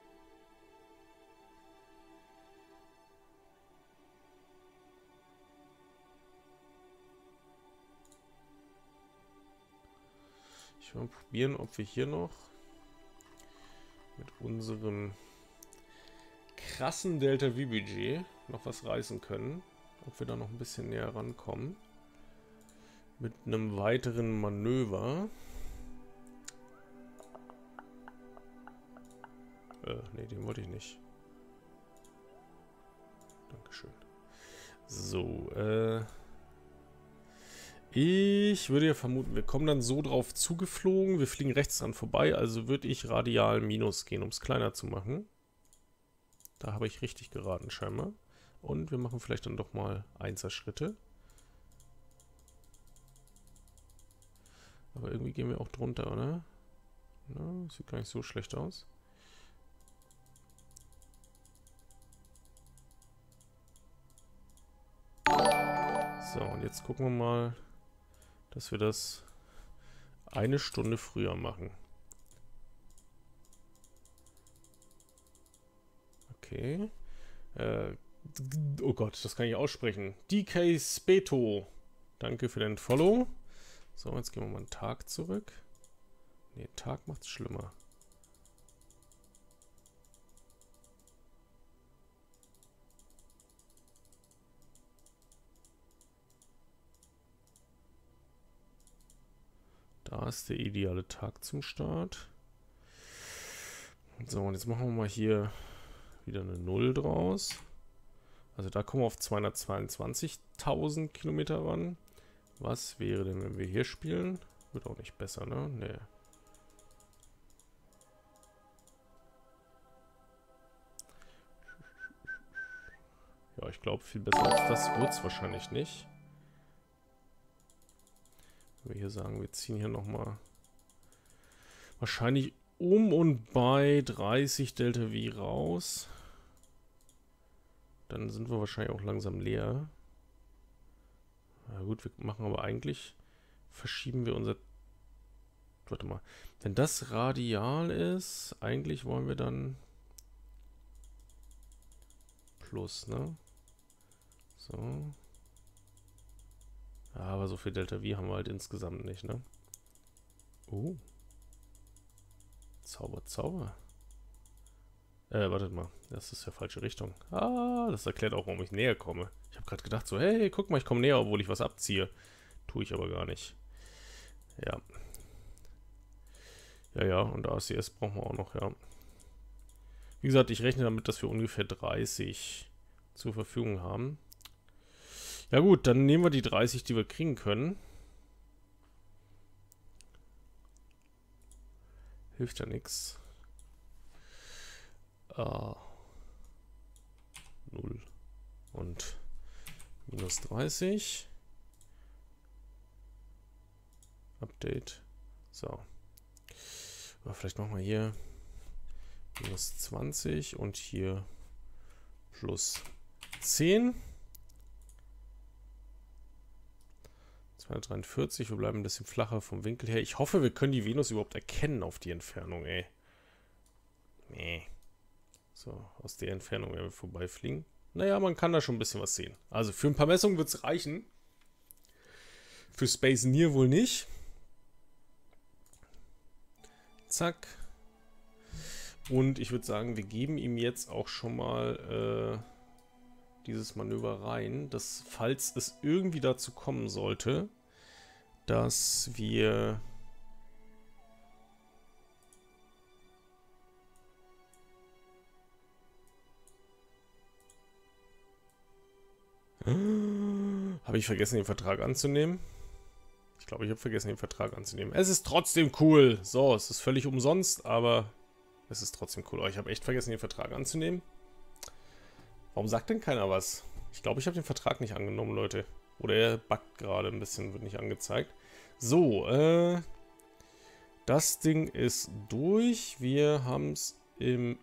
Ich will mal probieren, ob wir hier noch mit unserem krassen Delta V-Budget noch was reißen können. Ob wir da noch ein bisschen näher rankommen. Mit einem weiteren Manöver. Ne, den wollte ich nicht. Dankeschön. So, ich würde ja vermuten, wir kommen dann so drauf zugeflogen. Wir fliegen rechts dran vorbei, also würde ich radial minus gehen, um es kleiner zu machen. Da habe ich richtig geraten scheinbar. Und wir machen vielleicht dann doch mal Einser-Schritte. Aber irgendwie gehen wir auch drunter, oder? Na, sieht gar nicht so schlecht aus. So, und jetzt gucken wir mal, dass wir das eine Stunde früher machen. Okay. Oh Gott, das kann ich aussprechen. DK Speto. Danke für den Follow. So, jetzt gehen wir mal einen Tag zurück. Ne, Tag macht's schlimmer. Da ist der ideale Tag zum Start. So, und jetzt machen wir mal hier wieder eine 0 draus. Also da kommen wir auf 222.000 Kilometer ran. Was wäre denn, wenn wir hier spielen? Wird auch nicht besser, ne? Nee. Ja, ich glaube, viel besser als das wird es wahrscheinlich nicht. Wenn wir hier sagen, wir ziehen hier nochmal wahrscheinlich um und bei 30 Delta V raus. Dann sind wir wahrscheinlich auch langsam leer. Na gut, wir machen aber eigentlich, verschieben wir unser... Warte mal. Wenn das radial ist, eigentlich wollen wir dann plus, ne? So. Ja, aber so viel Delta V haben wir halt insgesamt nicht, ne? Zauber, Zauber. Wartet mal. Das ist ja falsche Richtung. Ah, das erklärt auch, warum ich näher komme. Ich habe gerade gedacht so, hey, guck mal, ich komme näher, obwohl ich was abziehe. Tue ich aber gar nicht. Ja. Ja, und ACS brauchen wir auch noch, ja. Wie gesagt, ich rechne damit, dass wir ungefähr 30 zur Verfügung haben. Ja gut, dann nehmen wir die 30, die wir kriegen können. Hilft ja nichts. 0 und minus 30. Update. So. Aber vielleicht machen wir hier minus 20 und hier plus 10. 243, wir bleiben ein bisschen flacher vom Winkel her. Ich hoffe, wir können die Venus überhaupt erkennen auf die Entfernung, ey. Nee. So, aus der Entfernung werden wir vorbeifliegen. Naja, man kann da schon ein bisschen was sehen. Also für ein paar Messungen wird es reichen. Für Space Near wohl nicht. Zack. Und ich würde sagen, wir geben ihm jetzt auch schon mal dieses Manöver rein, dass, falls es irgendwie dazu kommen sollte, dass wir habe ich vergessen, den Vertrag anzunehmen? Ich glaube, ich habe vergessen, den Vertrag anzunehmen. Es ist trotzdem cool. So, es ist völlig umsonst, aber es ist trotzdem cool. Oh, ich habe echt vergessen, den Vertrag anzunehmen. Warum sagt denn keiner was? Ich glaube, ich habe den Vertrag nicht angenommen, Leute. Oder er buggt gerade ein bisschen, wird nicht angezeigt. So, das Ding ist durch. Wir haben es im...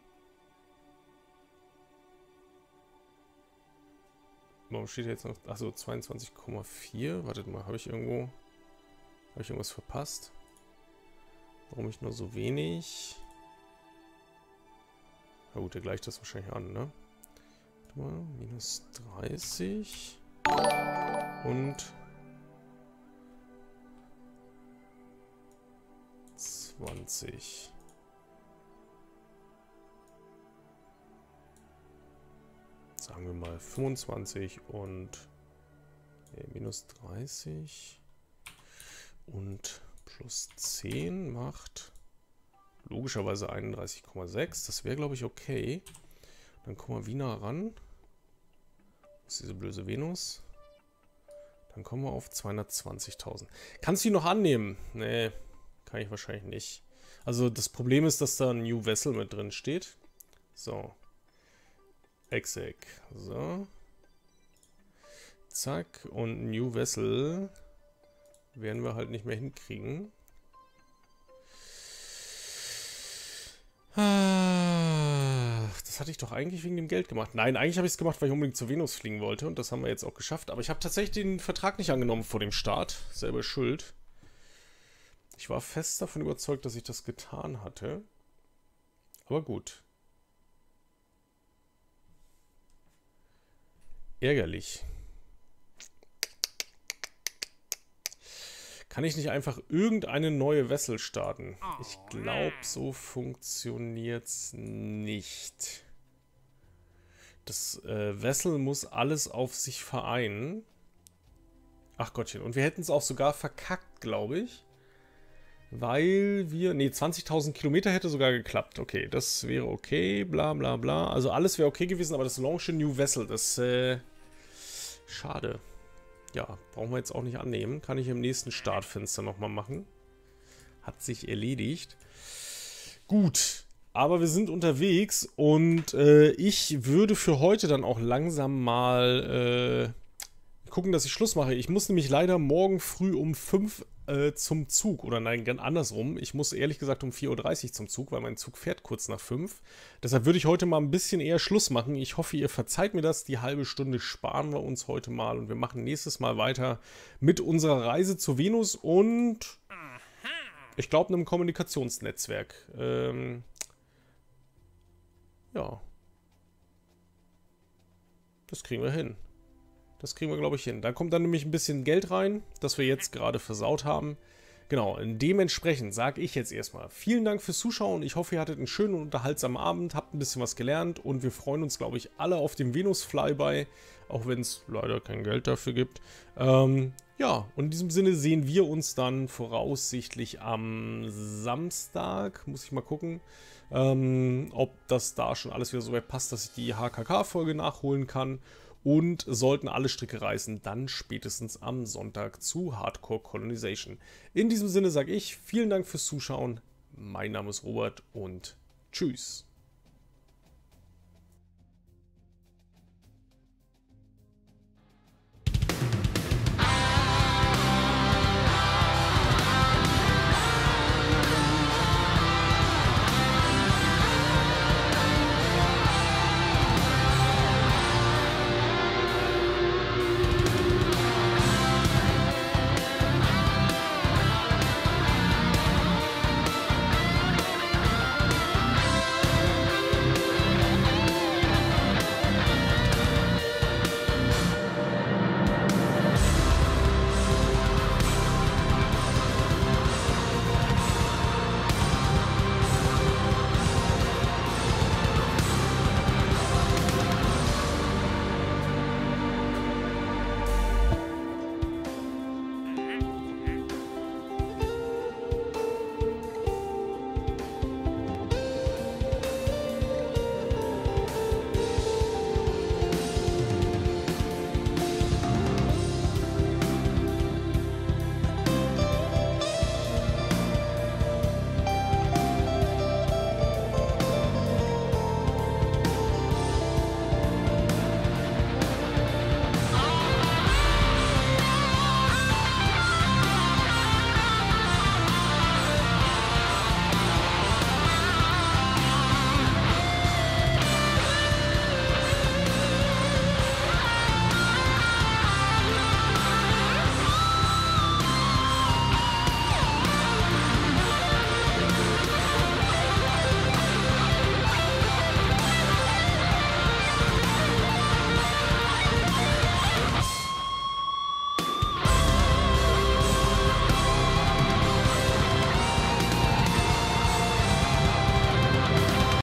Warum steht jetzt noch... Achso, 22,4. Wartet mal, habe ich irgendwo... Habe ich irgendwas verpasst? Warum ich nur so wenig... Na gut, der gleicht das wahrscheinlich an, ne? Warte mal, minus 30 und 20. Sagen wir mal 25 und minus 30 und plus 10 macht logischerweise 31,6. Das wäre, glaube ich, okay. Dann kommen wir wie nah ran. Das ist diese blöde Venus. Dann kommen wir auf 220.000. Kannst du die noch annehmen? Nee, kann ich wahrscheinlich nicht. Also das Problem ist, dass da ein New Vessel mit drin steht. So. Exec. So. Zack. Und New Vessel werden wir halt nicht mehr hinkriegen. Das hatte ich doch eigentlich wegen dem Geld gemacht. Nein, eigentlich habe ich es gemacht, weil ich unbedingt zur Venus fliegen wollte. Und das haben wir jetzt auch geschafft. Aber ich habe tatsächlich den Vertrag nicht angenommen vor dem Start. Selber schuld. Ich war fest davon überzeugt, dass ich das getan hatte. Aber gut. Ärgerlich. Kann ich nicht einfach irgendeine neue Vessel starten? Ich glaube, so funktioniert es nicht. Das Vessel muss alles auf sich vereinen. Ach Gottchen, und wir hätten es auch sogar verkackt, glaube ich. Weil wir... Ne, 20.000 Kilometer hätte sogar geklappt. Okay, das wäre okay, bla bla bla. Also alles wäre okay gewesen, aber das Launch a New Vessel, das... schade. Ja, brauchen wir jetzt auch nicht annehmen. Kann ich im nächsten Startfenster nochmal machen. Hat sich erledigt. Gut, aber wir sind unterwegs und ich würde für heute dann auch langsam mal gucken, dass ich Schluss mache. Ich muss nämlich leider morgen früh um 5 zum Zug. Oder nein, ganz andersrum. Ich muss ehrlich gesagt um 4:30 Uhr zum Zug, weil mein Zug fährt kurz nach 5. Deshalb würde ich heute mal ein bisschen eher Schluss machen. Ich hoffe, ihr verzeiht mir das. Die halbe Stunde sparen wir uns heute mal. Und wir machen nächstes Mal weiter mit unserer Reise zur Venus und ich glaube einem Kommunikationsnetzwerk. Ja. Das kriegen wir hin. Das kriegen wir, glaube ich, hin. Da kommt dann nämlich ein bisschen Geld rein, das wir jetzt gerade versaut haben. Genau, dementsprechend sage ich jetzt erstmal vielen Dank fürs Zuschauen. Ich hoffe, ihr hattet einen schönen und unterhaltsamen Abend, habt ein bisschen was gelernt und wir freuen uns, glaube ich, alle auf dem Venus-Flyby, auch wenn es leider kein Geld dafür gibt. Ja, und in diesem Sinne sehen wir uns dann voraussichtlich am Samstag, muss ich mal gucken, ob das da schon alles wieder so weit passt, dass ich die HKK-Folge nachholen kann. Und sollten alle Stricke reißen, dann spätestens am Sonntag zu Hardcore Colonization. In diesem Sinne sage ich vielen Dank fürs Zuschauen. Mein Name ist Robert und tschüss.